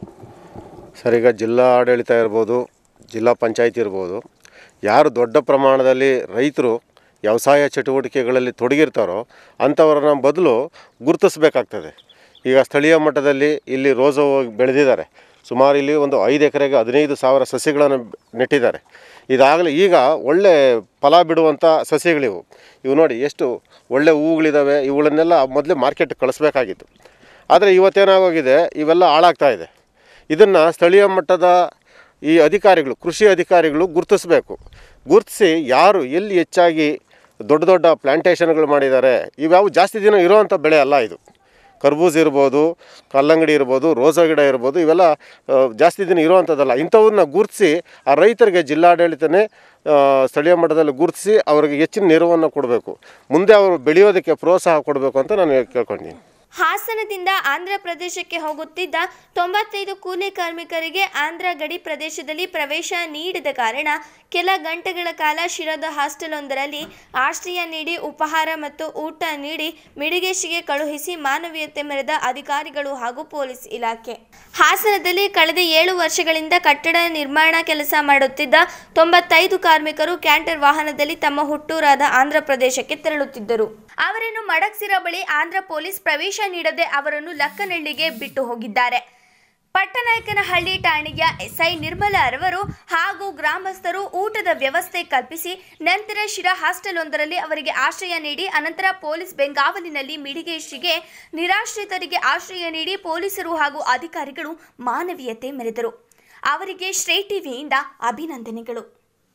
ಸರ್ ಈಗ ಜಿಲ್ಲಾ ಆಡಳಿತ ಇರ್ಬೋದು, ಜಿಲ್ಲಾ ಪಂಚಾಯತಿ ಇರ್ಬೋದು, ಯಾರು ದೊಡ್ಡ ಪ್ರಮಾಣದಲ್ಲಿ ರೈತರು ವ್ಯವಸಾಯ ಚಟುವಟಿಕೆಗಳಲ್ಲಿ ತೊಡಗಿರ್ತಾರೋ ಅಂಥವ್ರನ್ನ ಬದಲು ಗುರುತಿಸ್ಬೇಕಾಗ್ತದೆ. ಈಗ ಸ್ಥಳೀಯ ಮಟ್ಟದಲ್ಲಿ ಇಲ್ಲಿ ರೋಸೋ ಬೆಳೆದಿದ್ದಾರೆ. ಸುಮಾರು ಇಲ್ಲಿ ಒಂದು 5 ಎಕರೆಗೆ 15,000 ಸಸಿಗಳನ್ನು ನೆಟ್ಟಿದ್ದಾರೆ. ಇದಾಗಲೇ ಈಗ ಒಳ್ಳೆ ಫಲ ಬಿಡುವಂಥ ಸಸಿಗಳಿವು. ಇವು ನೋಡಿ ಎಷ್ಟು ಒಳ್ಳೆ ಹೂವುಗಳಿದ್ದಾವೆ. ಇವುಗಳನ್ನೆಲ್ಲ ಮೊದಲೇ ಮಾರ್ಕೆಟ್ಗೆ ಕಳಿಸ್ಬೇಕಾಗಿತ್ತು. ಆದರೆ ಇವತ್ತೇನಾಗೋಗಿದೆ, ಇವೆಲ್ಲ ಹಾಳಾಗ್ತಾ ಇದೆ. ಇದನ್ನು ಸ್ಥಳೀಯ ಮಟ್ಟದ ಈ ಅಧಿಕಾರಿಗಳು, ಕೃಷಿ ಅಧಿಕಾರಿಗಳು ಗುರುತಿಸಬೇಕು. ಗುರುತಿಸಿ ಯಾರು ಎಲ್ಲಿ ಹೆಚ್ಚಾಗಿ ದೊಡ್ಡ ದೊಡ್ಡ ಪ್ಲ್ಯಾಂಟೇಷನ್ಗಳು ಮಾಡಿದ್ದಾರೆ, ಇವ್ಯಾವು ಜಾಸ್ತಿ ದಿನ ಇರೋವಂಥ ಬೆಳೆ ಅಲ್ಲ ಇದು. ಕರ್ಬೂಜ್ ಇರ್ಬೋದು, ಕಲ್ಲಂಗಡಿ ಇರ್ಬೋದು, ರೋಸಾ ಗಿಡ ಇರ್ಬೋದು, ಇವೆಲ್ಲ ಜಾಸ್ತಿ ದಿನ ಇರೋವಂಥದ್ದಲ್ಲ. ಇಂಥವನ್ನ ಗುರುತಿಸಿ ಆ ರೈತರಿಗೆ ಜಿಲ್ಲಾಡಳಿತನೇ ಸ್ಥಳೀಯ ಮಟ್ಟದಲ್ಲಿ ಗುರುತಿಸಿ ಅವ್ರಿಗೆ ಹೆಚ್ಚಿನ ನೆರವನ್ನು ಕೊಡಬೇಕು. ಮುಂದೆ ಅವರು ಬೆಳೆಯೋದಕ್ಕೆ ಪ್ರೋತ್ಸಾಹ ಕೊಡಬೇಕು ಅಂತ ನಾನು ಕೇಳ್ಕೊಂಡಿದ್ದೀನಿ. ಹಾಸನದಿಂದ ಆಂಧ್ರ ಪ್ರದೇಶಕ್ಕೆ ಹೋಗುತ್ತಿದ್ದ 95 ಕೂಲಿ ಕಾರ್ಮಿಕರಿಗೆ ಆಂಧ್ರ ಗಡಿ ಪ್ರದೇಶದಲ್ಲಿ ಪ್ರವೇಶ ನೀಡದ ಕಾರಣ ಕೆಲ ಗಂಟೆಗಳ ಕಾಲ ಶಿರಾದ ಹಾಸ್ಟೆಲ್ವೊಂದರಲ್ಲಿ ಆಶ್ರಯ ನೀಡಿ ಉಪಹಾರ ಮತ್ತು ಊಟ ನೀಡಿ ಮಿಡಿಗೇಶಿಗೆ ಕಳುಹಿಸಿ ಮಾನವೀಯತೆ ಮೆರೆದ ಅಧಿಕಾರಿಗಳು ಹಾಗೂ ಪೊಲೀಸ್ ಇಲಾಖೆ. ಹಾಸನದಲ್ಲಿ ಕಳೆದ 7 ವರ್ಷಗಳಿಂದ ಕಟ್ಟಡ ನಿರ್ಮಾಣ ಕೆಲಸ ಮಾಡುತ್ತಿದ್ದ 95 ಕಾರ್ಮಿಕರು ಕ್ಯಾಂಟರ್ ವಾಹನದಲ್ಲಿ ತಮ್ಮ ಹುಟ್ಟೂರಾದ ಆಂಧ್ರ ಪ್ರದೇಶಕ್ಕೆ ತೆರಳುತ್ತಿದ್ದರು. ಅವರನ್ನು ಮಡಕ್ಸಿರ ಬಳಿ ಆಂಧ್ರ ಪೊಲೀಸ್ ಪ್ರವೇಶ ನೀಡದೆ ಅವರನ್ನು ಲಕ್ಕನಹಳ್ಳಿಗೆ ಬಿಟ್ಟು ಹೋಗಿದ್ದಾರೆ. ಪಟ್ಟನಾಯಕನಹಳ್ಳಿ ಠಾಣೆಯ ಎಸ್ಐ ನಿರ್ಮಲಾ ರವರು ಹಾಗೂ ಗ್ರಾಮಸ್ಥರು ಊಟದ ವ್ಯವಸ್ಥೆ ಕಲ್ಪಿಸಿ ನಂತರ ಶಿರಾ ಹಾಸ್ಟೆಲ್ ಒಂದರಲ್ಲಿ ಅವರಿಗೆ ಆಶ್ರಯ ನೀಡಿ ಅನಂತರ ಪೊಲೀಸ್ ಬೆಂಗಾವಲಿನಲ್ಲಿ ಮಿಡಿಗೇಶಿಗೆ ನಿರಾಶ್ರಿತರಿಗೆ ಆಶ್ರಯ ನೀಡಿ ಪೊಲೀಸರು ಹಾಗೂ ಅಧಿಕಾರಿಗಳು ಮಾನವೀಯತೆ ಮೆರೆದರು. ಅವರಿಗೆ ಶ್ರೀ ಟಿವಿಯಿಂದ ಅಭಿನಂದನೆಗಳು.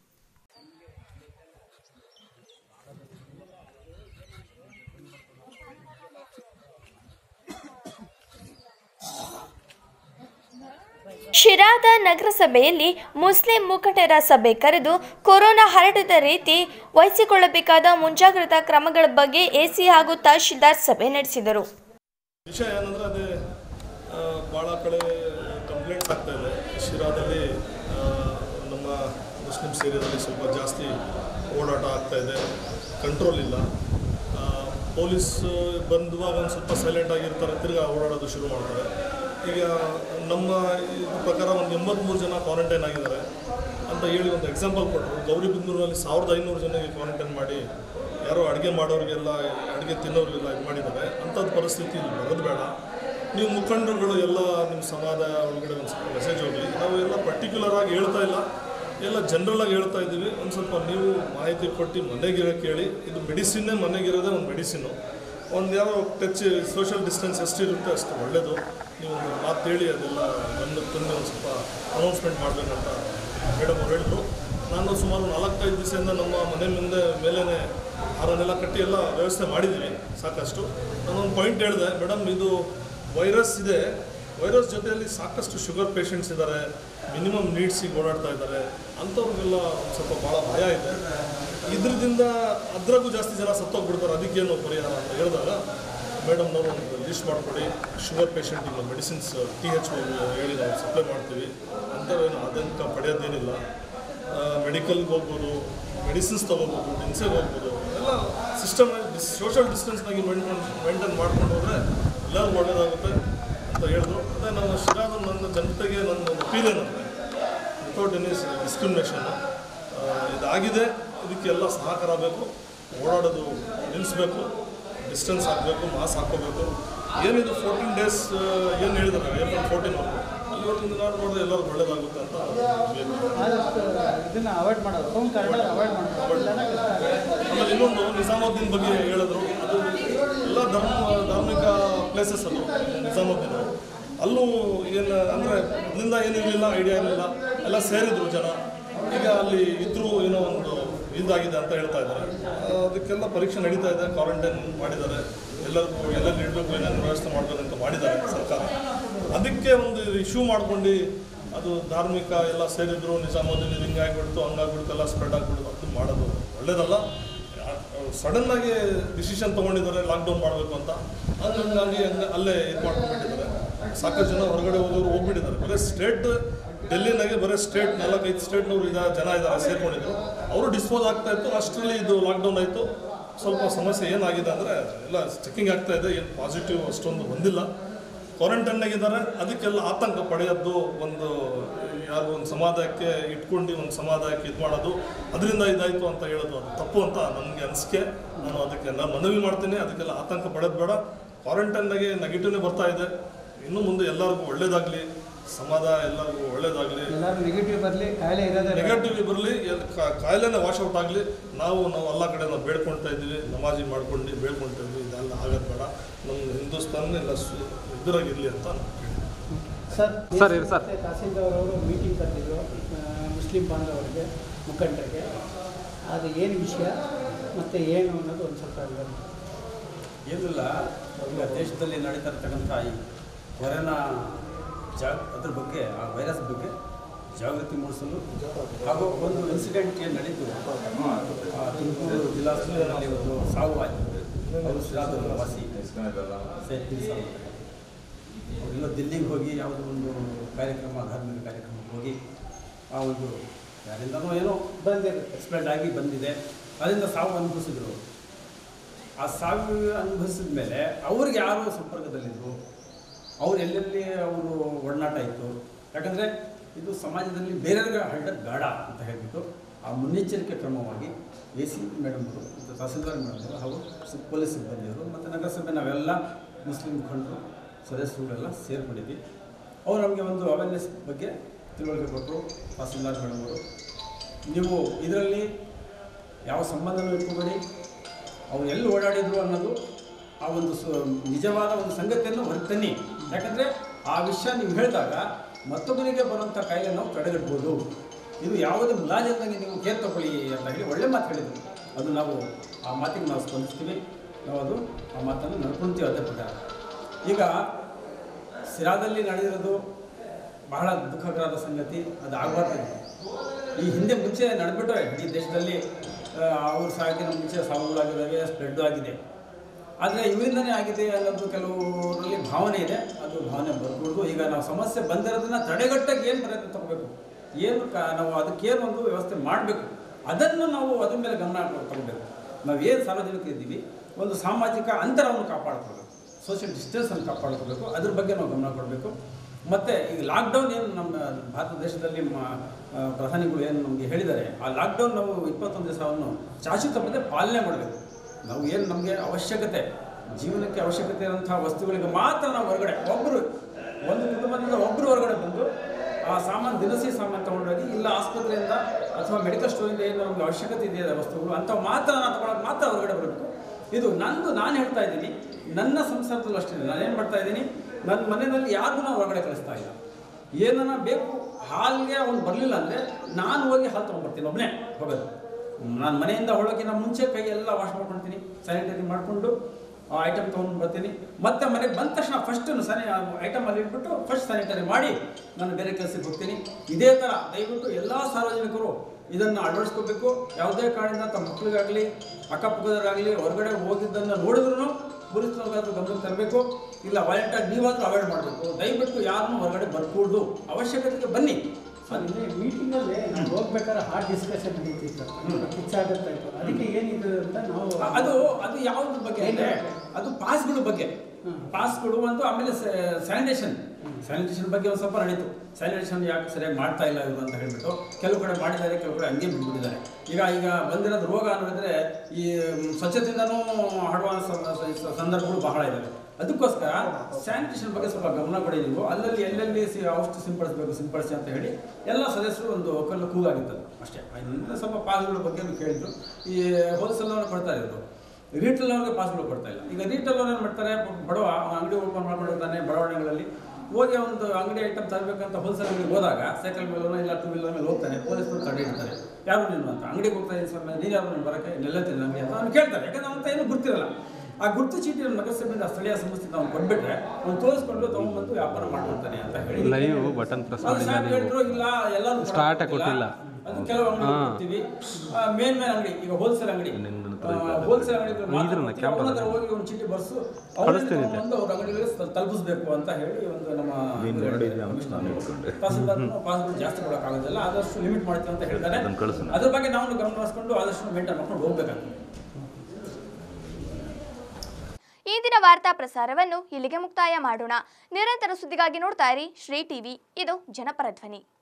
ಶಿರಾದ ನಗರಸಭೆಯಲ್ಲಿ ಮುಸ್ಲಿಂ ಮುಖಂಡರ ಸಭೆ ಕರೆದು ಕೊರೋನಾ ಹರಡದ ರೀತಿ ವಹಿಸಿಕೊಳ್ಳಬೇಕಾದ ಮುಂಜಾಗ್ರತಾ ಕ್ರಮಗಳ ಬಗ್ಗೆ ಎಸಿ ಹಾಗೂ ತಹಶೀಲ್ದಾರ್ ಸಭೆ ನಡೆಸಿದರು. ವಿಷಯ ಏನಂದರೆ ಅದೇ ಭಾಳ ಕಡೆ ಕಂಪ್ಲೇಂಟ್ಸ್ ಆಗ್ತಾ ಇದೆ. ಶಿರಾದಲ್ಲಿ ನಮ್ಮ ಮುಸ್ಲಿಮ್ಸ್ ಏರಿಯಾದಲ್ಲಿ ಸ್ವಲ್ಪ ಜಾಸ್ತಿ ಓಡಾಟ ಆಗ್ತಾ ಇದೆ, ಕಂಟ್ರೋಲ್ ಇಲ್ಲ. ಪೊಲೀಸ್ ಬಂದುವಾಗ ಒಂದು ಸ್ವಲ್ಪ ಸೈಲೆಂಟ್ ಆಗಿರ್ತಾರೆ, ತಿರ್ಗಾ ಓಡಾಡೋದು ಶುರು ಮಾಡ್ತಾರೆ. ಈಗ ನಮ್ಮ ಇದು ಪ್ರಕಾರ ಒಂದು 83 ಜನ ಕ್ವಾರಂಟೈನ್ ಆಗಿದ್ದಾರೆ ಅಂತ ಹೇಳಿ ಒಂದು ಎಕ್ಸಾಂಪಲ್ ಕೊಟ್ಟರು. ಗೌರಿಬಿದನೂರಲ್ಲಿ 1500 ಜನಕ್ಕೆ ಕ್ವಾರಂಟೈನ್ ಮಾಡಿ ಯಾರೋ ಅಡುಗೆ ಮಾಡೋರಿಗೆಲ್ಲ, ಅಡುಗೆ ತಿನ್ನೋರಿಗೆಲ್ಲ ಇದು ಮಾಡಿದ್ದಾರೆ. ಅಂಥದ್ದು ಪರಿಸ್ಥಿತಿ ಬರೋದು ಬೇಡ. ನೀವು ಮುಖಂಡರುಗಳು ಎಲ್ಲ ನಿಮ್ಮ ಸಮಾಜ ಒಳಗಡೆ ಒಂದು ಸ್ವಲ್ಪ ಮೆಸೇಜ್ ಹೋಗಲಿ. ನಾವು ಎಲ್ಲ ಪರ್ಟಿಕ್ಯುಲರ್ ಆಗಿ ಹೇಳ್ತಾ ಇಲ್ಲ, ಎಲ್ಲ ಜನರಲ್ಲಾಗಿ ಹೇಳ್ತಾ ಇದ್ದೀವಿ. ಒಂದು ಸ್ವಲ್ಪ ನೀವು ಮಾಹಿತಿ ಕೊಟ್ಟು ಮನೆಗಿರೋ ಕೇಳಿ. ಇದು ಮೆಡಿಸಿನ್ನೇ, ಮನೆಗಿರೋದೇ ಒಂದು ಮೆಡಿಸಿನ್ನು. ಒಂದು ಯಾರೋ ಟಚ್ ಸೋಷಿಯಲ್ ಡಿಸ್ಟೆನ್ಸ್ ಎಷ್ಟಿರುತ್ತೆ ಅಷ್ಟು ಒಳ್ಳೆಯದು. ನೀವು ಒಂದು ಮಾತು ಹೇಳಿ ಅದೆಲ್ಲ ಬಂದು ಇವತ್ತೊಂದೇ ಒಂದು ಸ್ವಲ್ಪ ಅನೌನ್ಸ್ಮೆಂಟ್ ಮಾಡಬೇಕಂತ ಮೇಡಮ್ ಅವ್ರು ಹೇಳಿದ್ರು. ನಾನು ಸುಮಾರು 4-5 ದಿವಸದಿಂದ ನಮ್ಮ ಮನೆ ಮುಂದೆ ಮೇಲೇ ಹಾರನ್ನೆಲ್ಲ ಕಟ್ಟಿ ಎಲ್ಲ ವ್ಯವಸ್ಥೆ ಮಾಡಿದ್ದೀವಿ ಸಾಕಷ್ಟು. ನಾನೊಂದು ಪಾಯಿಂಟ್ ಹೇಳಿದೆ, ಮೇಡಮ್ ಇದು ವೈರಸ್ ಇದೆ, ವೈರಸ್ ಜೊತೆಯಲ್ಲಿ ಸಾಕಷ್ಟು ಶುಗರ್ ಪೇಷಂಟ್ಸ್ ಇದ್ದಾರೆ, ಮಿನಿಮಮ್ ನೀಡ್ಸಿಗೆ ಓಡಾಡ್ತಾ ಇದ್ದಾರೆ, ಅಂಥವ್ರಿಗೆಲ್ಲ ಒಂದು ಸ್ವಲ್ಪ ಭಾಳ ಭಯ ಇದೆ. ಇದರಿಂದ ಅದ್ರಾಗೂ ಜಾಸ್ತಿ ಜನ ಸತ್ತೋಗ್ಬಿಡ್ತಾರೆ, ಅದಕ್ಕೇನು ಪರಿಹಾರ ಅಂತ ಹೇಳಿದಾಗ ಮೇಡಮ್ನವರು ಒಂದು ಲಿಸ್ಟ್ ಮಾಡಿಕೊಡಿ, ಶುಗರ್ ಪೇಷಂಟಿಗೆ ಮೆಡಿಸಿನ್ಸ್ TH ಹೇಳಿ ನಾವು ಸಪ್ಲೈ ಮಾಡ್ತೀವಿ, ಅಂಥವೇನು ಆತಂಕ ಪಡೆಯೋದೇನಿಲ್ಲ. ಮೆಡಿಕಲ್ಗೆ ಹೋಗ್ಬೋದು, ಮೆಡಿಸಿನ್ಸ್ ತೊಗೋಬೋದು, ಡಿನ್ಸೆಗೆ ಹೋಗ್ಬೋದು, ಎಲ್ಲ ಸಿಸ್ಟಮ್ ಸೋಷಲ್ ಡಿಸ್ಟೆನ್ಸ್ನಾಗಿ ಮೇಂಟೈನ್ ಮಾಡ್ಕೊಂಡು ಹೋದರೆ ಎಲ್ಲರಿಗೂ ಒಳ್ಳೆಯದಾಗುತ್ತೆ ಅಂತ ಹೇಳಿದ್ರು. ಅದೇ ನಮ್ಮ ಶಿರಾದ ನನ್ನ ಜನತೆಗೆ ನನ್ನ ಅಪೀಲ್ ಏನಂದರೆ, ವಿತೌಟ್ ಎನಿ ಡಿಸ್ಕ್ರಿಮಿನೇಷನ್ನು ಇದಾಗಿದೆ, ಇದಕ್ಕೆಲ್ಲ ಸಹಕಾರ ಬೇಕು, ಓಡಾಡೋದು ನಿಲ್ಲಿಸ್ಬೇಕು, ಡಿಸ್ಟೆನ್ಸ್ ಹಾಕಬೇಕು, ಮಾಸ್ಕ್ ಹಾಕ್ಕೋಬೇಕು. ಏನಿದು 14 ಡೇಸ್ ಏನು ಹೇಳಿದ್ದಾರೆ April 14 ಅಲ್ಲಿವರೆಗೂ ನೋಡಿದ್ರೆ ಎಲ್ಲರಿಗೂ ಒಳ್ಳೇದಾಗುತ್ತೆ ಅಂತ ಇದನ್ನು ಅವಾಯ್ಡ್ ಮಾಡೋದು, ಆಮೇಲೆ ಇನ್ನೊಂದು ನಿಜಾಮುದ್ದೀನ್ ಬಗ್ಗೆ ಹೇಳಿದ್ರು. ಅದು ಎಲ್ಲ ಧಾರ್ಮಿಕ ಪ್ಲೇಸಸ್ ಅದು ನಿಜಾಮುದ್ದೀನ್. ಅಲ್ಲೂ ಏನು ಅಂದರೆ ಅದರಿಂದ ಏನಿರಲಿಲ್ಲ, ಐಡಿಯಾ ಇರಲಿಲ್ಲ, ಎಲ್ಲ ಸೇರಿದ್ರು ಜನ. ಈಗ ಅಲ್ಲಿ ಇದ್ದರೂ ಏನೋ ಒಂದು ಇದಾಗಿದೆ ಅಂತ ಹೇಳ್ತಾ ಇದ್ದಾರೆ. ಅದಕ್ಕೆಲ್ಲ ಪರೀಕ್ಷೆ ನಡೀತಾ ಇದೆ, ಕ್ವಾರಂಟೈನ್ ಮಾಡಿದ್ದಾರೆ, ಎಲ್ಲರಿಗೂ ಎಲ್ಲೆಲ್ಲಿ ಇಡಬೇಕು, ಏನೇನು ವ್ಯವಸ್ಥೆ ಮಾಡಬೇಕಂತ ಮಾಡಿದ್ದಾರೆ ಸರ್ಕಾರ. ಅದಕ್ಕೆ ಒಂದು ಇಶ್ಯೂ ಮಾಡ್ಕೊಂಡು ಅದು ಧಾರ್ಮಿಕ ಎಲ್ಲ ಸೇರಿದ್ರು, ನಿಜಾಮುದ್ದೀನ್ ಹಿಂಗಾಗಿಬಿಡ್ತು, ಹಂಗಾಗ್ಬಿಡ್ತು, ಎಲ್ಲ ಸ್ಪ್ರೆಡ್ ಆಗಿಬಿಡ್ತು, ಅದು ಮಾಡೋದು ಒಳ್ಳೇದಲ್ಲ. ಸಡನ್ನಾಗಿ ಡಿಸಿಷನ್ ತೊಗೊಂಡಿದ್ದಾರೆ ಲಾಕ್ಡೌನ್ ಮಾಡಬೇಕು ಅಂತ, ಹಂಗಾಗಿ ಅಲ್ಲೇ ಇದು ಮಾಡ್ಕೊಂಡ್ಬಿಟ್ಟಿದ್ದಾರೆ. ಸಾಕಷ್ಟು ಜನ ಹೊರಗಡೆ ಹೋಗ್ಬಿಟ್ಟಿದ್ದಾರೆ. ಬರೀ ಸ್ಟೇಟ್ ಡೆಲ್ಲಿನಾಗೆ ಬರೀ ಸ್ಟೇಟ್ 4-5 ಸ್ಟೇಟ್ನವರು ಜನ ಇದ್ದಾರೆ ಸೇರ್ಕೊಂಡಿದ್ರು, ಅವರು ಡಿಸ್ಪೋಸ್ ಆಗ್ತಾ ಇತ್ತು. ಅಷ್ಟರಲ್ಲಿ ಇದು ಲಾಕ್ಡೌನ್ ಆಯಿತು. ಸ್ವಲ್ಪ ಸಮಸ್ಯೆ ಏನಾಗಿದೆ ಅಂದರೆ ಎಲ್ಲ ಚೆಕಿಂಗ್ ಆಗ್ತಾ ಇದೆ, ಏನು ಪಾಸಿಟಿವ್ ಅಷ್ಟೊಂದು ಬಂದಿಲ್ಲ. ಕ್ವಾರಂಟೈನ್ನಾಗಿದ್ದಾರೆ, ಅದಕ್ಕೆಲ್ಲ ಆತಂಕ ಪಡೆಯೋದು, ಒಂದು ಯಾರು ಒಂದು ಸಮಾಧಾನಕ್ಕೆ ಇಟ್ಕೊಂಡು ಒಂದು ಸಮಾಧಾನಕ್ಕೆ ಇದು ಮಾಡೋದು, ಅದರಿಂದ ಇದಾಯಿತು ಅಂತ ಹೇಳೋದು ಅದು ತಪ್ಪು ಅಂತ ನನಗೆ ಅನಿಸಿಕೆ. ನಾನು ಅದಕ್ಕೆ ಮನವಿ ಮಾಡ್ತೀನಿ, ಅದಕ್ಕೆಲ್ಲ ಆತಂಕ ಪಡೆಯೋದು ಬೇಡ. ಕ್ವಾರಂಟೈನ್ನಾಗೆ ನೆಗೆಟಿವ್ನೇ ಬರ್ತಾ ಇದೆ. ಇನ್ನು ಮುಂದೆ ಎಲ್ಲರಿಗೂ ಒಳ್ಳೇದಾಗಲಿ, ಸಮಾಧಾನ ಎಲ್ಲರಿಗೂ ಒಳ್ಳೇದಾಗಲಿ, ನೆಗೆಟಿವ್ ಬರಲಿ, ಕಾಯಿಲೆ ನೆಗೆಟಿವ್ ಬರಲಿ, ಕಾಯಿಲೆನೇ ವಾಶೌಟ್ ಆಗಲಿ. ನಾವು ಎಲ್ಲ ಕಡೆ ನಾವು ಬೇಡ್ಕೊಳ್ತಾ ಇದ್ದೀವಿ, ನಮಾಜಿ ಮಾಡ್ಕೊಂಡು ಬೇಡ್ಕೊಳ್ತಾ ಇದ್ವಿ. ಇದೆಲ್ಲ ಆಗೋದು ಬೇಡ, ನಮ್ಮ ಹಿಂದೂಸ್ತಾನ ಎಲ್ಲ ಇದರಾಗಿರಲಿ ಅಂತ ಸರ್. ತಹಸೀಲ್ದಾರ್ ಅವರು ಮೀಟಿಂಗ್ ಕರೆದಿದ್ರು ಮುಸ್ಲಿಂ ಬಾಂಧವರಿಗೆ, ಮುಖಂಡರಿಗೆ. ಅದು ಏನು ವಿಷಯ ಮತ್ತು ಏನು ಅನ್ನೋದು ಒಂದು ಸ್ವಲ್ಪ ಏನಿಲ್ಲ, ಈಗ ದೇಶದಲ್ಲಿ ನಡೀತಾ ಇರ್ತಕ್ಕಂಥ ಈ ಕೊರೋನಾ ಅದ್ರ ಬಗ್ಗೆ, ಆ ವೈರಸ್ ಬಗ್ಗೆ ಜಾಗೃತಿ ಮೂಡಿಸಲು ಹಾಗೂ ಒಂದು ಇನ್ಸಿಡೆಂಟ್ ಏನು ನಡೀತು, ತುಮಕೂರು ಜಿಲ್ಲಾ ಆಸ್ಪತ್ರೆಯಲ್ಲಿ ಒಂದು ಸಾವು ಆಯಿತು. ಅವರು ಶಿರಾದ ವಾಸಿ ಅವರೆಲ್ಲ ದಿಲ್ಲಿಗೆ ಹೋಗಿ ಯಾವುದೋ ಒಂದು ಕಾರ್ಯಕ್ರಮ, ಧಾರ್ಮಿಕ ಕಾರ್ಯಕ್ರಮಕ್ಕೆ ಹೋಗಿ ಆ ಒಂದು ಯಾರಿಂದನೋ ಏನೋ ಸ್ಪ್ರೆಡ್ ಆಗಿ ಬಂದಿದೆ, ಅದರಿಂದ ಸಾವು ಅನುಭವಿಸಿದ್ರು. ಆ ಸಾವು ಅನುಭವಿಸಿದ ಮೇಲೆ ಅವ್ರಿಗೆ ಯಾರು ಸಂಪರ್ಕದಲ್ಲಿದ್ದರು, ಅವ್ರು ಎಲ್ಲೆಲ್ಲಿ ಅವರು ಒಡನಾಟ ಇತ್ತು. ಯಾಕಂದರೆ ಇದು ಸಮಾಜದಲ್ಲಿ ಬೇರೆಯವ್ರಿಗೆ ಹರಡೋದು ಬೇಡ ಅಂತ ಹೇಳಿಬಿಟ್ಟು ಆ ಮುನ್ನೆಚ್ಚರಿಕೆ ಕ್ರಮವಾಗಿ AC ಮೇಡಮ್ ಅವರು ಮತ್ತು ತಹಸೀಲ್ದಾರ್ ಮೇಡಮ್ ಅವರು ಹಾಗೂ ಪೊಲೀಸ್ ಸಿಬ್ಬಂದಿಯವರು ಮತ್ತು ನಗರಸಭೆ ನಾವೆಲ್ಲ ಮುಸ್ಲಿಂ ಮುಖಂಡರು ಸದಸ್ಯರುಗಳೆಲ್ಲ ಸೇರ್ಕೊಂಡಿದ್ವಿ. ಅವರು ನಮಗೆ ಒಂದು ಅವೇರ್ನೆಸ್ ಬಗ್ಗೆ ತಿಳುವಳಿಕೆ ಕೊಟ್ಟರು. ತಹಸೀಲ್ದಾರ್ ಮೇಡಮ್ ಅವರು, ನೀವು ಇದರಲ್ಲಿ ಯಾವ ಸಂಬಂಧನೂ ಇಟ್ಕೋಬೇಡಿ, ಅವ್ರು ಎಲ್ಲಿ ಓಡಾಡಿದ್ರು ಅನ್ನೋದು ಆ ಒಂದು ನಿಜವಾದ ಒಂದು ಸಂಗತಿಯನ್ನು ಹೊರತನ್ನಿ. ಯಾಕಂದರೆ ಆ ವಿಷಯ ನೀವು ಹೇಳಿದಾಗ ಮತ್ತೊಬ್ಬರಿಗೆ ಬರುವಂಥ ಕಾಯಿಲೆ ನಾವು ತಡೆಗಟ್ಬೋದು. ಇದು ಯಾವುದೇ ಮುಲಾಜಿಲ್ದಂಗೆ ನೀವು ಕೇರ್ ತಗೊಳ್ಳಿ ಅಂತ ಹೇಳಿ ಒಳ್ಳೆ ಮಾತು ಹೇಳಿದರು. ಅದು ನಾವು ಆ ಮಾತಿಗೆ ನಾವು ಸ್ಪಂದಿಸ್ತೀವಿ, ನಾವು ಅದು ಆ ಮಾತನ್ನು ನಡ್ಕೊಳ್ತೀವಿ ಅದೇ ಪ್ರಕಾರ. ಈಗ ಸಿರಾದಲ್ಲಿ ನಡೆದಿರೋದು ಬಹಳ ದುಃಖಕರದ ಸಂಗತಿ, ಅದು ಆಗಬಾರ್ದು. ಈ ಹಿಂದೆ ಮುಂಚೆ ನಡೆದ್ಬಿಟ್ಟರೆ ಇಡೀ ದೇಶದಲ್ಲಿ ಅವ್ರ ಸಾವಿನ ಮುಂಚೆ ಸಾವುಗಳಾಗಿದ್ದಾವೆ, ಸ್ಪ್ರೆಡ್ ಆಗಿದೆ. ಆದರೆ ಇವರಿಂದನೇ ಆಗಿದೆ ಅನ್ನೋದು ಕೆಲವರಲ್ಲಿ ಭಾವನೆ ಇದೆ, ಅದು ಭಾವನೆ ಬರ್ಬೋದು. ಈಗ ನಾವು ಸಮಸ್ಯೆ ಬಂದಿರೋದನ್ನ ತಡೆಗಟ್ಟಕ್ಕೆ ಏನು ಪ್ರಯತ್ನ ತಗೋಬೇಕು, ಏನು ನಾವು ಅದಕ್ಕೇನು ಒಂದು ವ್ಯವಸ್ಥೆ ಮಾಡಬೇಕು, ಅದನ್ನು ನಾವು ಅದ್ರ ಮೇಲೆ ಗಮನ ತಗೋಬೇಕು. ನಾವೇನು ಸಾರ್ವಜನಿಕರಿದ್ದೀವಿ, ಒಂದು ಸಾಮಾಜಿಕ ಅಂತರವನ್ನು ಕಾಪಾಡ್ಕೋಬೇಕು, ಸೋಷಿಯಲ್ ಡಿಸ್ಟೆನ್ಸನ್ನು ಕಾಪಾಡ್ಕೋಬೇಕು, ಅದ್ರ ಬಗ್ಗೆ ನಾವು ಗಮನ ಕೊಡಬೇಕು. ಮತ್ತು ಈಗ ಲಾಕ್ಡೌನ್ ಏನು ನಮ್ಮ ಭಾರತ ದೇಶದಲ್ಲಿ ಪ್ರಧಾನಿಗಳು ಏನು ನಮಗೆ ಹೇಳಿದ್ದಾರೆ, ಆ ಲಾಕ್ಡೌನ್ ನಾವು 21 ದಿವಸವನ್ನು ಶಾಶ್ವತಪದೇ ಪಾಲನೆ ಮಾಡಬೇಕು. ನಾವು ಏನು ನಮಗೆ ಅವಶ್ಯಕತೆ, ಜೀವನಕ್ಕೆ ಅವಶ್ಯಕತೆ ಇರುವಂಥ ವಸ್ತುಗಳಿಗೆ ಮಾತ್ರ ನಾವು ಹೊರಗಡೆ, ಒಬ್ಬರು ಒಂದು ಕುಟುಂಬದಿಂದ ಒಬ್ಬರು ಹೊರಗಡೆ ಬಂದು ಆ ಸಾಮಾನು, ದಿನಸಿ ಸಾಮಾನು ತೊಗೊಂಡೋಗಿ, ಇಲ್ಲ ಆಸ್ಪತ್ರೆಯಿಂದ ಅಥವಾ ಮೆಡಿಕಲ್ ಸ್ಟೋರಿಂದ ಏನು ನಮಗೆ ಅವಶ್ಯಕತೆ ಇದೆಯಾ ವಸ್ತುಗಳು ಅಂಥವು ಮಾತ್ರ ನಾನು ತೊಗೊಳಕ್ಕೆ ಮಾತ್ರ ಹೊರಗಡೆ ಬರಬೇಕು. ಇದು ನಾನು ಹೇಳ್ತಾ ಇದ್ದೀನಿ, ನನ್ನ ಸಂಸಾರದಲ್ಲೂ ಅಷ್ಟೇ. ನಾನೇನು ಮಾಡ್ತಾ ಇದ್ದೀನಿ, ನನ್ನ ಮನೆಯಲ್ಲಿ ಯಾರಿಗೂ ನಾವು ಹೊರಗಡೆ ಕಳಿಸ್ತಾ ಇಲ್ಲ. ಏನನ್ನ ಬೇಕು ಹಾಲಿಗೆ ಅವ್ನು ಬರಲಿಲ್ಲ ಅಂದರೆ ನಾನು ಹೋಗಿ ಹಾಲು ತೊಗೊಂಡ್ಬರ್ತೀನಿ, ಒಬ್ಬನೇ ಹೋಗೋದು. ನಾನು ಮನೆಯಿಂದ ಹೊರಡೋಕ್ಕಿಂತ ಮುಂಚೆ ಕೈ ಎಲ್ಲ ವಾಶ್ ಮಾಡ್ಕೊಳ್ತೀನಿ, ಸ್ಯಾನಿಟೈಸರ್ ಮಾಡಿಕೊಂಡು ಐಟಮ್ ತೊಗೊಂಡು ಬರ್ತೀನಿ. ಮತ್ತೆ ಮನೆಗೆ ಬಂದ ತಕ್ಷಣ ಫಸ್ಟ್ ಐಟಮ್ ಅಲ್ಲಿ ಇಟ್ಬಿಟ್ಟು ಫಸ್ಟ್ ಸ್ಯಾನಿಟೈಸರ್ ಮಾಡಿ ನಾನು ಬೇರೆ ಕೆಲಸಕ್ಕೆ ಹೋಗ್ತೀನಿ. ಇದೇ ಥರ ದಯವಿಟ್ಟು ಎಲ್ಲ ಸಾರ್ವಜನಿಕರು ಇದನ್ನು ಅಳವಡಿಸ್ಕೋಬೇಕು. ಯಾವುದೇ ಕಾರಣದಿಂದ ತಮ್ಮ ಮಕ್ಕಳಿಗಾಗಲಿ ಅಕ್ಕಪಕ್ಕದವರಾಗಲಿ ಹೊರಗಡೆ ಹೋಗಿದ್ದನ್ನು ನೋಡಿದ್ರೂ ಪೊಲೀಸ್ನವ್ರಿಗಾದ್ರೂ ಗಮನಕ್ಕೆ ತರಬೇಕು. ಇಲ್ಲ ವಾಲಂಟಿಯರ್ ನೀವಾದರೂ ಅವಾಯ್ಡ್ ಮಾಡಬೇಕು. ದಯವಿಟ್ಟು ಯಾರನ್ನೂ ಹೊರಗಡೆ ಬರ್ಕೂಡ್ದು. ಅವಶ್ಯಕತೆಗೆ ಬನ್ನಿ. ಮೀಟಿಂಗಲ್ಲಿ ನಾವು ಹೋಗ್ಬೇಕಾದ್ರೆ ಹಾರ್ಡ್ ಡಿಸ್ಕಷನ್ ನಡೀತಿತ್ತು, ಹೆಚ್ಚಾಗುತ್ತಾ ಇತ್ತು. ಅದಕ್ಕೆ ಏನಿದೆ ಅಂತ ನಾವು ಅದು ಯಾವ್ದ್ರ ಬಗ್ಗೆ ಅಂದರೆ ಅದು ಪಾಸ್ಗಳ ಬಗ್ಗೆ, ಪಾಸ್ಗಳು ಅಂತ. ಆಮೇಲೆ ಸ್ಯಾನಿಟೇಷನ್ ಬಗ್ಗೆ ಒಂದು ಸ್ವಲ್ಪ ನಡೀತು. ಸ್ಯಾನಿಟೇಷನ್ ಯಾಕೆ ಸರಿಯಾಗಿ ಮಾಡ್ತಾ ಇಲ್ಲ ಇವರು ಅಂತ ಹೇಳ್ಬಿಟ್ಟು ಕೆಲವು ಕಡೆ ಮಾಡಿದ್ದಾರೆ, ಕೆಲವು ಕಡೆ ಹಂಗೆ ಬಿಟ್ಬಿಟ್ಟಿದ್ದಾರೆ. ಈಗ ಬಂದಿರೋದು ರೋಗ ಅನ್ನೋದ್ರೆ ಈ ಸ್ವಚ್ಛತೆಯಿಂದನೂ ಹರಡುವ ಸಂದರ್ಭಗಳು ಬಹಳ ಇದ್ದಾವೆ. ಅದಕ್ಕೋಸ್ಕರ ಸ್ಯಾನಿಟೇಷನ್ ಬಗ್ಗೆ ಸ್ವಲ್ಪ ಗಮನ ಕೊಡಿ ನೀವು. ಅಲ್ಲಲ್ಲಿ ಎಲ್ಲೆಲ್ಲಿ ಔಷಧಿ ಸಿಂಪಡಿಸಿ ಅಂತ ಹೇಳಿ ಎಲ್ಲ ಸದಸ್ಯರು ಒಂದು ಕಲ್ಲು ಕೂಗಾಗಿತ್ತದು ಅಷ್ಟೇ. ಇನ್ನು ಸ್ವಲ್ಪ ಪಾಸ್ಗಳ ಬಗ್ಗೆ ಕೇಳಿದ್ರು. ಈ ಹೋಲ್ಸೇಲ್ನವ್ರು ಕೊಡ್ತಾ ಇರೋದು, ರೀಟೇಲ್ನವ್ರಿಗೆ ಪಾಸ್ಗಳು ಕೊಡ್ತಾ ಇಲ್ಲ. ಈಗ ರೀಟೇಲ್ನವ್ರು ಏನು ಮಾಡ್ತಾರೆ, ಬಡವ ಅಂಗಡಿ ಓಪನ್ ಮಾಡ್ಕೊಂಡಿರ್ತಾನೆ ಬಡಾವಣೆಗಳಲ್ಲಿ, ಹೋಗಿ ಒಂದು ಅಂಗಡಿ ಐಟಮ್ ತರಬೇಕಂತ ಹೋಲ್ಸೇಲ್ ಅಂಗಡಿಗೆ ಹೋದಾಗ ಸೈಕಲ್ ಮೇಲೋ ಇಲ್ಲ ಟೂ ವೀಲರ್ ಮೇಲೆ ಹೋಗ್ತಾನೆ, ಪೊಲೀಸರು ತಡೆ ಇಡ್ತಾರೆ. ಯಾರು ನೀನು ಅಂತ ಅಂಗಡಿಗೆ ಹೋಗ್ತಾ ಇದ್ದೀನಿ, ನೀನು ಯಾರು ನೀನು ಬರೋಕ್ಕೆ ನೆಲ್ಲತ್ತಿಲ್ಲ ಅಂಗಡಿ ಅಂತ ಅವ್ನು ಕೇಳ್ತಾರೆ. ಯಾಕಂದ್ರೆ ಅಂತ ಏನು ಗುರ್ತಿರಲ್ಲ. ಆ ಗುರ್ತು ಚೀಟಿಯನ್ನು ನಗರಸಭೆಯಿಂದ ಸ್ಥಳೀಯ ಸಂಸ್ಥೆಯಿಂದ ಅವ್ನು ಕೊಟ್ಬಿಟ್ರೆ ಅವ್ನು ತೋರಿಸ್ಕೊಂಡು ತೊಗೊಂಡ್ಬಂದು ವ್ಯಾಪಾರ ಮಾಡ್ಕೊಳ್ತಾನೆ ಅಂತ ಹೇಳಿ ಹೇಳಿದ್ರು. ಇಲ್ಲ ಎಲ್ಲರೂ ಸ್ಟಾರ್ಟ್ ಕೊಟ್ಟಿಲ್ಲ, ಅದು ಕೆಲವು ಅಂಗಡಿ ಕೊಡ್ತೀವಿ. ಮೇನ್ ಅಂಗಡಿ ಈಗ ಹೋಲ್ಸೇಲ್ ಅಂಗಡಿ ಹೋಗಿ ಒಂದು ಚೀಟಿ ಬರ್ಸು ಬಂದು ಅವ್ರ ಅಂಗಡಿಗಳಿಗೆ ತಲುಪಿಸ್ಬೇಕು ಅಂತ ಹೇಳಿ ಒಂದು ನಮ್ಮ ಪಾಸ್ಗಳು ಜಾಸ್ತಿ ಕೊಡೋಕ್ಕಾಗೋದಿಲ್ಲ, ಆದಷ್ಟು ಲಿಮಿಟ್ ಮಾಡ್ತೀವಿ ಅಂತ ಹೇಳ್ತಾರೆ. ಅದ್ರ ಬಗ್ಗೆ ನಾವು ಗಮನ ಹರಿಸ್ಕೊಂಡು ಆದಷ್ಟು ಮೇಂಟೈನ್ ಮಾಡ್ಕೊಂಡು ಹೋಗ್ಬೇಕಾಗ್ತದೆ. ಈ ದಿನ ವಾರ್ತಾ ಪ್ರಸಾರವನ್ನು ಇಲ್ಲಿಗೆ ಮುಕ್ತಾಯ ಮಾಡೋಣ. ನಿರಂತರ ಸುದ್ದಿಗಾಗಿ ನೋಡ್ತಾ ಇರಿ ಶ್ರೀ ಟಿವಿ, ಇದು ಜನಪರ ಧ್ವನಿ.